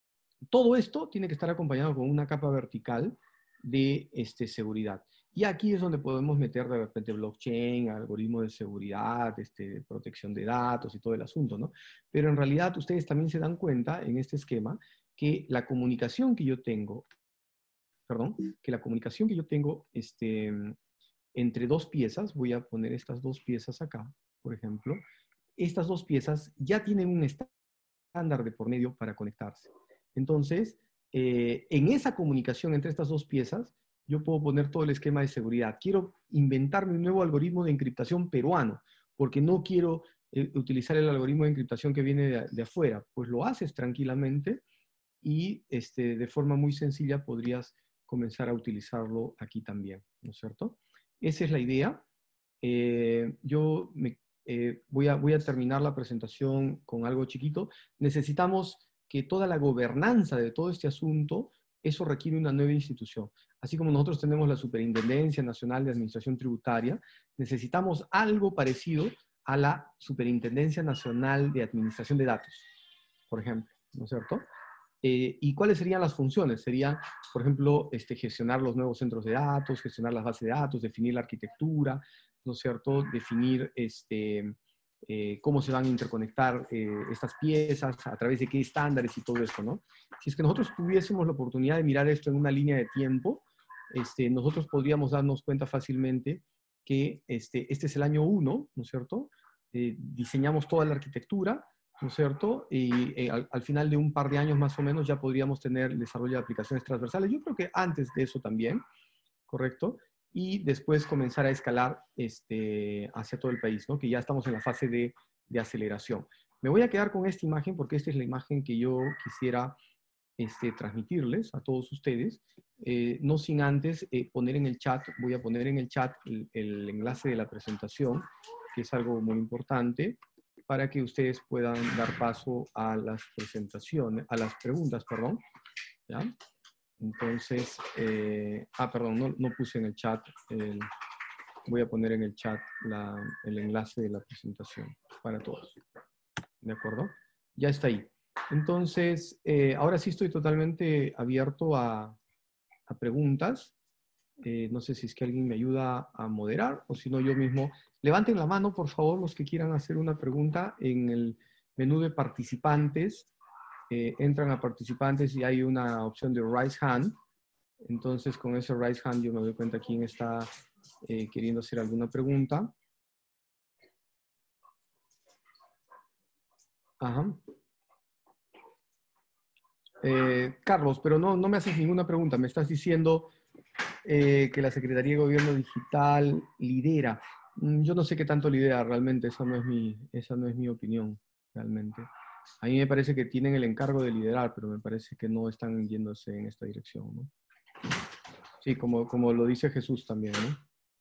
todo esto tiene que estar acompañado con una capa vertical de este, seguridad. Y aquí es donde podemos meter de repente blockchain, algoritmos de seguridad, este, protección de datos y todo el asunto, ¿no? Pero en realidad ustedes también se dan cuenta en este esquema que la comunicación que yo tengo, perdón, que la comunicación que yo tengo este, entre dos piezas, voy a poner estas dos piezas acá, por ejemplo, estas dos piezas ya tienen un estándar de por medio para conectarse. Entonces, eh, en esa comunicación entre estas dos piezas, yo puedo poner todo el esquema de seguridad. Quiero inventarme un nuevo algoritmo de encriptación peruano, porque no quiero eh, utilizar el algoritmo de encriptación que viene de, de afuera. Pues lo haces tranquilamente y este, de forma muy sencilla podrías comenzar a utilizarlo aquí también, ¿no es cierto? Esa es la idea. Eh, yo me, eh, voy, a, voy a terminar la presentación con algo chiquito. Necesitamos que toda la gobernanza de todo este asunto, eso requiere una nueva institución. Así como nosotros tenemos la Superintendencia Nacional de Administración Tributaria, necesitamos algo parecido a la Superintendencia Nacional de Administración de Datos, por ejemplo, ¿no es cierto? Eh, ¿Y cuáles serían las funciones? Serían, por ejemplo, este, gestionar los nuevos centros de datos, gestionar las bases de datos, definir la arquitectura, ¿no es cierto? Definir este, eh, cómo se van a interconectar eh, estas piezas, a través de qué estándares y todo eso, ¿no? Si es que nosotros tuviésemos la oportunidad de mirar esto en una línea de tiempo, este, nosotros podríamos darnos cuenta fácilmente que este, este es el año uno, ¿no es cierto? Eh, diseñamos toda la arquitectura, ¿no es cierto? Y eh, al, al final de un par de años más o menos ya podríamos tener el desarrollo de aplicaciones transversales. Yo creo que antes de eso también, ¿correcto? Y después comenzar a escalar este, hacia todo el país, ¿no? Que ya estamos en la fase de, de aceleración. Me voy a quedar con esta imagen porque esta es la imagen que yo quisiera este, transmitirles a todos ustedes. Eh, no sin antes eh, poner en el chat, voy a poner en el chat el, el enlace de la presentación, que es algo muy importante, para que ustedes puedan dar paso a las presentaciones, a las preguntas, perdón. ¿Ya? Entonces, eh, ah, perdón, no, no puse en el chat, el, voy a poner en el chat la, el enlace de la presentación para todos. ¿De acuerdo? Ya está ahí. Entonces, eh, ahora sí estoy totalmente abierto a, a preguntas. Eh, no sé si es que alguien me ayuda a moderar o si no yo mismo. Levanten la mano, por favor, los que quieran hacer una pregunta en el menú de participantes. Eh, entran a participantes y hay una opción de raise hand. Entonces, con ese raise hand yo me doy cuenta quién está eh, queriendo hacer alguna pregunta. Ajá. Eh, Carlos, pero no, no me haces ninguna pregunta. Me estás diciendo eh, que la Secretaría de Gobierno Digital lidera. Mm, Yo no sé qué tanto lidera realmente. Esa no es mi, esa no es mi opinión realmente. A mí me parece que tienen el encargo de liderar, pero me parece que no están yéndose en esta dirección, ¿no? Sí, como, como lo dice Jesús también, ¿no?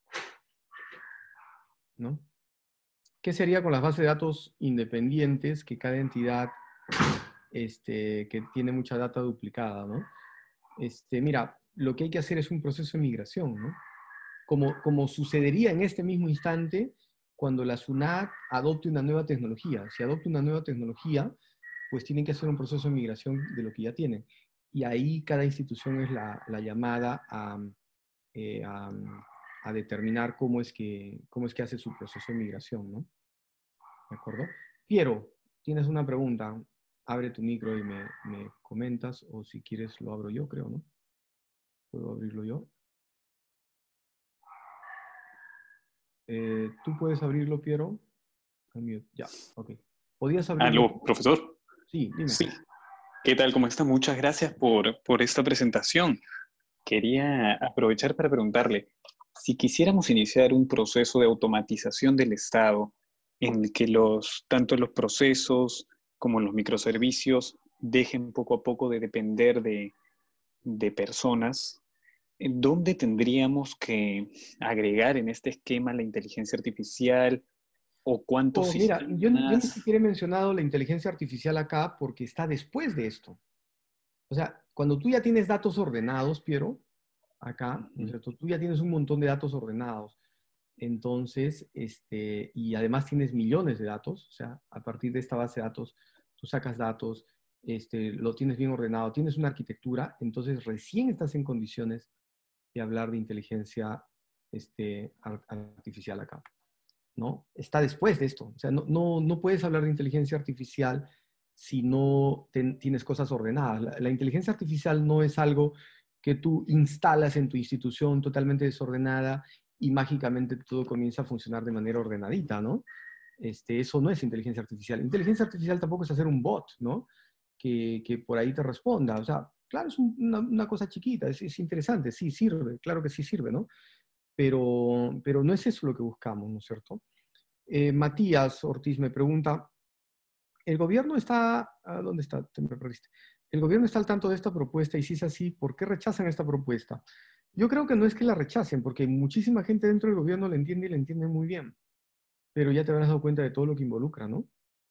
¿No? ¿Qué sería con las bases de datos independientes que cada entidad este, que tiene mucha data duplicada, ¿no? Este, mira, lo que hay que hacer es un proceso de migración, ¿no? Como, como sucedería en este mismo instante cuando la SUNAT adopte una nueva tecnología. Si adopta una nueva tecnología, pues tienen que hacer un proceso de migración de lo que ya tienen. Y ahí cada institución es la, la llamada a, eh, a, a determinar cómo es, que, cómo es que hace su proceso de migración, ¿no? ¿De acuerdo? Piero, tienes una pregunta. Abre tu micro y me, me comentas, o si quieres lo abro yo, creo, ¿no? ¿Puedo abrirlo yo? Eh, ¿Tú puedes abrirlo, Piero? Ya, ok. ¿Podías abrirlo?
Aló, profesor.
Sí, dime.
Sí. ¿Qué tal? ¿Cómo está? Muchas gracias por, por esta presentación. Quería aprovechar para preguntarle, si quisiéramos iniciar un proceso de automatización del Estado en el que los, tanto los procesos como los microservicios dejen poco a poco de depender de, de personas, ¿dónde tendríamos que agregar en este esquema la inteligencia artificial o cuántos
Oh, mira, yo, yo ni
sistemas?
siquiera he mencionado la inteligencia artificial acá porque está después de esto. O sea, cuando tú ya tienes datos ordenados, Piero, acá, ¿no es cierto? Tú ya tienes un montón de datos ordenados. Entonces, este, y además tienes millones de datos, o sea, a partir de esta base de datos, tú sacas datos, este, lo tienes bien ordenado, tienes una arquitectura, entonces recién estás en condiciones de hablar de inteligencia este, artificial acá, ¿no? Está después de esto, o sea, no, no, no puedes hablar de inteligencia artificial si no ten, tienes cosas ordenadas. La, la inteligencia artificial no es algo que tú instalas en tu institución totalmente desordenada y mágicamente todo comienza a funcionar de manera ordenadita, ¿no? Este, eso no es inteligencia artificial. Inteligencia artificial tampoco es hacer un bot, ¿no? Que, que por ahí te responda. O sea, claro, es un, una, una, cosa chiquita, es, es interesante, sí sirve, claro que sí sirve, ¿no? Pero, pero no es eso lo que buscamos, ¿no es cierto? Eh, Matías Ortiz me pregunta, ¿el gobierno está, ¿a dónde está? Te me perdiste. ¿El gobierno está al tanto de esta propuesta? Y si es así, ¿por qué rechazan esta propuesta? Yo creo que no es que la rechacen, porque muchísima gente dentro del gobierno la entiende y la entiende muy bien. Pero ya te habrás dado cuenta de todo lo que involucra, ¿no?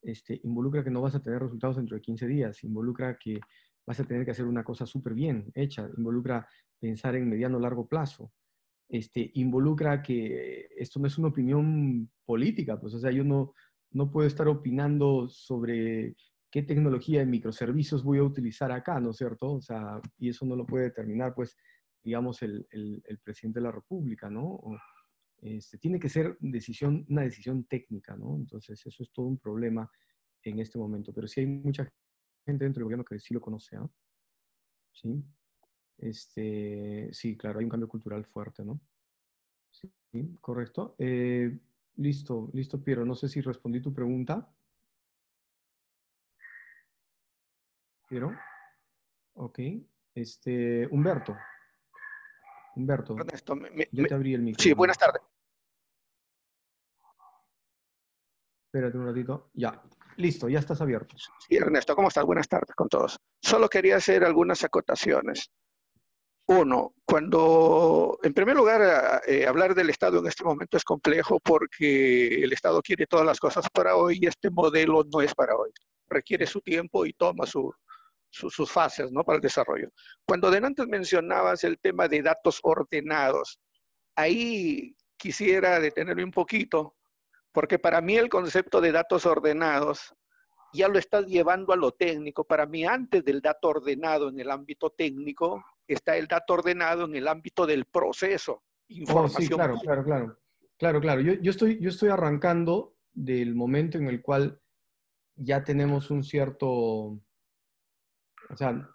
este, involucra que no vas a tener resultados dentro de quince días, involucra que vas a tener que hacer una cosa súper bien hecha, involucra pensar en mediano o largo plazo, este, involucra que esto no es una opinión política, pues, o sea, yo no, no puedo estar opinando sobre qué tecnología de microservicios voy a utilizar acá, ¿no es cierto? O sea, y eso no lo puede determinar, pues, digamos, el, el, el presidente de la República, ¿no? O, este, tiene que ser decisión, una decisión técnica, ¿no? Entonces, eso es todo un problema en este momento. Pero sí hay mucha gente dentro del gobierno que sí lo conoce, ¿no? Sí. Este, sí, claro, hay un cambio cultural fuerte, ¿no? Sí, correcto. Eh, listo, listo, Piero. No sé si respondí tu pregunta. Piero. Ok. Este, Humberto. Humberto,
Ernesto, me, me,
ya te abrí el
sí,
micrófono.
buenas tardes.
Espérate un ratito. Ya. Listo, ya estás abierto.
Sí, Ernesto, ¿cómo estás? Buenas tardes con todos. Solo quería hacer algunas acotaciones. Uno, cuando, en primer lugar, eh, hablar del Estado en este momento es complejo porque el Estado quiere todas las cosas para hoy y este modelo no es para hoy. Requiere su tiempo y toma su, su, sus fases, ¿no? Para el desarrollo. Cuando de antes mencionabas el tema de datos ordenados, ahí quisiera detenerme un poquito porque para mí el concepto de datos ordenados ya lo estás llevando a lo técnico. Para mí, antes del dato ordenado en el ámbito técnico, está el dato ordenado en el ámbito del proceso,
Oh, sí,
información.
claro, claro, claro. Claro, claro. Yo, yo estoy, yo estoy arrancando del momento en el cual ya tenemos un cierto, o sea,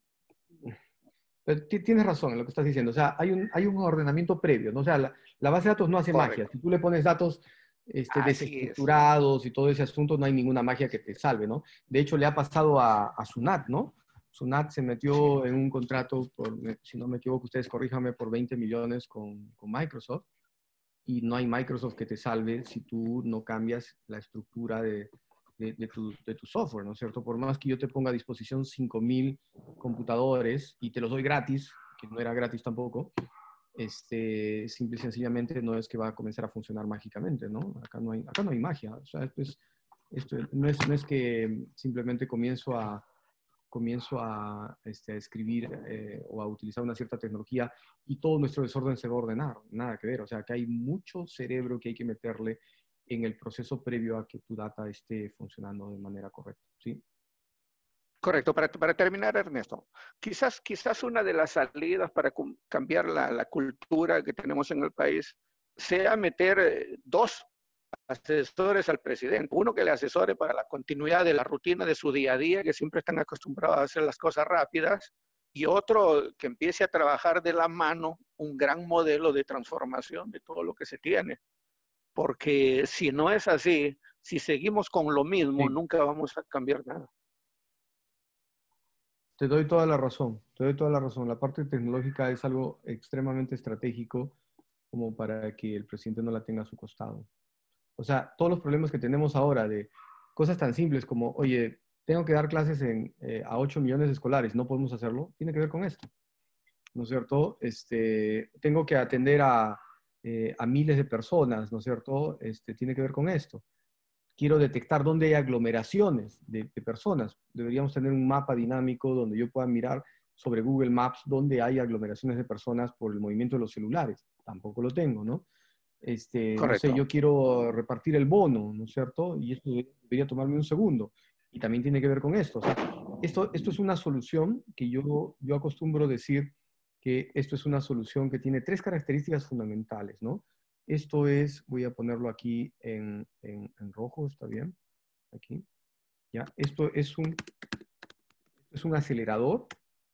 pero tienes razón en lo que estás diciendo. O sea, hay un, hay un ordenamiento previo, ¿no? O sea, la, la base de datos no hace magia.
Correcto.
Si tú le pones datos este,
Así es.
desestructurados y todo ese asunto, no hay ninguna magia que te salve, ¿no? De hecho, le ha pasado a, a Sunat, ¿no? Sunat se metió
Sí.
en un contrato, por, si no me equivoco, ustedes corríjame, por veinte millones con, con Microsoft, y no hay Microsoft que te salve si tú no cambias la estructura de, de, de, tu, de tu software, ¿no es cierto? Por más que yo te ponga a disposición cinco mil computadores y te los doy gratis, que no era gratis tampoco, este, simple y sencillamente no es que va a comenzar a funcionar mágicamente, ¿no? Acá no hay, acá no hay magia. O sea, esto es, esto no, es, no es que simplemente comienzo a, comienzo a, este, a escribir eh, o a utilizar una cierta tecnología y todo nuestro desorden se va a ordenar. Nada que ver. O sea, que hay mucho cerebro que hay que meterle en el proceso previo a que tu data esté funcionando de manera correcta, ¿sí?
Correcto. Para, para terminar, Ernesto, quizás, quizás una de las salidas para cambiar la, la cultura que tenemos en el país sea meter eh, dos asesores al presidente. Uno que le asesore para la continuidad de la rutina de su día a día, que siempre están acostumbrados a hacer las cosas rápidas, y otro que empiece a trabajar de la mano un gran modelo de transformación de todo lo que se tiene. Porque si no es así, si seguimos con lo mismo,
Sí.
nunca vamos a cambiar nada.
Te doy toda la razón, te doy toda la razón. La parte tecnológica es algo extremadamente estratégico como para que el presidente no la tenga a su costado. O sea, todos los problemas que tenemos ahora de cosas tan simples como, oye, tengo que dar clases en, eh, a ocho millones de escolares, no podemos hacerlo, tiene que ver con esto, ¿no es cierto? Este, tengo que atender a, eh, a miles de personas, ¿no es cierto? Este, tiene que ver con esto. Quiero detectar dónde hay aglomeraciones de, de personas. Deberíamos tener un mapa dinámico donde yo pueda mirar sobre Google Maps dónde hay aglomeraciones de personas por el movimiento de los celulares. Tampoco lo tengo, ¿no? Este, no sé,
Correcto.
yo quiero repartir el bono, ¿no es cierto? Y esto debería tomarme un segundo. Y también tiene que ver con esto. O sea, esto, esto es una solución que yo, yo acostumbro decir que esto es una solución que tiene tres características fundamentales, ¿no? Esto es, voy a ponerlo aquí en, en, en rojo, ¿está bien? Aquí. ¿Ya? Esto es un, es un acelerador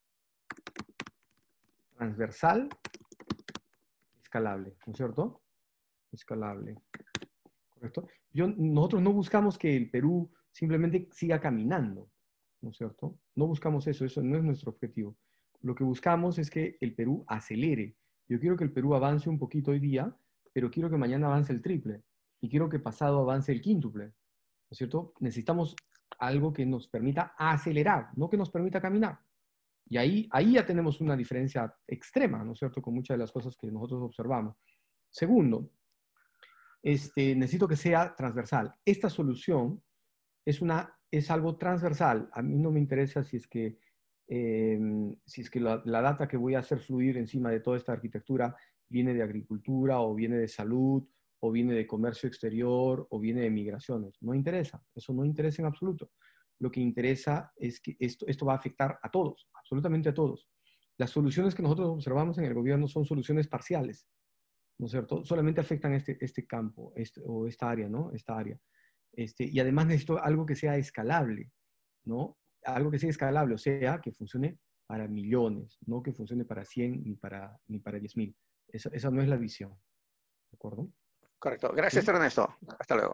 transversal escalable, ¿no es cierto? Escalable. ¿Correcto? Yo, nosotros no buscamos que el Perú simplemente siga caminando, ¿no es cierto? No buscamos eso, eso no es nuestro objetivo. Lo que buscamos es que el Perú acelere. Yo quiero que el Perú avance un poquito hoy día, pero quiero que mañana avance el triple y quiero que pasado avance el quíntuple, ¿no es cierto? Necesitamos algo que nos permita acelerar, no que nos permita caminar. Y ahí, ahí ya tenemos una diferencia extrema, ¿no es cierto?, con muchas de las cosas que nosotros observamos. Segundo, este, necesito que sea transversal. Esta solución es, una, es algo transversal. A mí no me interesa si es que, eh, si es que la, la data que voy a hacer fluir encima de toda esta arquitectura viene de agricultura o viene de salud o viene de comercio exterior o viene de migraciones. No interesa, eso no interesa en absoluto. Lo que interesa es que esto, esto va a afectar a todos, absolutamente a todos. Las soluciones que nosotros observamos en el gobierno son soluciones parciales, ¿no es cierto? Solamente afectan este, este campo este, o esta área, ¿no? Esta área. Este, y además necesito algo que sea escalable, ¿no? Algo que sea escalable, o sea, que funcione para millones, no que funcione para cien ni para, ni para diez mil. Esa, esa no es la visión, ¿de acuerdo?
Correcto. Gracias,
¿Sí?
Ernesto. Hasta luego.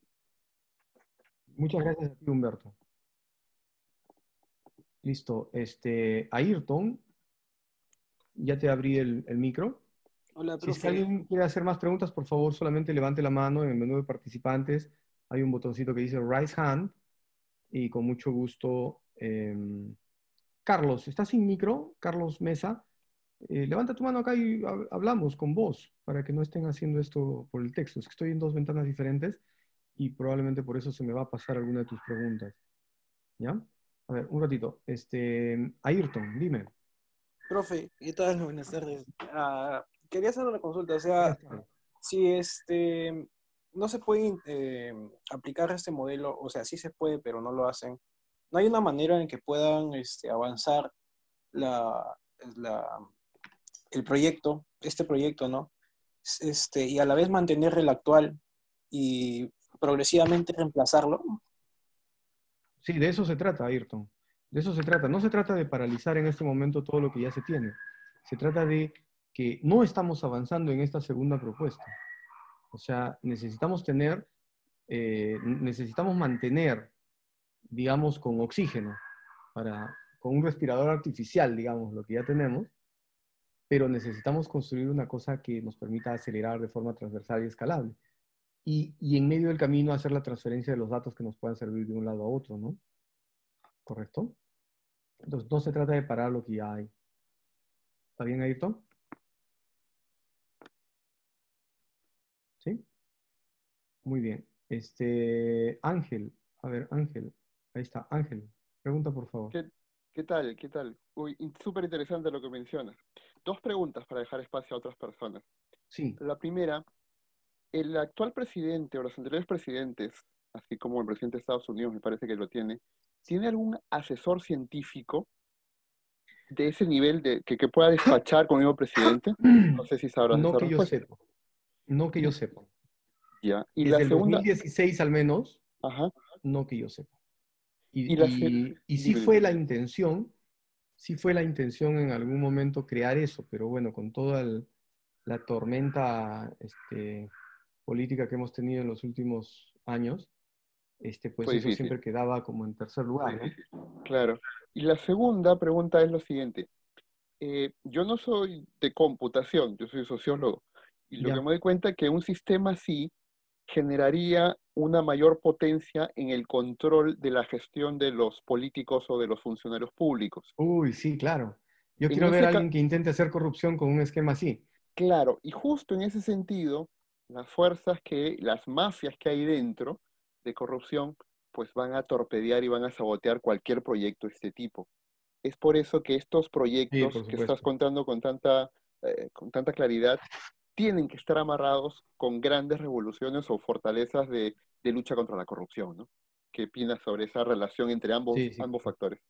Muchas gracias a ti, Humberto. Listo. Este, Ayrton, ya te abrí el, el micro.
Hola,
Si es que
profe.
alguien quiere hacer más preguntas, por favor, solamente levante la mano en el menú de participantes. Hay un botoncito que dice Raise Hand y con mucho gusto. Eh, Carlos, ¿estás sin micro? Carlos Mesa. Eh, levanta tu mano acá y hablamos con vos para que no estén haciendo esto por el texto. Es que estoy en dos ventanas diferentes y probablemente por eso se me va a pasar alguna de tus preguntas. ¿Ya? A ver, un ratito. Este, Ayrton, dime.
Profe, ¿qué tal? Buenas tardes. Ah, quería hacer una consulta, o sea, si este no se puede eh, aplicar este modelo, o sea, sí se puede, pero no lo hacen. ¿No hay una manera en que puedan este, avanzar la, la, el proyecto, este proyecto, ¿no? Este, y a la vez mantener el actual y progresivamente reemplazarlo?
Sí, de eso se trata, Ayrton. De eso se trata. No se trata de paralizar en este momento todo lo que ya se tiene. Se trata de que no estamos avanzando en esta segunda propuesta. O sea, necesitamos tener, eh, necesitamos mantener, digamos, con oxígeno, para, con un respirador artificial, digamos, lo que ya tenemos, pero necesitamos construir una cosa que nos permita acelerar de forma transversal y escalable. Y, y en medio del camino hacer la transferencia de los datos que nos puedan servir de un lado a otro, ¿no? ¿Correcto? Entonces, no se trata de parar lo que ya hay. ¿Está bien, Ayrton? ¿Sí? Muy bien. Este, Ángel, a ver, Ángel, ahí está, Ángel, pregunta por favor.
¿Qué, qué tal? ¿Qué tal? Uy, in- súper interesante lo que mencionas. Dos preguntas para dejar espacio a otras personas.
Sí,
La primera, el actual presidente o los anteriores presidentes, así como el presidente de Estados Unidos, me parece que lo tiene, ¿tiene algún asesor científico de ese nivel de, que, que pueda despachar con el mismo presidente? No sé si sabrás
no
esa
que yo
respuesta.
sepa, no que yo
Y,
sepa.
ya. Y la
Desde el
segunda,
dos mil dieciséis al menos,
ajá.
no que yo sepa.
Y la
Y,
se-
y, y sí
dime, dime.
fue la intención, sí fue la intención en algún momento crear eso, pero bueno, con toda el- la tormenta este, política que hemos tenido en los últimos años, este, pues
Fue
eso
difícil.
siempre quedaba como en tercer lugar, ¿no?
Claro. Y la segunda pregunta es lo siguiente. Eh, yo no soy de computación, yo soy sociólogo, y lo que
Ya.
me doy cuenta es que un sistema así generaría una mayor potencia en el control de la gestión de los políticos o de los funcionarios públicos.
Uy, sí, claro. Yo
En
quiero ver a
ese ca-
alguien que intente hacer corrupción con un esquema así.
claro, y justo en ese sentido, las fuerzas que, las mafias que hay dentro de corrupción, pues van a torpedear y van a sabotear cualquier proyecto de este tipo. Es por eso que estos
Sí,
proyectos
por
que estás
supuesto.
contando con tanta, eh, con tanta claridad tienen que estar amarrados con grandes revoluciones o fortalezas de, de lucha contra la corrupción, ¿no? ¿Qué opinas sobre esa relación entre ambos,
Sí, sí,
ambos
claro.
factores?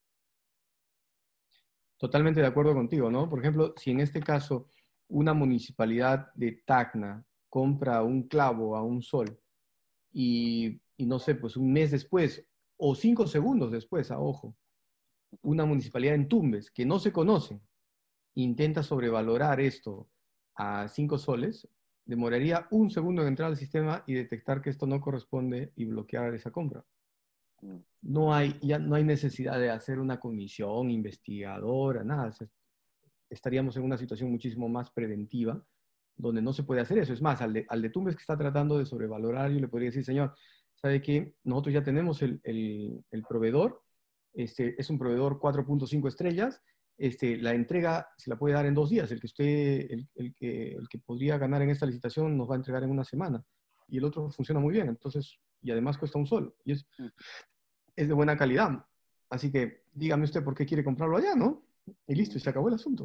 Totalmente de acuerdo contigo, ¿no? Por ejemplo, si en este caso una municipalidad de Tacna compra un clavo a un sol y, y no sé, pues un mes después o cinco segundos después, a ojo, una municipalidad en Tumbes que no se conoce intenta sobrevalorar esto a cinco soles, demoraría un segundo en entrar al sistema y detectar que esto no corresponde y bloquear esa compra.
Mm.
No hay, ya no hay necesidad de hacer una comisión investigadora, nada. O sea, estaríamos en una situación muchísimo más preventiva, donde no se puede hacer eso. Es más, al de, al de Tumbes que está tratando de sobrevalorar, yo le podría decir, señor, ¿sabe qué? Nosotros ya tenemos el, el, el proveedor, este, es un proveedor cuatro punto cinco estrellas, este, la entrega se la puede dar en dos días, el que usted, el, el, que, el que podría ganar en esta licitación nos va a entregar en una semana, y el otro funciona muy bien, entonces y además cuesta un sol, y es, es de buena calidad. Así que dígame usted por qué quiere comprarlo allá, ¿no? Y listo, y se acabó el asunto.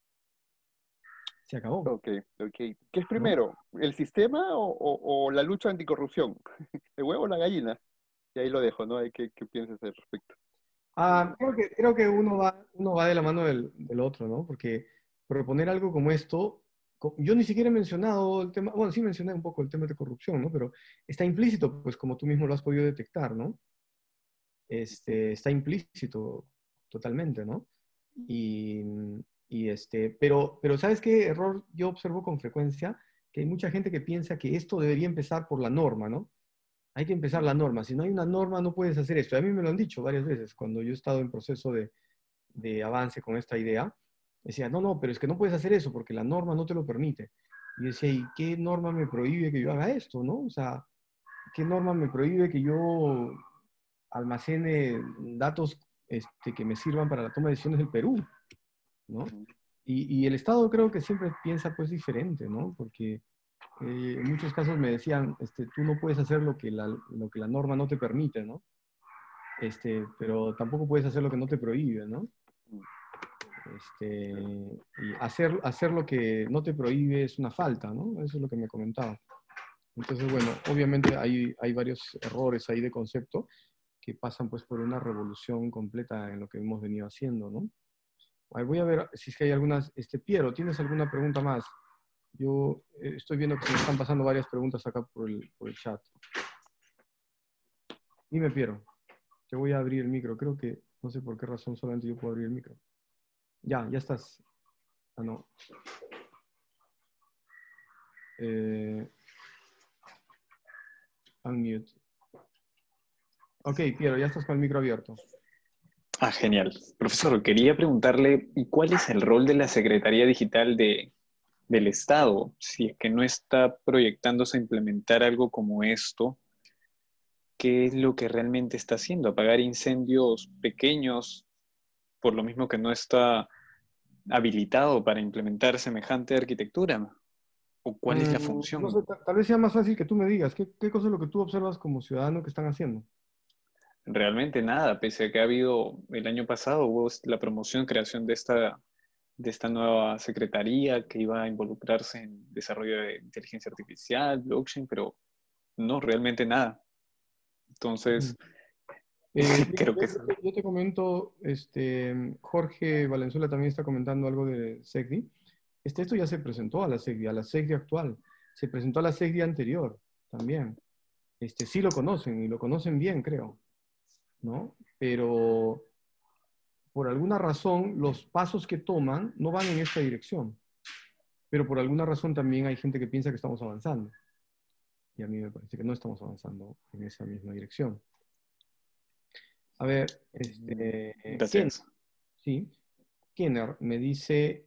Se acabó.
Ok, ok. ¿Qué es
¿No?
primero? ¿El sistema o, o- o la lucha anticorrupción? ¿El huevo o la gallina? Y ahí lo dejo, ¿no? Hay que, que pienses al respecto.
Ah, creo que, creo que uno va, uno va de la mano del, del otro, ¿no? Porque proponer algo como esto, co- yo ni siquiera he mencionado el tema, bueno, sí mencioné un poco el tema de corrupción, ¿no? Pero está implícito, pues como tú mismo lo has podido detectar, ¿no? Este, está implícito totalmente, ¿no? Y, y este, pero, pero ¿sabes qué error yo observo con frecuencia? Que hay mucha gente que piensa que esto debería empezar por la norma, ¿no? Hay que empezar la norma. Si no hay una norma, no puedes hacer esto. A mí me lo han dicho varias veces cuando yo he estado en proceso de, de avance con esta idea. Decía, no, no, pero es que no puedes hacer eso porque la norma no te lo permite. Y yo decía, ¿y qué norma me prohíbe que yo haga esto, no? O sea, ¿qué norma me prohíbe que yo almacene datos este, que me sirvan para la toma de decisiones del Perú, ¿no? Y, y el Estado creo que siempre piensa pues diferente, ¿no? Porque eh, en muchos casos me decían, este, tú no puedes hacer lo que, la, lo que la norma no te permite, ¿no? Este, pero tampoco puedes hacer lo que no te prohíbe, ¿no? Este, y hacer, hacer lo que no te prohíbe es una falta, ¿no? Eso es lo que me comentaba. Entonces, bueno, obviamente hay, hay varios errores ahí de concepto que pasan pues por una revolución completa en lo que hemos venido haciendo, ¿no? A ver, voy a ver si es que hay algunas, este, Piero, ¿tienes alguna pregunta más? Yo eh, estoy viendo que se me están pasando varias preguntas acá por el, por el chat. Dime, Piero, te voy a abrir el micro. Creo que, no sé por qué razón solamente yo puedo abrir el micro. Ya, ya estás. Ah, no. Eh, unmute. Ok, Piero, ya estás con el micro abierto.
Ah, genial. Profesor, quería preguntarle, ¿y cuál es el rol de la Secretaría Digital de, del Estado? Si es que no está proyectándose a implementar algo como esto, ¿qué es lo que realmente está haciendo? ¿Apagar incendios pequeños por lo mismo que no está habilitado para implementar semejante arquitectura? ¿O cuál es la
Mm, no sé,
función?
ta- tal vez sea más fácil que tú me digas. ¿Qué, qué cosa es lo que tú observas como ciudadano que están haciendo?
Realmente nada, pese a que ha habido, el año pasado hubo la promoción, creación de esta, de esta nueva secretaría que iba a involucrarse en desarrollo de inteligencia artificial, blockchain, pero no, realmente nada.
Mm.
Entonces,
Eh, mira,
creo
yo,
que
yo
es...
te, yo te comento, este, Jorge Valenzuela también está comentando algo de SECDI. Este, esto ya se presentó a la SECDI, a la SECDI actual. Se presentó a la SECDI anterior también. Este, sí lo conocen y lo conocen bien, creo, ¿no? Pero por alguna razón los pasos que toman no van en esta dirección. Pero por alguna razón también hay gente que piensa que estamos avanzando. Y a mí me parece que no estamos avanzando en esa misma dirección. A ver, este, Ken,
Gracias.
sí, Kenner me dice,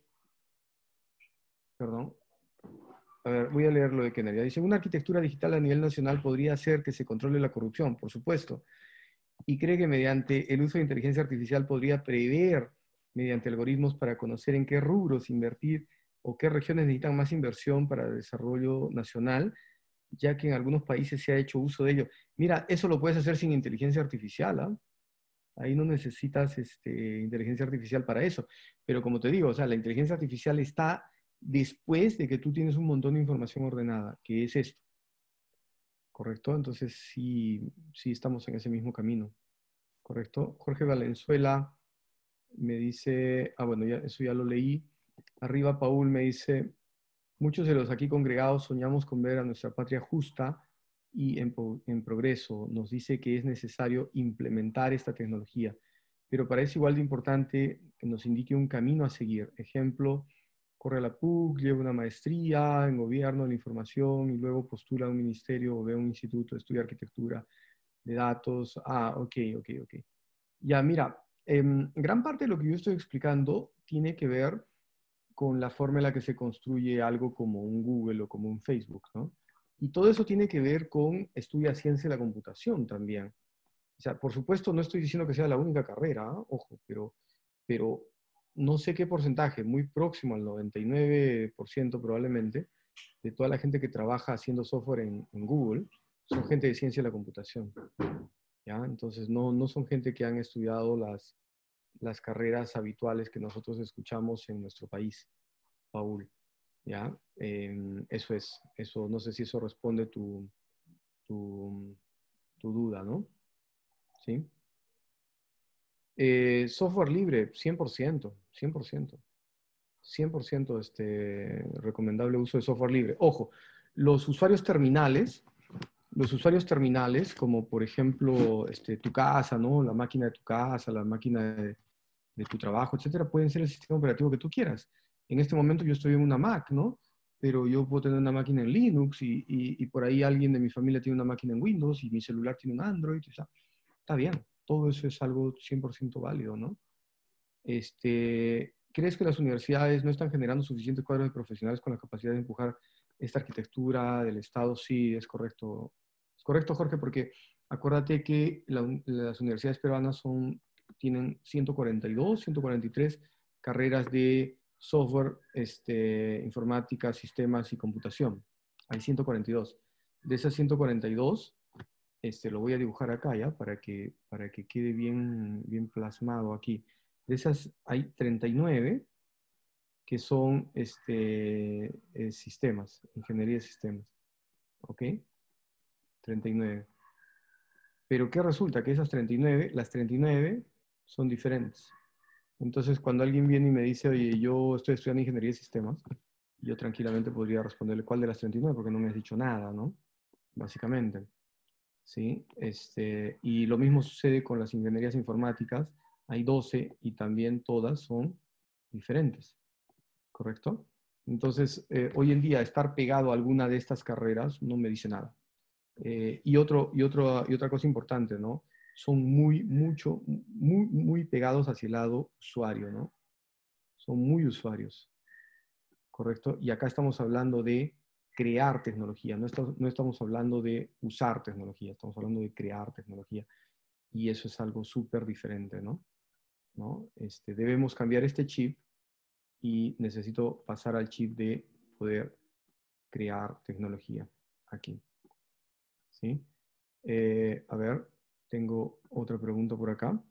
perdón, a ver, voy a leer lo de Kenner. Ya dice, una arquitectura digital a nivel nacional podría hacer que se controle la corrupción, por supuesto, y cree que mediante el uso de inteligencia artificial podría prever mediante algoritmos para conocer en qué rubros invertir o qué regiones necesitan más inversión para el desarrollo nacional, ya que en algunos países se ha hecho uso de ello. Mira, eso lo puedes hacer sin inteligencia artificial, ¿ah? Ahí no necesitas este, inteligencia artificial para eso. Pero como te digo, o sea, la inteligencia artificial está después de que tú tienes un montón de información ordenada, que es esto. ¿Correcto? Entonces sí, sí estamos en ese mismo camino. ¿Correcto? Jorge Valenzuela me dice, ah, bueno, ya, eso ya lo leí. Arriba Paul me dice, muchos de los aquí congregados soñamos con ver a nuestra patria justa y en, en progreso. Nos dice que es necesario implementar esta tecnología, pero parece igual de importante que nos indique un camino a seguir. Ejemplo, corre a la P U C, lleva una maestría en gobierno de la información y luego postula a un ministerio o ve a un instituto, estudia arquitectura de datos. Ah, ok, ok, ok. Ya, mira, eh, gran parte de lo que yo estoy explicando tiene que ver con la forma en la que se construye algo como un Google o como un Facebook, ¿no? Y todo eso tiene que ver con estudia ciencia de la computación también. O sea, por supuesto, no estoy diciendo que sea la única carrera, ¿eh? Ojo, pero, pero no sé qué porcentaje, muy próximo al noventa y nueve por ciento probablemente, de toda la gente que trabaja haciendo software en, en Google, son gente de ciencia de la computación, ¿ya? Entonces no, no son gente que han estudiado las, las carreras habituales que nosotros escuchamos en nuestro país, Paul, ¿ya? Eh, eso es, eso, no sé si eso responde tu, tu, tu duda, ¿no? ¿Sí? Eh, software libre, cien por ciento, cien por ciento. cien por ciento este, recomendable uso de software libre. Ojo, los usuarios terminales, los usuarios terminales, como por ejemplo este, tu casa, ¿no? La máquina de tu casa, la máquina de, de tu trabajo, etcétera, pueden ser el sistema operativo que tú quieras. En este momento yo estoy en una Mac, ¿no? Pero yo puedo tener una máquina en Linux y, y, y por ahí alguien de mi familia tiene una máquina en Windows y mi celular tiene un Android. O sea, está bien, todo eso es algo cien por ciento válido, ¿no? Este, ¿crees que las universidades no están generando suficientes cuadros de profesionales con la capacidad de empujar esta arquitectura del Estado? Sí, es correcto. Es correcto, Jorge, porque acuérdate que la, las universidades peruanas son, tienen ciento cuarenta y dos, ciento cuarenta y tres carreras de software, este, informática, sistemas y computación. Hay ciento cuarenta y dos. De esas ciento cuarenta y dos, este, lo voy a dibujar acá ya para que, para que quede bien, bien plasmado aquí. De esas hay treinta y nueve que son este, eh, sistemas, ingeniería de sistemas. ¿Ok? treinta y nueve. Pero ¿qué resulta? Que esas treinta y nueve, las treinta y nueve son diferentes. Entonces, cuando alguien viene y me dice, oye, yo estoy estudiando ingeniería de sistemas, yo tranquilamente podría responderle, ¿cuál de las treinta y nueve? Porque no me has dicho nada, ¿no? Básicamente. ¿Sí? Este, y lo mismo sucede con las ingenierías informáticas. Hay doce y también todas son diferentes. ¿Correcto? Entonces, eh, hoy en día, estar pegado a alguna de estas carreras no me dice nada. Eh, y, otro, y, otro, y otra cosa importante, ¿no? Son muy, mucho, muy, muy pegados hacia el lado usuario, ¿no? Son muy usuarios, ¿correcto? Y acá estamos hablando de crear tecnología, no, está, no estamos hablando de usar tecnología, estamos hablando de crear tecnología. Y eso es algo súper diferente, ¿no? ¿No? Este, debemos cambiar este chip y necesito pasar al chip de poder crear tecnología aquí. ¿Sí? Eh, a ver, tengo otra pregunta por acá.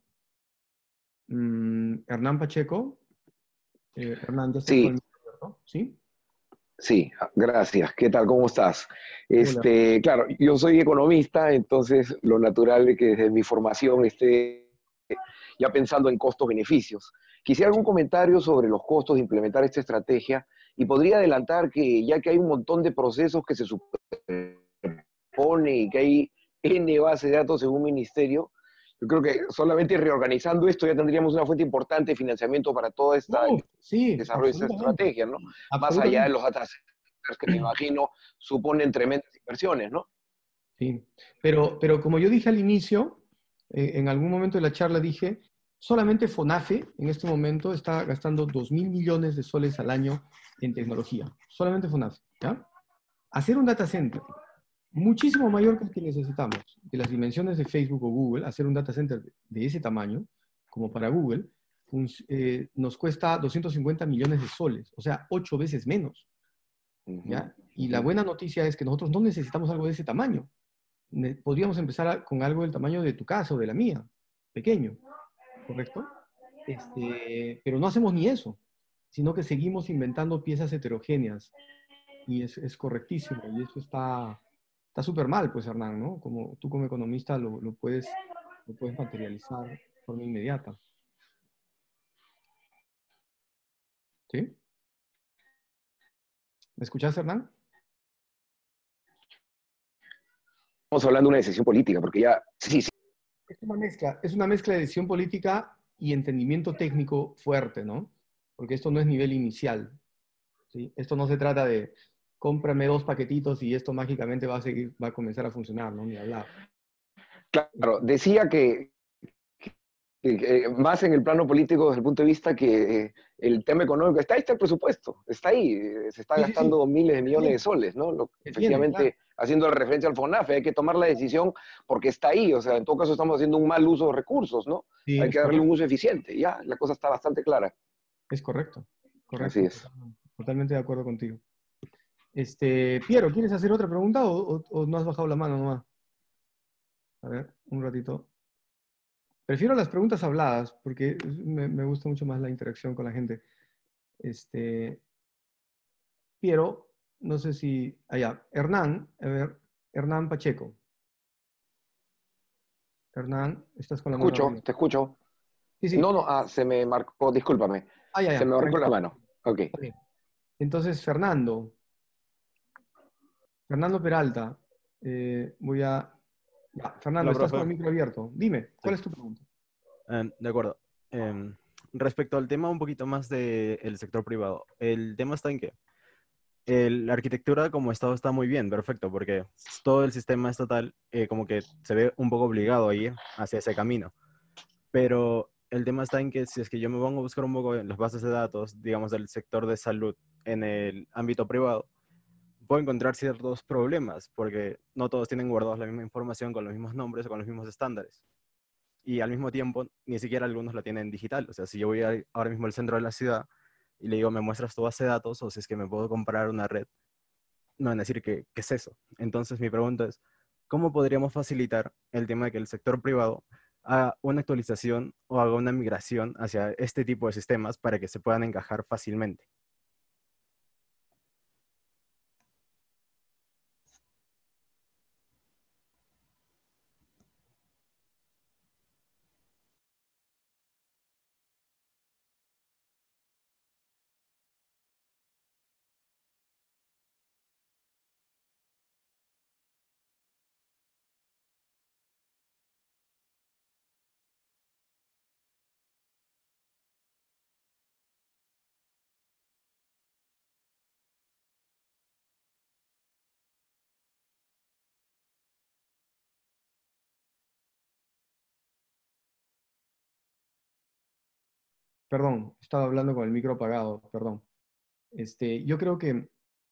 Mm, Hernán Pacheco. Eh, Hernán, ya estás
Sí,
con el micrófono, ¿sí?
sí, gracias. ¿Qué tal? ¿Cómo estás?
Hola.
Este, claro, yo soy economista, entonces lo natural es que desde mi formación esté ya pensando en costos-beneficios. Quisiera algún comentario sobre los costos de implementar esta estrategia y podría adelantar que ya que hay un montón de procesos que se superponen y que hay N base de datos en un ministerio, yo creo que solamente reorganizando esto ya tendríamos una fuente importante de financiamiento para todo este
No, sí,
desarrollo de esta
absolutamente.
estrategia, ¿no? Más allá de
Absolutamente.
los data centers que me imagino suponen tremendas inversiones, ¿no?
Sí, pero, pero como yo dije al inicio, eh, en algún momento de la charla dije, solamente FONAFE en este momento está gastando dos mil millones de soles al año en tecnología. Solamente FONAFE, ¿ya? Hacer un data center muchísimo mayor que el que necesitamos, de las dimensiones de Facebook o Google, hacer un data center de ese tamaño, como para Google, eh, nos cuesta doscientos cincuenta millones de soles, o sea, ocho veces menos, ¿ya? Y la buena noticia es que nosotros no necesitamos algo de ese tamaño. Podríamos empezar a, con algo del tamaño de tu casa o de la mía, pequeño, ¿correcto? Este, pero no hacemos ni eso, sino que seguimos inventando piezas heterogéneas, y es, es correctísimo, y eso está está súper mal, pues, Hernán, ¿no? Como tú como economista lo, lo, puedes, lo puedes materializar de forma inmediata. ¿Sí? ¿Me escuchas, Hernán?
Estamos hablando de una decisión política, porque ya, sí, sí.
Es una mezcla, es una mezcla de decisión política y entendimiento técnico fuerte, ¿no? Porque esto no es nivel inicial, ¿sí? Esto no se trata de cómprame dos paquetitos y esto mágicamente va a seguir, va a comenzar a funcionar, ¿no? Ni hablar.
Claro, decía que, que, que más en el plano político desde el punto de vista que eh, el tema económico, está ahí, está el presupuesto, está ahí, eh, se está
Sí, sí,
gastando
sí.
miles de millones
Tiene,
de soles, ¿no? Lo,
tiene,
efectivamente,
claro.
haciendo referencia al FONAFE, hay que tomar la decisión porque está ahí, o sea, en todo caso estamos haciendo un mal uso de recursos, ¿no?
Sí,
Hay
es
que darle
correcto.
un uso eficiente, ya, la cosa está bastante clara.
Es correcto,
Así
correcto.
es.
Totalmente de acuerdo contigo. Este, Piero, ¿quieres hacer otra pregunta o, o, o no has bajado la mano nomás? A ver, un ratito. Prefiero las preguntas habladas porque me, me gusta mucho más la interacción con la gente. Este, pero, no sé si... Allá, Hernán, a ver, Hernán Pacheco. Hernán, estás con
Te
la mano
escucho,
arriba.
te escucho.
Sí,
No,
sí.
no, ah, se me marcó, discúlpame.
Ah, ya,
Se
ya,
me marcó la
tranquilo.
mano. Ok.
Está bien. Entonces, Fernando. Fernando Peralta. Eh, voy a... Ya, Fernando,
Hola,
estás con el
profe.
micro abierto. Dime,
Sí.
¿cuál es tu pregunta?
Em, de acuerdo. Em, respecto al tema un poquito más del sector privado, el tema está en que el- la arquitectura como Estado está muy bien, perfecto, porque todo el sistema estatal eh, como que se ve un poco obligado a ir hacia ese camino. Pero el tema está en que si es que yo me pongo a buscar un poco en las bases de datos, digamos, del sector de salud en el ámbito privado, puedo encontrar ciertos problemas, porque no todos tienen guardados la misma información con los mismos nombres o con los mismos estándares. Y al mismo tiempo, ni siquiera algunos la tienen digital. O sea, si yo voy a, ahora mismo al centro de la ciudad y le digo, me muestras tu base de datos, o si es que me puedo comprar una red, me van a decir que, ¿qué es eso? Entonces, mi pregunta es, ¿cómo podríamos facilitar el tema de que el sector privado haga una actualización o haga una migración hacia este tipo de sistemas para que se puedan encajar fácilmente?
Perdón, estaba hablando con el micro apagado, perdón. Este, yo creo que,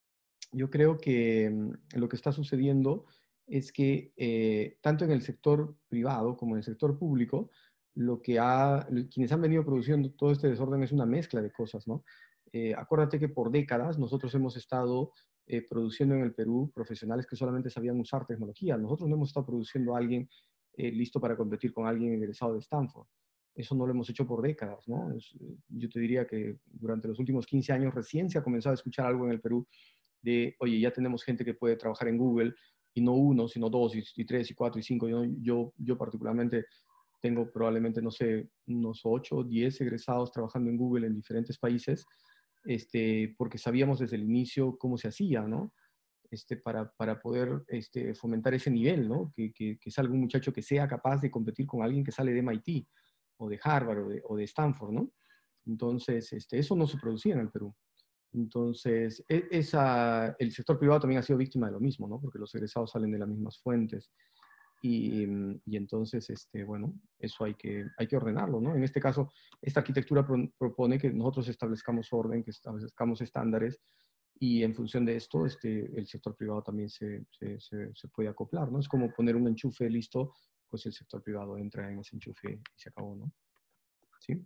yo creo que mm, lo que está sucediendo es que eh, tanto en el sector privado como en el sector público, lo que ha, quienes han venido produciendo todo este desorden es una mezcla de cosas, ¿no? Eh, acuérdate que por décadas nosotros hemos estado eh, produciendo en el Perú profesionales que solamente sabían usar tecnología. Nosotros no hemos estado produciendo a alguien eh, listo para competir con alguien egresado de Stanford. Eso no lo hemos hecho por décadas, ¿no? Es, yo te diría que durante los últimos quince años recién se ha comenzado a escuchar algo en el Perú de, oye, ya tenemos gente que puede trabajar en Google, y no uno, sino dos, y, y tres, y cuatro, y cinco. Yo, yo, yo particularmente tengo probablemente, no sé, unos ocho, diez egresados trabajando en Google en diferentes países, este, porque sabíamos desde el inicio cómo se hacía, ¿no? Este, para, para poder este, fomentar ese nivel, ¿no? Que, que, que salga un muchacho que sea capaz de competir con alguien que sale de M I T, o de Harvard, o de, o de Stanford, ¿no? Entonces, este, eso no se producía en el Perú. Entonces, e, esa, el sector privado también ha sido víctima de lo mismo, ¿no? Porque los egresados salen de las mismas fuentes. Y, y entonces, este, bueno, eso hay que, hay que ordenarlo, ¿no? En este caso, esta arquitectura pro, propone que nosotros establezcamos orden, que establezcamos estándares, y en función de esto, este, el sector privado también se, se, se, se puede acoplar, ¿no? Es como poner un enchufe listo, pues el sector privado entra en ese enchufe y se acabó, ¿no? ¿Sí?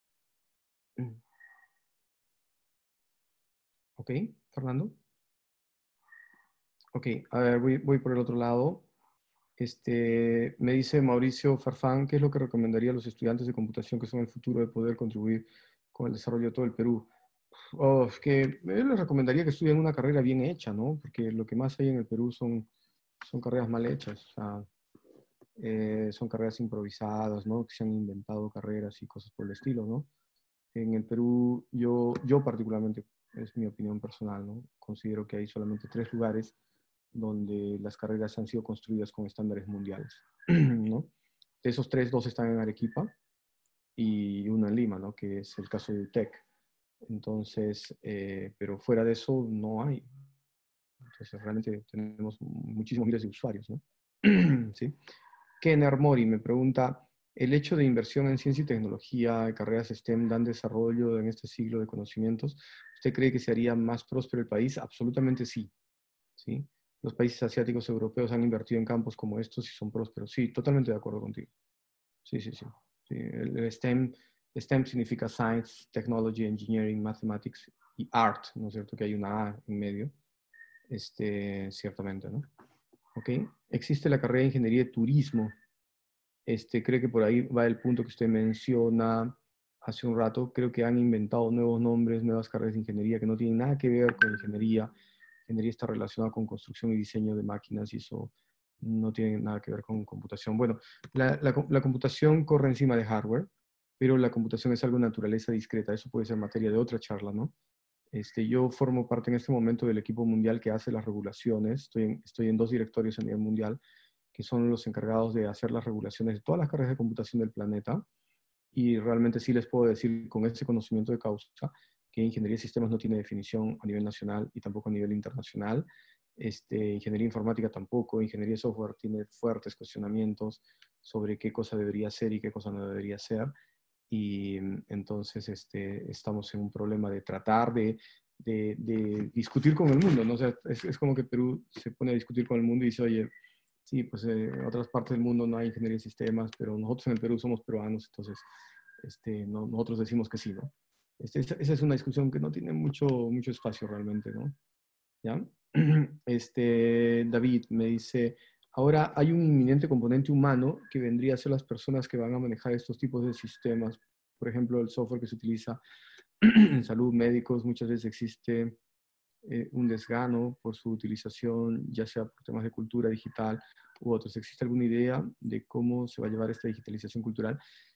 Ok, Fernando. Ok, a ver, voy, voy por el otro lado. Este, me dice Mauricio Farfán, ¿qué es lo que recomendaría a los estudiantes de computación que son el futuro de poder contribuir con el desarrollo de todo el Perú? Oh, es que yo les recomendaría que estudien una carrera bien hecha, ¿no? Porque lo que más hay en el Perú son, son carreras mal hechas, o sea, eh, son carreras improvisadas, ¿no? Que se han inventado carreras y cosas por el estilo, ¿no? En el Perú, yo, yo particularmente, es mi opinión personal, ¿no? Considero que hay solamente tres lugares donde las carreras han sido construidas con estándares mundiales, ¿no? De esos tres, dos están en Arequipa y uno en Lima, ¿no? Que es el caso de U T E C. Entonces, eh, pero fuera de eso no hay. Entonces, realmente tenemos muchísimos miles de usuarios, ¿no? ¿Sí? Kenner Mori me pregunta, ¿el hecho de inversión en ciencia y tecnología, carreras STEM, dan desarrollo en este siglo de conocimientos? ¿Usted cree que se haría más próspero el país? Absolutamente sí. ¿Sí? Los países asiáticos europeos han invertido en campos como estos y son prósperos. Sí, totalmente de acuerdo contigo. Sí, sí, sí. Sí, el, el STEM, STEM significa Science, Technology, Engineering, Mathematics y Art, ¿no es cierto? Que hay una A en medio. Este, ciertamente, ¿no? ¿ok? Existe la carrera de Ingeniería de Turismo. Este, creo que por ahí va el punto que usted menciona hace un rato. Creo que han inventado nuevos nombres, nuevas carreras de ingeniería que no tienen nada que ver con ingeniería. Ingeniería está relacionada con construcción y diseño de máquinas y eso no tiene nada que ver con computación. Bueno, la, la, la computación corre encima de hardware, pero la computación es algo de naturaleza discreta. Eso puede ser materia de otra charla, ¿no? Este, yo formo parte en este momento del equipo mundial que hace las regulaciones. Estoy en, estoy en dos directorios a nivel mundial que son los encargados de hacer las regulaciones de todas las carreras de computación del planeta. Y realmente sí les puedo decir con ese conocimiento de causa que ingeniería de sistemas no tiene definición a nivel nacional y tampoco a nivel internacional. Este, ingeniería informática tampoco. Ingeniería de software tiene fuertes cuestionamientos sobre qué cosa debería ser y qué cosa no debería ser. Y entonces este, estamos en un problema de tratar de, de, de discutir con el mundo, ¿no? O sea, es, es como que Perú se pone a discutir con el mundo y dice, oye, sí, pues eh, en otras partes del mundo no hay ingeniería de sistemas, pero nosotros en el Perú somos peruanos, entonces este, no, nosotros decimos que sí, ¿no? Este, esa, esa es una discusión que no tiene mucho, mucho espacio realmente, ¿no? ¿Ya? Este, David me dice, ahora hay un inminente componente humano que vendría a ser las personas que van a manejar estos tipos de sistemas. Por ejemplo, el software que se utiliza en salud, médicos, muchas veces existe eh, un desgano por su utilización, ya sea por temas de cultura digital u otros. ¿Existe alguna idea de cómo se va a llevar esta digitalización cultural?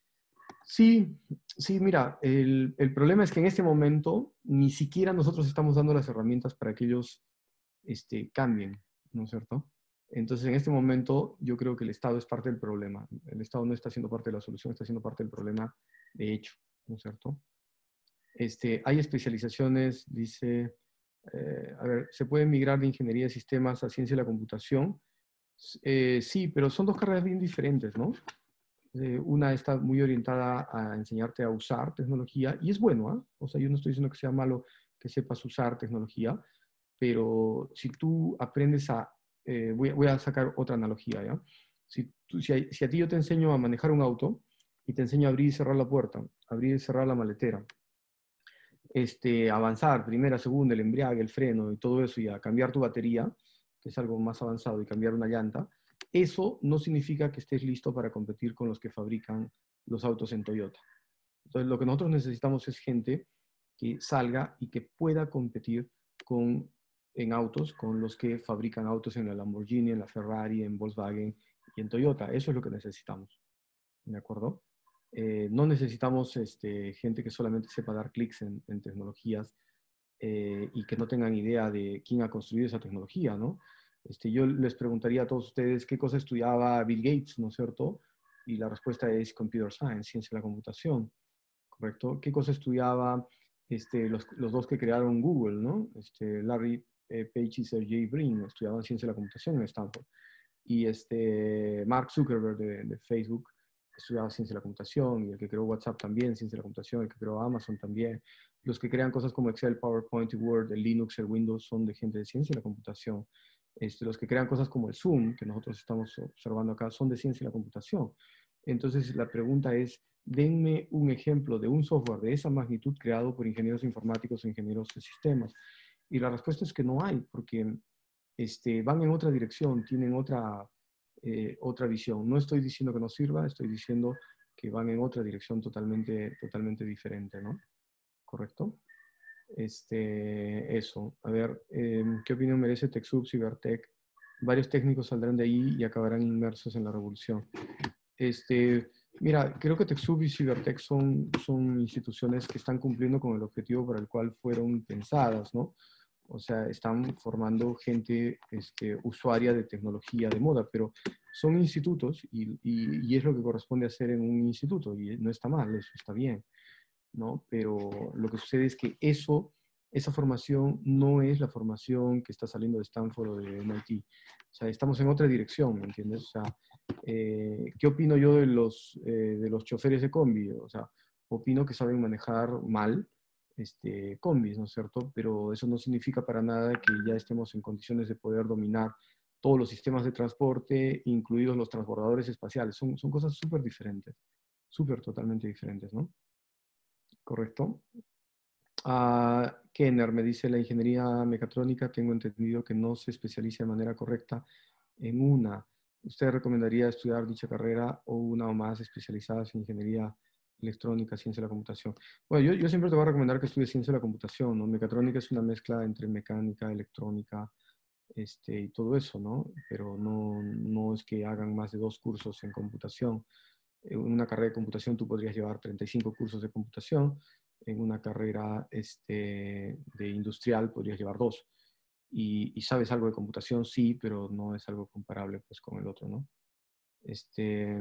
Sí, sí, mira, el, el problema es que en este momento ni siquiera nosotros estamos dando las herramientas para que ellos este, cambien, ¿no es cierto? Entonces, en este momento, yo creo que el Estado es parte del problema. El Estado no está siendo parte de la solución, está siendo parte del problema de hecho, ¿no es cierto? Este, hay especializaciones, dice, eh, a ver, ¿se puede migrar de ingeniería de sistemas a ciencia de la computación? Eh, sí, pero son dos carreras bien diferentes, ¿no? Eh, una está muy orientada a enseñarte a usar tecnología, y es bueno, ¿eh? O sea, yo no estoy diciendo que sea malo que sepas usar tecnología, pero si tú aprendes a, eh, voy, voy, a sacar otra analogía, ¿ya? Si, tú, si, hay, si a ti yo te enseño a manejar un auto y te enseño a abrir y cerrar la puerta, abrir y cerrar la maletera, este, avanzar, primera, segunda, el embriague, el freno y todo eso, y a cambiar tu batería, que es algo más avanzado, y cambiar una llanta, eso no significa que estés listo para competir con los que fabrican los autos en Toyota. Entonces, lo que nosotros necesitamos es gente que salga y que pueda competir con, en autos con los que fabrican autos en la Lamborghini, en la Ferrari, en Volkswagen y en Toyota. Eso es lo que necesitamos. ¿De acuerdo? Eh, no necesitamos este, gente que solamente sepa dar clics en, en tecnologías eh, y que no tengan idea de quién ha construido esa tecnología, ¿no? Este, yo les preguntaría a todos ustedes qué cosa estudiaba Bill Gates, ¿no es cierto? Y la respuesta es Computer Science, ciencia de la computación, ¿correcto? ¿Qué cosa estudiaba este, los, los dos que crearon Google, ¿no? Este, Larry eh, Page y Sergey Brin estudiaban ciencia de la computación en Stanford. Y este, Mark Zuckerberg de, de Facebook estudiaba ciencia de la computación, y el que creó WhatsApp también, ciencia de la computación, el que creó Amazon también. Los que crean cosas como Excel, PowerPoint y Word, el Linux, el Windows, son de gente de ciencia de la computación. Este, los que crean cosas como el Zoom, que nosotros estamos observando acá, son de ciencia de la computación. Entonces, la pregunta es, denme un ejemplo de un software de esa magnitud creado por ingenieros informáticos o ingenieros de sistemas. Y la respuesta es que no hay, porque este, van en otra dirección, tienen otra, eh, otra visión. No estoy diciendo que no sirva, estoy diciendo que van en otra dirección totalmente, totalmente diferente, ¿no? ¿Correcto? Este, eso. A ver, eh, ¿qué opinión merece TechSoup, Cybertech? Varios técnicos saldrán de ahí y acabarán inmersos en la revolución. Este, mira, creo que TechSoup y Cybertech son, son instituciones que están cumpliendo con el objetivo para el cual fueron pensadas, ¿no? O sea, están formando gente este, usuaria de tecnología de moda, pero son institutos y, y, y es lo que corresponde hacer en un instituto, y no está mal, eso está bien, ¿no? Pero lo que sucede es que eso, esa formación no es la formación que está saliendo de Stanford o de M I T. O sea, estamos en otra dirección, ¿me entiendes? O sea, eh, ¿qué opino yo de los, eh, de los choferes de combi? O sea, opino que saben manejar mal este, combis, ¿no es cierto? Pero eso no significa para nada que ya estemos en condiciones de poder dominar todos los sistemas de transporte, incluidos los transbordadores espaciales. Son, son cosas súper diferentes, súper totalmente diferentes, ¿no? ¿Correcto? Uh, Kenner me dice, la ingeniería mecatrónica, tengo entendido que no se especializa de manera correcta en una, ¿usted recomendaría estudiar dicha carrera o una o más especializadas en ingeniería electrónica, ciencia de la computación? Bueno, yo, yo siempre te voy a recomendar que estudies ciencia de la computación, ¿no? Mecatrónica es una mezcla entre mecánica, electrónica, este, y todo eso, ¿no? Pero no, no es que hagan más de dos cursos en computación. En una carrera de computación tú podrías llevar treinta y cinco cursos de computación, en una carrera este, de industrial podrías llevar dos. Y, y sabes algo de computación, sí, pero no es algo comparable pues, con el otro, ¿no? Este,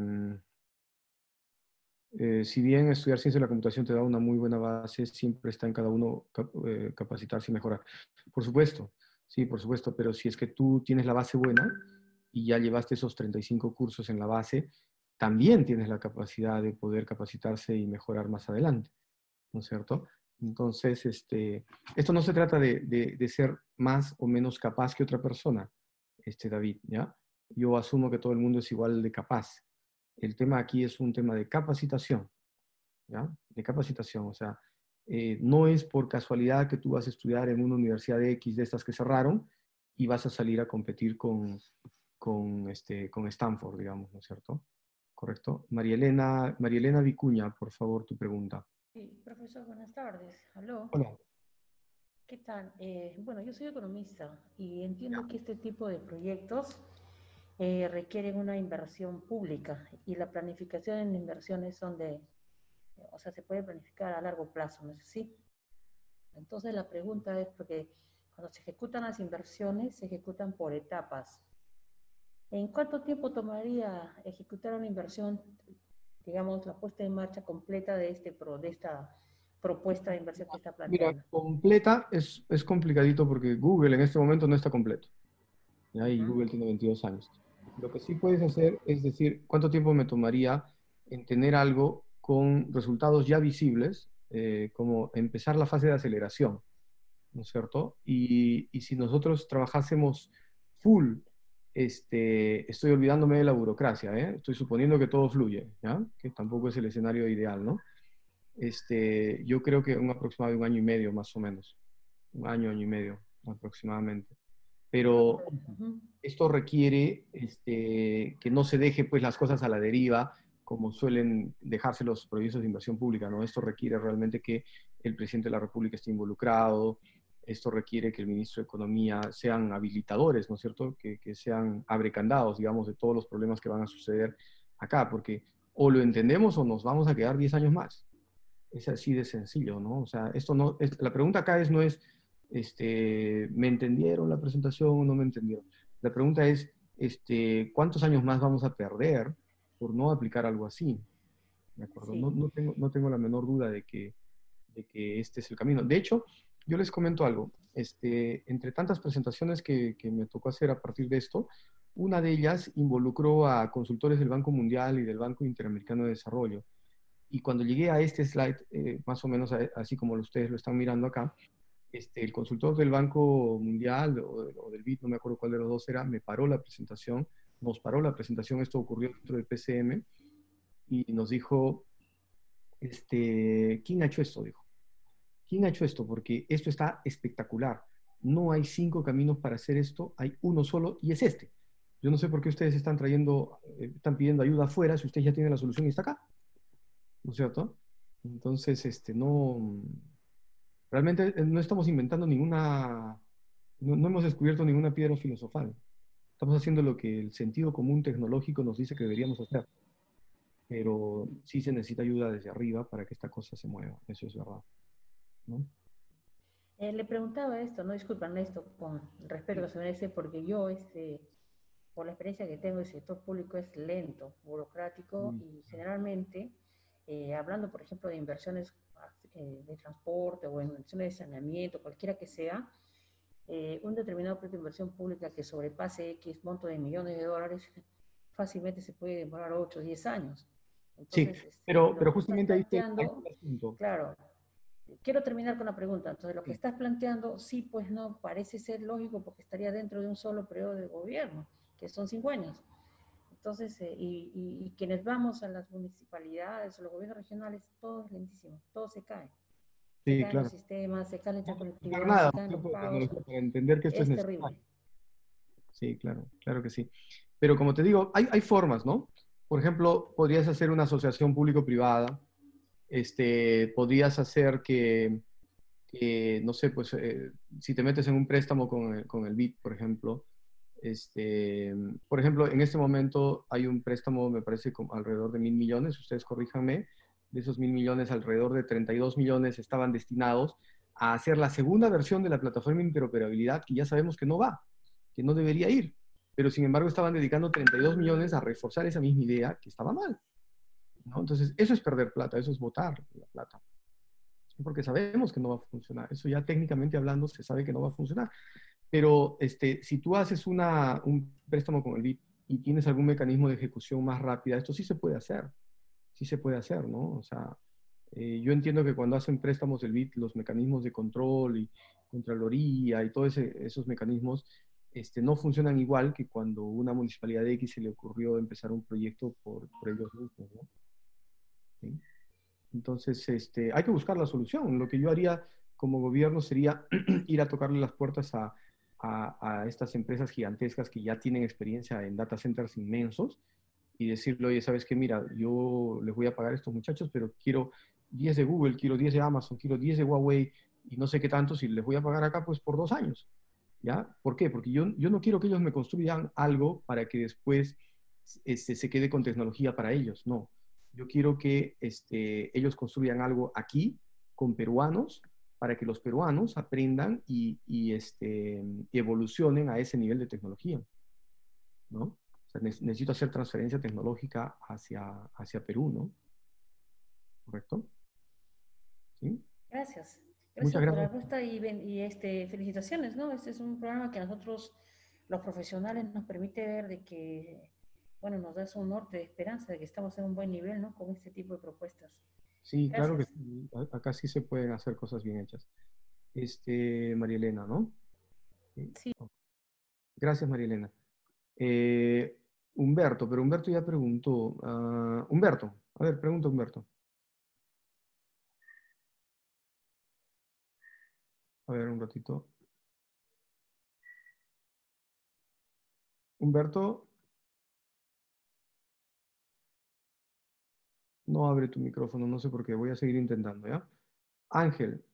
eh, si bien estudiar ciencia de la computación te da una muy buena base, siempre está en cada uno cap eh, capacitarse y mejorar. Por supuesto, sí, por supuesto, pero si es que tú tienes la base buena y ya llevaste esos treinta y cinco cursos en la base, también tienes la capacidad de poder capacitarse y mejorar más adelante, ¿no es cierto? Entonces, este, esto no se trata de, de, de ser más o menos capaz que otra persona, este, David, ¿ya? Yo asumo que todo el mundo es igual de capaz. El tema aquí es un tema de capacitación, ¿ya? De capacitación, o sea, eh, no es por casualidad que tú vas a estudiar en una universidad de X de estas que cerraron y vas a salir a competir con, con, este, con Stanford, digamos, ¿no es cierto? ¿Correcto? María Elena, María Elena Vicuña, por favor, tu pregunta.
Sí, profesor, buenas tardes. Aló.
Hola.
¿Qué tal? Eh, bueno, yo soy economista y entiendo que este tipo de proyectos eh, requieren una inversión pública y la planificación en inversiones son de, o sea, se puede planificar a largo plazo, ¿no es así? Entonces la pregunta es porque cuando se ejecutan las inversiones, se ejecutan por etapas. ¿En cuánto tiempo tomaría ejecutar una inversión, digamos, la puesta en marcha completa de, este pro, de esta propuesta de inversión que está
Mira,
planteando?
completa es, es complicadito porque Google en este momento no está completo. ¿Ya? Y
¿Mm?
Google tiene veintidós años. Lo que sí puedes hacer es decir, ¿cuánto tiempo me tomaría en tener algo con resultados ya visibles, eh, como empezar la fase de aceleración, ¿no es cierto? Y, y si nosotros trabajásemos full, este, estoy olvidándome de la burocracia, ¿eh? Estoy suponiendo que todo fluye, ¿ya? Que tampoco es el escenario ideal, ¿no? Este, yo creo que un aproximado de un año y medio más o menos, un año, año y medio aproximadamente. Pero
Ujú.
esto requiere este, que no se deje pues, las cosas a la deriva, como suelen dejarse los proyectos de inversión pública, ¿no? Esto requiere realmente que el presidente de la República esté involucrado, esto requiere que el ministro de Economía sean habilitadores, ¿no es cierto? Que, que sean abrecandados, digamos, de todos los problemas que van a suceder acá, porque o lo entendemos o nos vamos a quedar diez años más. Es así de sencillo, ¿no? O sea, esto no, es, la pregunta acá es, no es, este, ¿me entendieron la presentación o no me entendieron? La pregunta es, este, ¿cuántos años más vamos a perder por no aplicar algo así? ¿De acuerdo? No,
Sí.
no, tengo, no tengo la menor duda de que, de que este es el camino. De hecho, yo les comento algo. Este, entre tantas presentaciones que, que me tocó hacer a partir de esto, una de ellas involucró a consultores del Banco Mundial y del Banco Interamericano de Desarrollo. Y cuando llegué a este slide, eh, más o menos a- así como ustedes lo están mirando acá, este, el consultor del Banco Mundial o, o del B I D, no me acuerdo cuál de los dos era, me paró la presentación, nos paró la presentación, esto ocurrió dentro del P C M, y nos dijo, este, ¿quién ha hecho esto? Dijo, ¿quién ha hecho esto? Porque esto está espectacular. No hay cinco caminos para hacer esto, hay uno solo y es este. Yo no sé por qué ustedes están trayendo, eh, están pidiendo ayuda afuera si ustedes ya tienen la solución y está acá, ¿no es cierto? Entonces, este, no, realmente eh, no estamos inventando ninguna, no, no hemos descubierto ninguna piedra filosofal. Estamos haciendo lo que el sentido común tecnológico nos dice que deberíamos hacer, pero sí se necesita ayuda desde arriba para que esta cosa se mueva, eso es verdad, ¿no?
Eh, le preguntaba esto, no disculpan esto, con respeto a que se merece, porque yo, este, por la experiencia que tengo, el sector público es lento, burocrático
Mm.
y generalmente, eh, hablando por ejemplo de inversiones eh, de transporte o inversiones de saneamiento, cualquiera que sea, eh, un determinado proyecto de inversión pública que sobrepase X monto de millones de dólares, fácilmente se puede demorar ocho o diez años.
Sí,
Entonces, este,
pero,
lo
pero
que estás
justamente ahí está, ahí está
planteando,
el asunto.
claro, quiero terminar con la pregunta. Entonces, lo que
Sí,
estás planteando, sí, pues no, parece ser lógico porque estaría dentro de un solo periodo de gobierno, que son cinco años. Entonces, eh, y, y, y quienes vamos a las municipalidades o los gobiernos regionales, todo es lentísimo, todo se cae. Se
sí,
caen los
claro.
sistemas, se cae la
No tengo que explicar
interconectividad,
nada,
se
¿no es
caen los
cierto?, de
pagos.
tecnología para entender que esto es
Es
necesario.
terrible.
Sí, claro, claro que sí. Pero como te digo, hay, hay formas, ¿no? Por ejemplo, podrías hacer una asociación público-privada, este, podrías hacer que, que, no sé, pues, eh, si te metes en un préstamo con el, con el B I D, por ejemplo, este, por ejemplo, en este momento hay un préstamo, me parece, como alrededor de mil millones, ustedes corríjanme, de esos mil millones, alrededor de treinta y dos millones estaban destinados a hacer la segunda versión de la plataforma de interoperabilidad, que ya sabemos que no va, que no debería ir, pero sin embargo estaban dedicando treinta y dos millones a reforzar esa misma idea que estaba mal, ¿no? Entonces, eso es perder plata, eso es botar la plata, porque sabemos que no va a funcionar, eso ya técnicamente hablando se sabe que no va a funcionar. Pero este, si tú haces una, un préstamo con el B I D y tienes algún mecanismo de ejecución más rápida, esto sí se puede hacer, sí se puede hacer, ¿no? O sea, eh, yo entiendo que cuando hacen préstamos del B I D, los mecanismos de control y contraloría y todos ese, esos mecanismos este, no funcionan igual que cuando una municipalidad de X se le ocurrió empezar un proyecto por, por ellos mismos, ¿no? ¿Sí? Entonces, este, hay que buscar la solución. Lo que yo haría como gobierno sería ir a tocarle las puertas a, a, a estas empresas gigantescas que ya tienen experiencia en data centers inmensos y decirle, oye, ¿sabes qué? Mira, yo les voy a pagar a estos muchachos, pero quiero diez de Google, quiero diez de Amazon, quiero diez de Huawei y no sé qué tantos y les voy a pagar acá pues por dos años. ¿Ya? ¿Por qué? Porque yo, yo no quiero que ellos me construyan algo para que después este, se quede con tecnología para ellos, no. Yo quiero que este, ellos construyan algo aquí con peruanos para que los peruanos aprendan y, y, este, y evolucionen a ese nivel de tecnología, ¿no? O sea, necesito hacer transferencia tecnológica hacia, hacia Perú, ¿no? ¿Correcto? ¿Sí?
Gracias.
Muchas
Gracias por la
gracias.
respuesta y, ven- y, este, felicitaciones, ¿no? Este es un programa que a nosotros, los profesionales, nos permite ver de que, bueno, nos da un norte de esperanza de que estamos en un buen nivel, ¿no? Con este tipo de propuestas.
Sí, claro que
Gracias.
sí. Acá sí se pueden hacer cosas bien hechas. Este, María Elena, ¿no? Sí.
Sí.
Gracias, María Elena. Eh, Humberto, pero Humberto ya preguntó. Uh, Humberto, a ver, pregunta Humberto. A ver, un ratito. Humberto, no abre tu micrófono, no sé por qué, voy a seguir intentando, ¿ya? Ángel.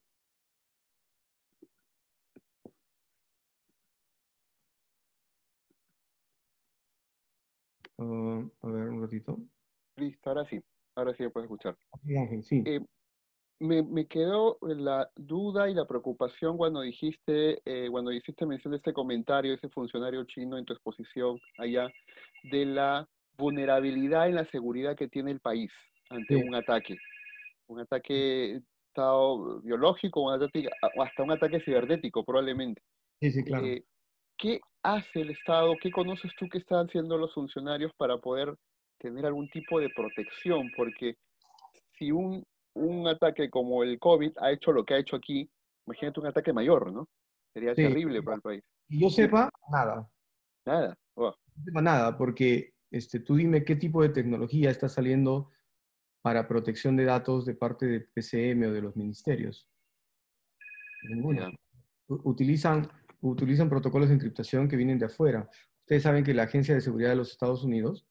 Uh, a ver, un ratito.
Listo, ahora sí, ahora sí me puedes escuchar.
Sí, Ángel, sí.
Eh, me, me quedó la duda y la preocupación cuando dijiste, eh, cuando hiciste mención de este comentario, ese funcionario chino en tu exposición allá, de la vulnerabilidad en la seguridad que tiene el país ante
Sí,
un ataque. Un ataque estado biológico, un ataque, o hasta un ataque cibernético probablemente.
sí, sí, claro.
Eh, ¿Qué hace el Estado? ¿Qué conoces tú que están haciendo los funcionarios para poder tener algún tipo de protección? Porque si un, un ataque como el COVID ha hecho lo que ha hecho aquí, imagínate un ataque mayor, ¿no? Sería
Sí,
terrible para el país.
y yo
¿Qué?
sepa, nada.
Nada. Wow.
No sepa nada, porque este, tú dime qué tipo de tecnología está saliendo para protección de datos de parte de P C M o de los ministerios. Ninguna.
Ya.
Utilizan, utilizan protocolos de encriptación que vienen de afuera. Ustedes saben que la Agencia de Seguridad de los Estados Unidos,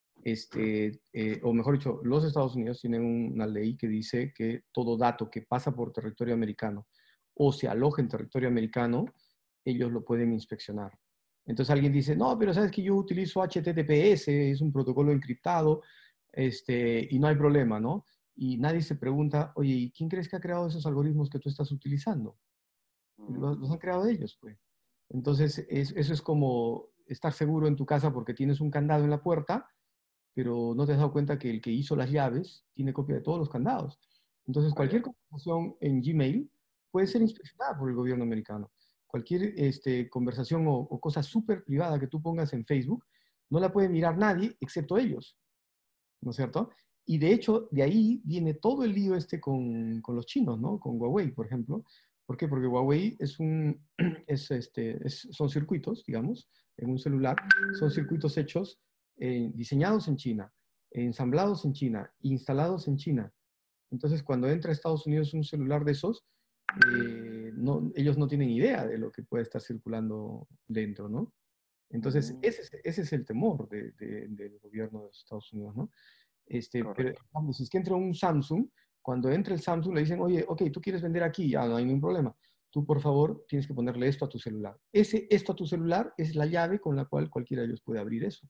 este, eh, o mejor dicho, los Estados Unidos tienen una ley que dice que todo dato que pasa por territorio americano o se aloja en territorio americano, ellos lo pueden inspeccionar. Entonces alguien dice, no, pero sabes que yo utilizo H T T P S, es un protocolo encriptado, este, y no hay problema, ¿no? Y nadie se pregunta, oye, ¿y quién crees que ha creado esos algoritmos que tú estás utilizando? Los, los han creado ellos, pues. Entonces, es, eso es como estar seguro en tu casa porque tienes un candado en la puerta, pero no te has dado cuenta que el que hizo las llaves tiene copia de todos los candados. Entonces,
Ah, ya.
cualquier conversación en Gmail puede ser inspeccionada por el gobierno americano. Cualquier este, conversación o, o cosa súper privada que tú pongas en Facebook, no la puede mirar nadie excepto ellos, ¿no es cierto? Y de hecho, de ahí viene todo el lío este con, con los chinos, ¿no? Con Huawei, por ejemplo. ¿Por qué? Porque Huawei es un, es este, es, son circuitos, digamos, en un celular, son circuitos hechos, eh, diseñados en China, ensamblados en China, instalados en China. Entonces, cuando entra a Estados Unidos un celular de esos, eh, no, ellos no tienen idea de lo que puede estar circulando dentro, ¿no? Entonces,
Mm,
ese, es- ese es el temor de- de- del gobierno de los Estados Unidos, ¿no? Este, pero
correcto.
vamos, si es que entra un Samsung, cuando entra el Samsung le dicen, oye, ok, tú quieres vender aquí, ya no hay ningún problema. Tú, por favor, tienes que ponerle esto a tu celular. Ese esto a tu celular es la llave con la cual cualquiera de ellos puede abrir eso.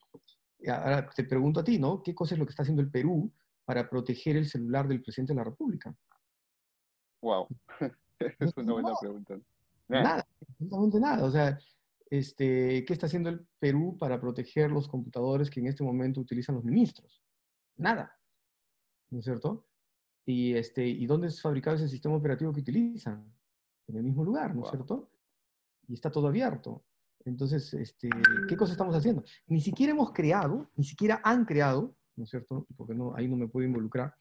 Y ahora te pregunto a ti, ¿no? ¿Qué cosa es lo que está haciendo el Perú para proteger el celular del presidente de la República?
Wow.
No
Es
está
una
haciendo
buena
nada,
pregunta. Nada.
nada, absolutamente nada. O sea, este, ¿qué está haciendo el Perú para proteger los computadores que en este momento utilizan los ministros? Nada, ¿no es cierto? Y, este, ¿y dónde es fabricado ese sistema operativo que utilizan? En el mismo lugar, ¿no es
Wow.
cierto? Y está todo abierto. Entonces, este, ¿qué cosa estamos haciendo? Ni siquiera hemos creado, ni siquiera han creado, ¿no es cierto? Porque no, ahí no me puedo involucrar,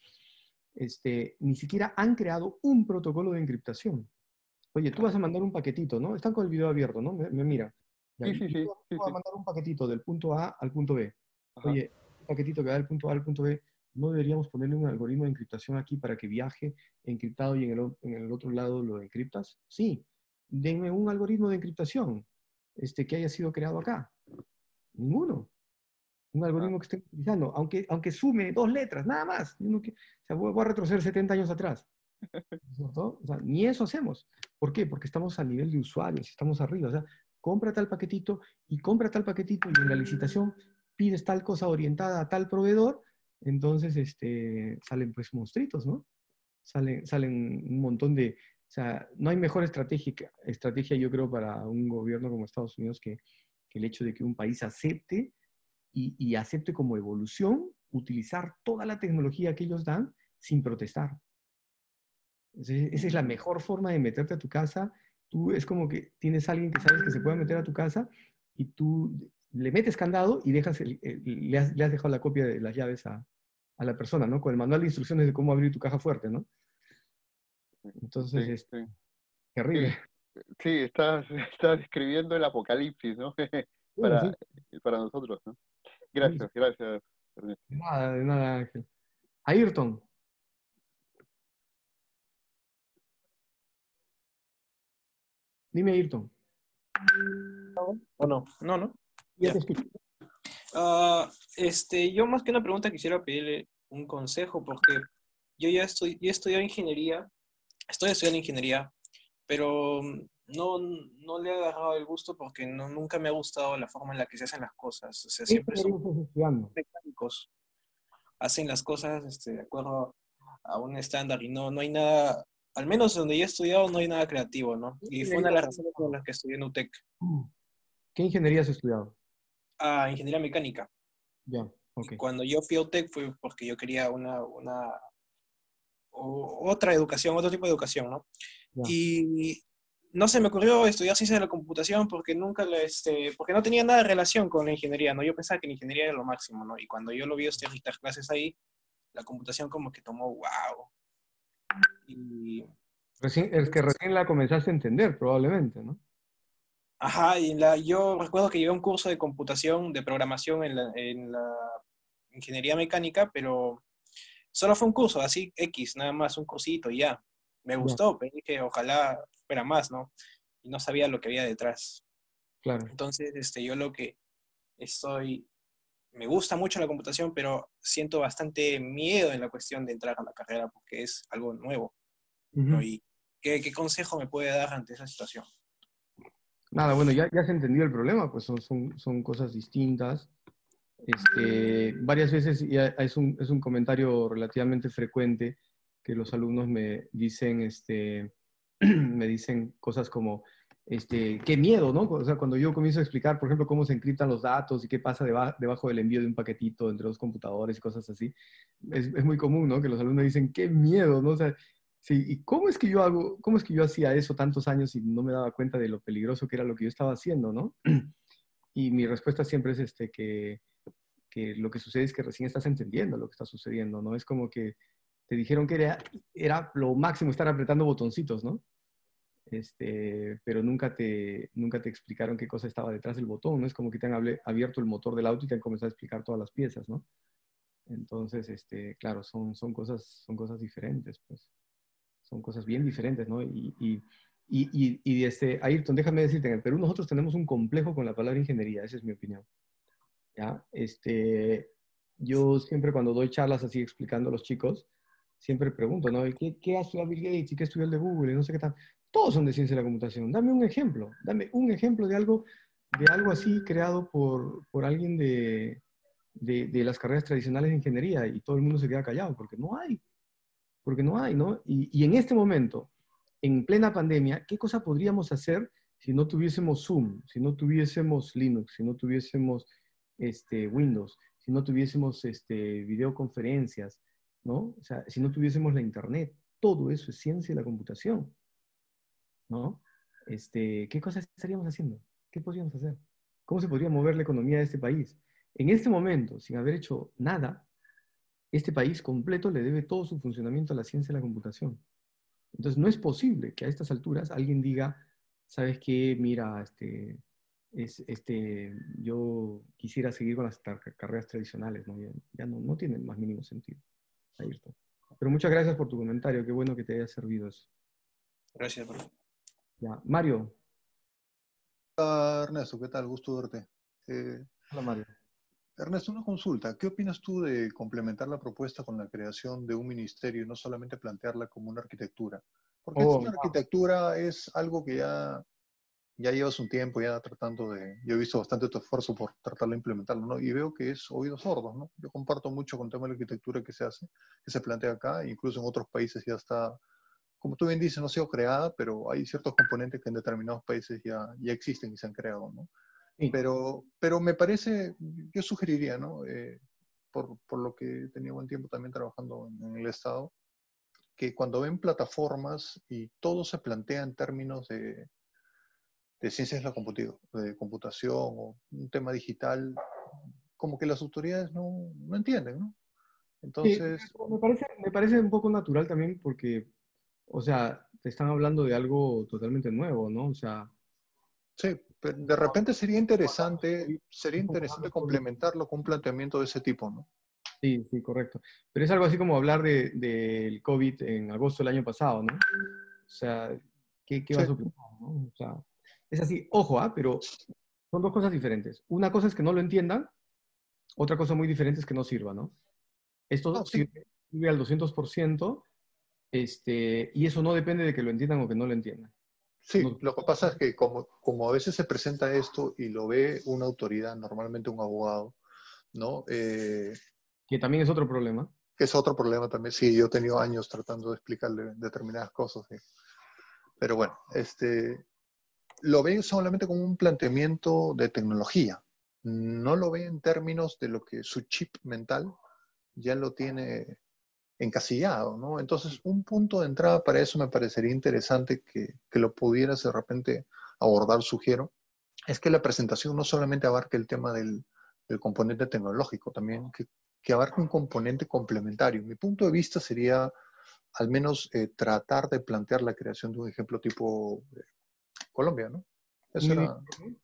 este, ni siquiera han creado un protocolo de encriptación. Oye, tú vas a mandar un paquetito, ¿no? Están con el video abierto, ¿no? Me, me mira. Ya,
Sí,
y-
sí,
y
sí,
tú
sí,
vas a
sí.
mandar un paquetito del punto A al punto B.
Ajá.
Oye, un paquetito que va del punto A al punto B, ¿no deberíamos ponerle un algoritmo de encriptación aquí para que viaje encriptado y en el, o- en el otro lado lo encriptas? Sí, denme un algoritmo de encriptación este, que haya sido creado acá. Ninguno. Un
Ah,
algoritmo que estén utilizando, aunque, aunque sume dos letras, nada más. Yo no que- o sea, voy, voy a retroceder setenta años atrás. ¿Cierto? O sea, ni eso hacemos. ¿Por qué? Porque estamos a nivel de usuarios, estamos arriba. O sea, compra tal paquetito y compra tal paquetito y en la licitación pides tal cosa orientada a tal proveedor, entonces este, salen pues monstruitos, ¿no? Salen, salen un montón de... O sea, no hay mejor estrategia, estrategia yo creo, para un gobierno como Estados Unidos que, que el hecho de que un país acepte y, y acepte como evolución utilizar toda la tecnología que ellos dan sin protestar. Entonces, esa es la mejor forma de meterte a tu casa. Tú es como que tienes a alguien que sabes que se puede meter a tu casa y tú le metes candado y dejas el- el- le, has, le has dejado la copia de las llaves a, a la persona, ¿no? Con el manual de instrucciones de cómo abrir tu caja fuerte, ¿no? Entonces,
sí,
es
sí.
terrible.
Sí, sí, estás, estás describiendo el apocalipsis, ¿no?
Sí,
Para,
sí,
para nosotros, ¿no?
sí, sí.
Gracias, gracias, Ernesto.
De nada, de nada, Ángel. Ayrton, dime, Ayrton.
¿O no? No, no.
Ya
Ya.
te escucho.
Ah, este, yo más que una pregunta quisiera pedirle un consejo porque yo ya estoy, yo he estudiado ingeniería, estoy estudiando ingeniería, pero mm, no, no le he agarrado el gusto porque no, nunca me ha gustado la forma en la que se hacen las cosas. O sea,
¿Qué
siempre
ingeniería
son
estás estudiando?
mecánicos, hacen las cosas este, de acuerdo a un estándar y no, no hay nada, al menos donde yo he estudiado no hay nada creativo, ¿no?
¿Qué
Y fue una
ingeniería
de las
has
razones por
estudiado?
las que estudié en UTEC,
¿Qué ingeniería has estudiado?
a ingeniería mecánica.
Ya,
Y
ok.
cuando yo fui a UTEC fue porque yo quería una, una o otra educación, otro tipo de educación, ¿no?
Ya.
Y no se me ocurrió estudiar ciencia de la computación porque nunca, la, este, porque no tenía nada de relación con la ingeniería, ¿no? Yo pensaba que la ingeniería era lo máximo, ¿no? Y cuando yo lo vi estudiar dictar clases ahí, la computación como que tomó wow. Y
Recién, es que
entonces,
recién la comenzaste a entender, probablemente, ¿no?
ajá, y la, yo recuerdo que llevé un curso de computación, de programación en la, en la ingeniería mecánica, pero solo fue un curso, así X, nada más, un cursito y ya. Me
Ya,
gustó, pero dije, ojalá fuera más, ¿no? Y no sabía lo que había detrás.
claro.
Entonces, este, yo lo que estoy, me gusta mucho la computación, pero siento bastante miedo en la cuestión de entrar a la carrera porque es algo nuevo, ¿no?
Ujú.
Y ¿qué, qué consejo me puede dar ante esa situación?
Nada, bueno, ya, ya se entendió el problema, pues son, son, son cosas distintas. Este, varias veces ya es un, es un comentario relativamente frecuente que los alumnos me dicen, este, me dicen cosas como, este, qué miedo, ¿no? O sea, cuando yo comienzo a explicar, por ejemplo, cómo se encriptan los datos y qué pasa deba- debajo del envío de un paquetito entre dos computadores y cosas así, es, es muy común, ¿no? Que los alumnos dicen, qué miedo, ¿no? O sea, sí, ¿y cómo es que yo hago, cómo es que yo hacía eso tantos años y no me daba cuenta de lo peligroso que era lo que yo estaba haciendo, ¿no? Y mi respuesta siempre es este, que que lo que sucede es que recién estás entendiendo lo que está sucediendo, ¿no? Es como que te dijeron que era, era lo máximo estar apretando botoncitos, ¿no? Este, pero nunca te, nunca te explicaron qué cosa estaba detrás del botón, ¿no? Es como que te han hable- abierto el motor del auto y te han comenzado a explicar todas las piezas, ¿no? Entonces, este, claro, son, son, cosas, son cosas diferentes, pues. Son cosas bien diferentes, ¿no? Y, y, Y, y, y este, Ayrton, déjame decirte, en el Perú nosotros tenemos un complejo con la palabra ingeniería, esa es mi opinión. ¿Ya? Este, yo siempre cuando doy charlas así explicando a los chicos, siempre pregunto, ¿no? ¿Qué, qué ha estudiado Bill Gates y qué estudió el de Google y no sé qué tal? Todos son de ciencia de la computación. Dame un ejemplo, dame un ejemplo de algo, de algo así creado por, por alguien de, de, de las carreras tradicionales de ingeniería y todo el mundo se queda callado porque no hay, porque no hay, ¿no? Y, y en este momento, en plena pandemia, ¿qué cosa podríamos hacer si no tuviésemos Zoom, si no tuviésemos Linux, si no tuviésemos este, Windows, si no tuviésemos este, videoconferencias, ¿no? O sea, si no tuviésemos la Internet? Todo eso es ciencia de la computación, ¿no? Este, ¿qué cosas estaríamos haciendo? ¿Qué podríamos hacer? ¿Cómo se podría mover la economía de este país? En este momento, sin haber hecho nada, este país completo le debe todo su funcionamiento a la ciencia de la computación. Entonces, no es posible que a estas alturas alguien diga, ¿sabes qué? Mira, este, es, este, yo quisiera seguir con las carreras tradicionales, ¿no? Ya, ya no, no tienen más mínimo sentido. Ahí está. Pero muchas gracias por tu comentario, qué bueno que te haya servido eso.
Gracias, profe.
Ya, Mario.
Hola, Ernesto, ¿qué tal? Gusto verte. Eh,
Hola, Mario.
Ernesto, una consulta. ¿Qué opinas tú de complementar la propuesta con la creación de un ministerio y no solamente plantearla como una arquitectura? Porque
Oh,
esta arquitectura es algo que ya, ya llevas un tiempo ya tratando de... Yo he visto bastante tu esfuerzo por tratar de implementarlo, ¿no? Y veo que es oídos sordos, ¿no? Yo comparto mucho con el tema de la arquitectura que se hace, que se plantea acá, incluso en otros países ya está, como tú bien dices, no ha sido creada, pero hay ciertos componentes que en determinados países ya, ya existen y se han creado, ¿no?
sí.
Pero, pero me parece, yo sugeriría, ¿no? Eh, por, por lo que he tenido buen tiempo también trabajando en, en el Estado, que cuando ven plataformas y todo se plantea en términos de, de ciencias de la computi- de computación o un tema digital, como que las autoridades no, no entienden, ¿no?
Sí,
Entonces,
me parece, me parece un poco natural también porque, o sea, te están hablando de algo totalmente nuevo, ¿no? O sea,
sí, pero de repente sería interesante, sería
es como
interesante
hablarlo sobre-
complementarlo con un planteamiento de ese tipo, ¿no?
sí, sí, correcto. Pero es algo así como hablar de, del COVID en agosto del año pasado, ¿no? O sea, ¿qué, qué
Sí,
vas a opinar, ¿no? O sea, es así, ojo, ¿ah? Pero son dos cosas diferentes. Una cosa es que no lo entiendan, otra cosa muy diferente es que no sirva, ¿no?
no,
Esto
sí,
sirve, sirve al doscientos por ciento, este, y eso no depende de que lo entiendan o que no lo entiendan.
sí,
No-
lo que pasa es que como, como a veces se presenta esto y lo ve una autoridad, normalmente un abogado, ¿no? Eh,
que también es otro problema.
que es otro problema también. Sí, yo he tenido años tratando de explicarle determinadas cosas. ¿Sí? Pero bueno, este, lo ven solamente como un planteamiento de tecnología. No lo ve en términos de lo que su chip mental ya lo tiene encasillado, ¿no? Entonces, un punto de entrada para eso me parecería interesante que, que lo pudieras de repente abordar, sugiero, es que la presentación no solamente abarque el tema del, del componente tecnológico, también que, que abarque un componente complementario. Mi punto de vista sería al menos eh, tratar de plantear la creación de un ejemplo tipo eh, Colombia, ¿no?
Un
Eso era
ministerio.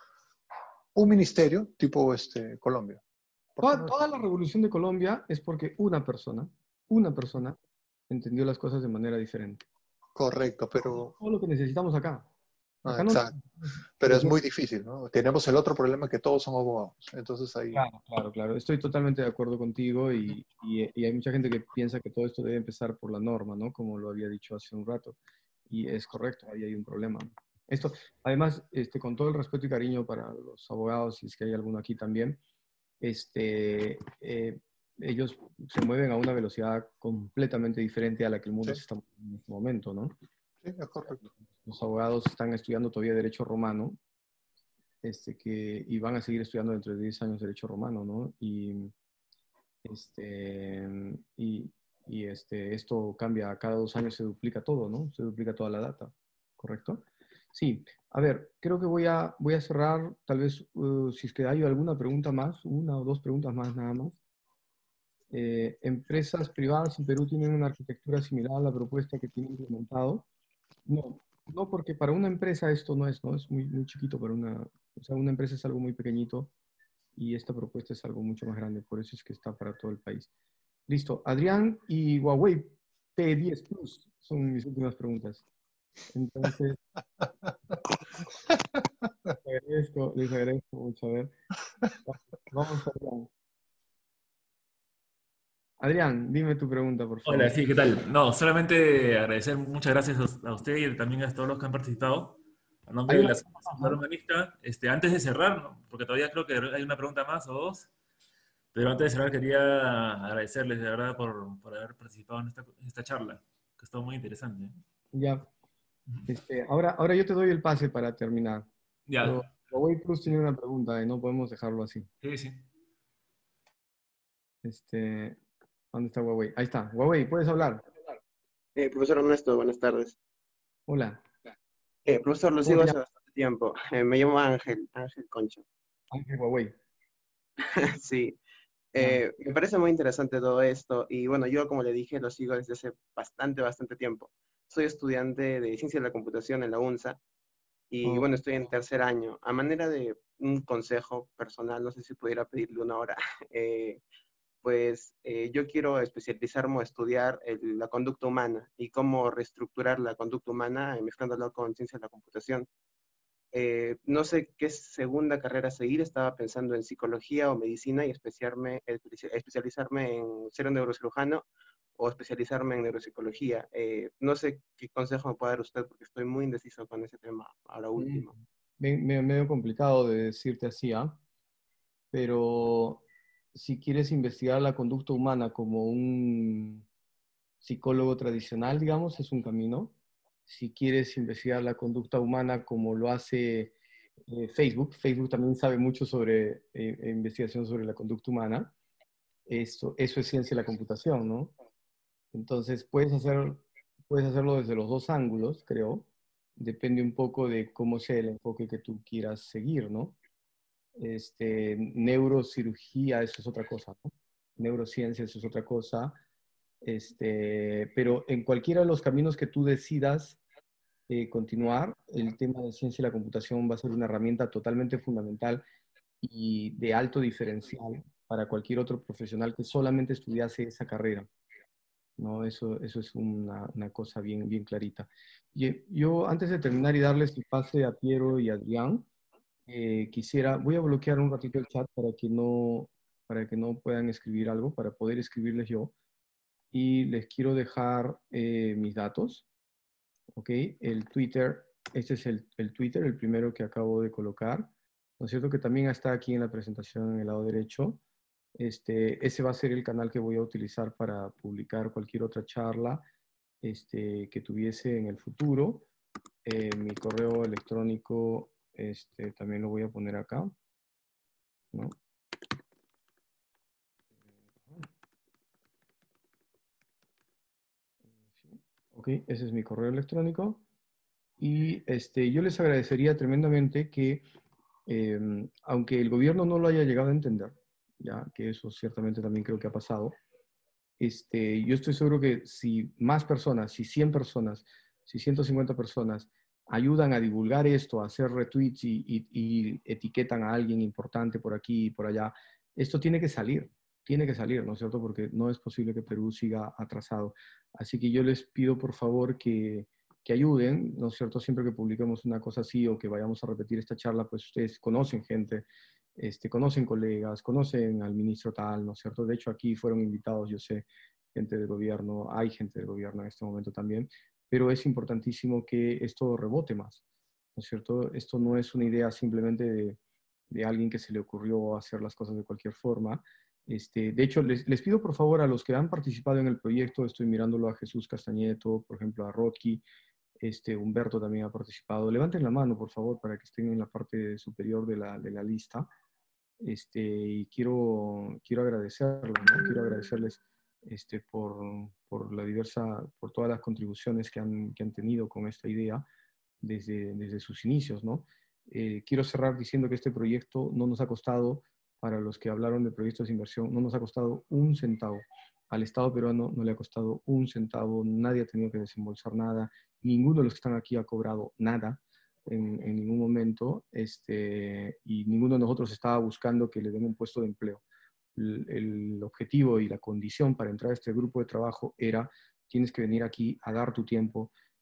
un ministerio tipo este, Colombia. ¿Por qué
Toda,
no
toda
decir?
la revolución de Colombia es porque una persona, una persona, entendió las cosas de manera diferente.
Correcto, pero...
Todo lo que necesitamos acá.
Ah,
Acá no
exacto.
necesitamos
Pero es
filosofía.
muy difícil, ¿no? Tenemos el otro problema que todos son abogados. Entonces ahí...
Claro, claro, claro. Estoy totalmente de acuerdo contigo
Ujú.
y, y- y hay mucha gente que piensa que todo esto debe empezar por la norma, ¿no? Como lo había dicho hace un rato. Y es correcto, ahí hay un problema. Esto, además, este, con todo el respeto y cariño para los abogados, si es que hay alguno aquí también, este, eh, ellos se mueven a una velocidad completamente diferente a la que el mundo
Sí,
se está moviendo en este momento, ¿no?
sí, es correcto.
Los abogados están estudiando todavía derecho romano, este, que, y van a seguir estudiando dentro de diez años derecho romano, ¿no? Y, este, y, y este, esto cambia, cada dos años se duplica todo, ¿no? Se duplica toda la data, ¿correcto? Sí, a ver, creo que voy a, voy a cerrar, tal vez, uh, si es que hay alguna pregunta más, una o dos preguntas más nada más. Eh, empresas privadas en Perú tienen una arquitectura similar a la propuesta que tiene implementado. No, no, porque para una empresa esto no es, ¿no? Es muy, muy chiquito para una, o sea, una empresa es algo muy pequeñito y esta propuesta es algo mucho más grande, por eso es que está para todo el país. Listo, Adrián y Huawei P diez Plus son mis últimas preguntas. Entonces, les agradezco, les agradezco mucho. A ver, vamos a Adrián. Adrián, dime tu pregunta, por
Hola,
favor.
sí, ¿qué tal? No, solamente agradecer, muchas gracias a a usted y también a todos los que han participado. A nombre
Hay
de
una
la
pregunta más,
Asociación
¿no?
Humanista, este, antes de cerrar, ¿no? Porque todavía creo que hay una pregunta más o dos, pero antes de cerrar quería agradecerles de verdad por, por haber participado en esta, en esta charla, que estuvo muy interesante.
Ya. Este, ahora, ahora yo te doy el pase para terminar. Pero
Ya,
Huawei Plus tiene una pregunta y no podemos dejarlo así.
sí, sí.
Este, ¿dónde está Huawei? Ahí está. Huawei, ¿puedes hablar?
Eh, profesor Ernesto, buenas tardes.
Hola.
Eh, profesor, lo
¿Cómo
sigo
te
hace
llamas?
bastante tiempo. Eh, me llamo Ángel, Ángel Concha.
Ángel Huawei.
Sí,
Ya.
eh, me parece muy interesante todo esto y bueno, yo como le dije, lo sigo desde hace bastante, bastante tiempo. Soy estudiante de Ciencia de la Computación en la UNSA y
Oh,
bueno, estoy en tercer año. A manera de un consejo personal, no sé si pudiera pedirle una hora, eh, pues eh, yo quiero especializarme o estudiar el- la conducta humana y cómo reestructurar la conducta humana eh, mezclándolo con ciencia de la computación. Eh, no sé qué segunda carrera seguir, estaba pensando en psicología o medicina y especiarme- especia- especializarme en ser un neurocirujano o especializarme en neuropsicología. Eh, no sé qué consejo me puede dar usted porque estoy muy indeciso con ese tema ahora
mm,
último.
me- me- medio complicado de decirte así, ¿ah? Pero si quieres investigar la conducta humana como un psicólogo tradicional, digamos, es un camino. Si quieres investigar la conducta humana como lo hace eh, Facebook, Facebook también sabe mucho sobre eh, investigación sobre la conducta humana. Esto, eso es ciencia de la computación, ¿no? Entonces puedes hacer, puedes hacerlo desde los dos ángulos, creo. Depende un poco de cómo sea el enfoque que tú quieras seguir, ¿no? Este, neurocirugía, eso es otra cosa, ¿no? Neurociencia, eso es otra cosa. Este, pero en cualquiera de los caminos que tú decidas eh, continuar, el tema de ciencia y la computación va a ser una herramienta totalmente fundamental y de alto diferencial para cualquier otro profesional que solamente estudiase esa carrera, ¿no? Eso, eso es una, una cosa bien, bien clarita. Y, yo, antes de terminar y darles el pase a Piero y a Adrián, eh, quisiera, voy a bloquear un ratito el chat para que no, para que no puedan escribir algo, para poder escribirles yo. Y les quiero dejar eh, mis datos, ¿ok? El Twitter, este es el, el Twitter, el primero que acabo de colocar, ¿no es cierto? Que también está aquí en la presentación en el lado derecho. Este, ese va a ser el canal que voy a utilizar para publicar cualquier otra charla este, que tuviese en el futuro. Eh, mi correo electrónico este, también lo voy a poner acá, ¿no? Ok, ese es mi correo electrónico. Y este, yo les agradecería tremendamente que, eh, aunque el gobierno no lo haya llegado a entender, ya que eso ciertamente también creo que ha pasado, este, yo estoy seguro que si más personas, si cien personas, si ciento cincuenta personas ayudan a divulgar esto, a hacer retweets y, y, y etiquetan a alguien importante por aquí y por allá, esto tiene que salir, tiene que salir, ¿no es cierto? Porque no es posible que Perú siga atrasado. Así que yo les pido por favor que, que ayuden, ¿no es cierto? Siempre que publiquemos una cosa así o que vayamos a repetir esta charla, pues ustedes conocen gente, este, conocen colegas, conocen al ministro tal, ¿no es cierto? De hecho, aquí fueron invitados, yo sé, gente del gobierno, hay gente del gobierno en este momento también, pero es importantísimo que esto rebote más, ¿no es cierto? Esto no es una idea simplemente de, de alguien que se le ocurrió hacer las cosas de cualquier forma. Este, de hecho, les, les pido por favor a los que han participado en el proyecto, estoy mirándolo a Jesús Castañeto, por ejemplo, a Rodki, este, Humberto también ha participado. Levanten la mano, por favor, para que estén en la parte superior de la, de la lista. Este, y quiero, quiero agradecerles, ¿no? Quiero agradecerles este, por, por, la diversa, por todas las contribuciones que han, que han tenido con esta idea desde, desde sus inicios, ¿no? Eh, quiero cerrar diciendo que este proyecto no nos ha costado, para los que hablaron de proyectos de inversión, no nos ha costado un centavo. Al Estado peruano no le ha costado un centavo, nadie ha tenido que desembolsar nada, ninguno de los que están aquí ha cobrado nada en, en ningún momento, este, y ninguno de nosotros estaba buscando que le den un puesto de empleo. El, el objetivo y la condición para entrar a este grupo de trabajo era, tienes que venir aquí a dar tu tiempo,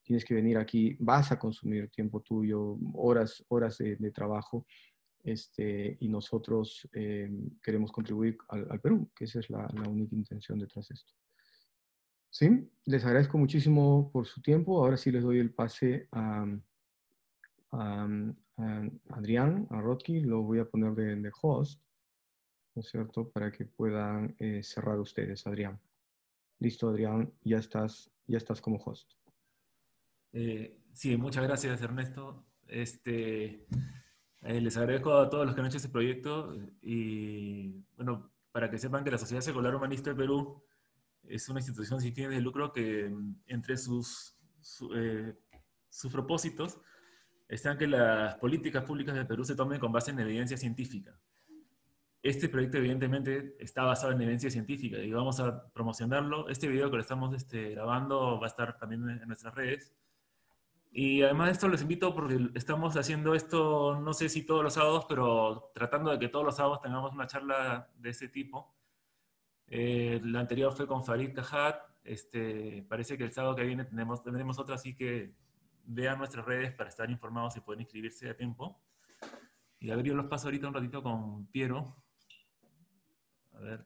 tienes que venir aquí, vas a consumir tiempo tuyo, horas, horas de, de trabajo, este, y nosotros eh, queremos contribuir al, al Perú, que esa es la, la única intención detrás de esto. Sí, les agradezco muchísimo por su tiempo. Ahora sí les doy el pase a, a, a Adrián, a Rodki, lo voy a poner de, de host, ¿no es cierto?, para que puedan eh, cerrar ustedes, Adrián. Listo, Adrián, ya estás, ya estás como host.
Eh, sí, muchas gracias, Ernesto. Este, eh, les agradezco a todos los que han hecho este proyecto y, bueno, para que sepan que la Sociedad Secular Humanista del Perú es una institución sin fines de lucro que entre sus, su, eh, sus propósitos están que las políticas públicas del Perú se tomen con base en evidencia científica. Este proyecto evidentemente está basado en evidencia científica y vamos a promocionarlo. Este video que lo estamos este, grabando va a estar también en nuestras redes. Y además de esto les invito porque estamos haciendo esto, no sé si todos los sábados, pero tratando de que todos los sábados tengamos una charla de este tipo. Eh, la anterior fue con Farid Cajat. Este, parece que el sábado que viene tenemos, tendremos otra, así que vean nuestras redes para estar informados y pueden inscribirse a tiempo. Y a ver, yo los paso ahorita un ratito con Piero. A ver.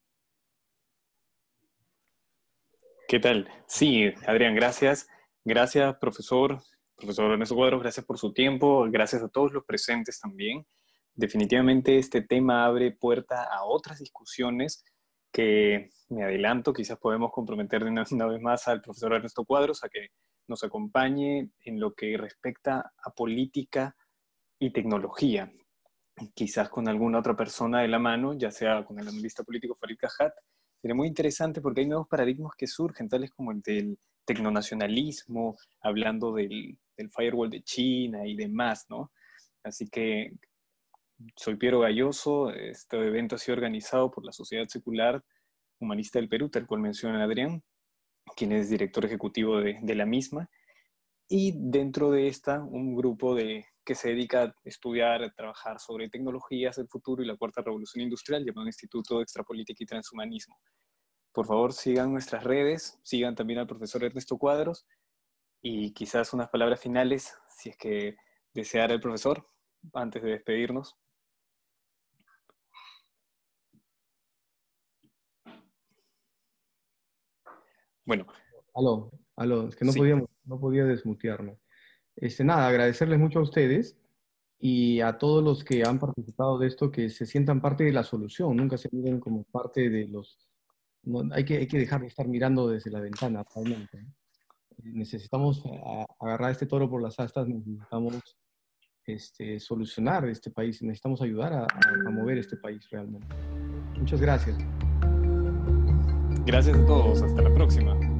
¿Qué tal? Sí, Adrián, gracias. Gracias, profesor, profesor Ernesto Cuadros, gracias por su tiempo, gracias a todos los presentes también. Definitivamente este tema abre puerta a otras discusiones que, me adelanto, quizás podemos comprometer de una, una vez más al profesor Ernesto Cuadros a que nos acompañe en lo que respecta a política y tecnología. Quizás con alguna otra persona de la mano, ya sea con el analista político Farid Cajat. Sería muy interesante porque hay nuevos paradigmas que surgen, tales como el del tecnonacionalismo, hablando del, del firewall de China y demás, ¿no? Así que soy Piero Galloso, este evento ha sido organizado por la Sociedad Secular Humanista del Perú, tal cual menciona Adrián, quien es director ejecutivo de, de la misma, y dentro de esta, un grupo de, que se dedica a estudiar, a trabajar sobre tecnologías del futuro y la cuarta revolución industrial, llamado Instituto de Extrapolítica y Transhumanismo. Por favor, sigan nuestras redes, sigan también al profesor Ernesto Cuadros, y quizás unas palabras finales, si es que deseara el profesor, antes de despedirnos. Bueno.
Aló, aló, es que no,
Sí.
podíamos, no podía desmutearme. Este, nada, agradecerles mucho a ustedes y a todos los que han participado de esto, que se sientan parte de la solución, nunca se miren como parte de los... No, hay, que, hay que dejar de estar mirando desde la ventana, realmente. Necesitamos a, agarrar este toro por las astas, necesitamos este, solucionar este país, necesitamos ayudar a, a, a mover este país realmente. Muchas gracias.
Gracias a todos, hasta la próxima.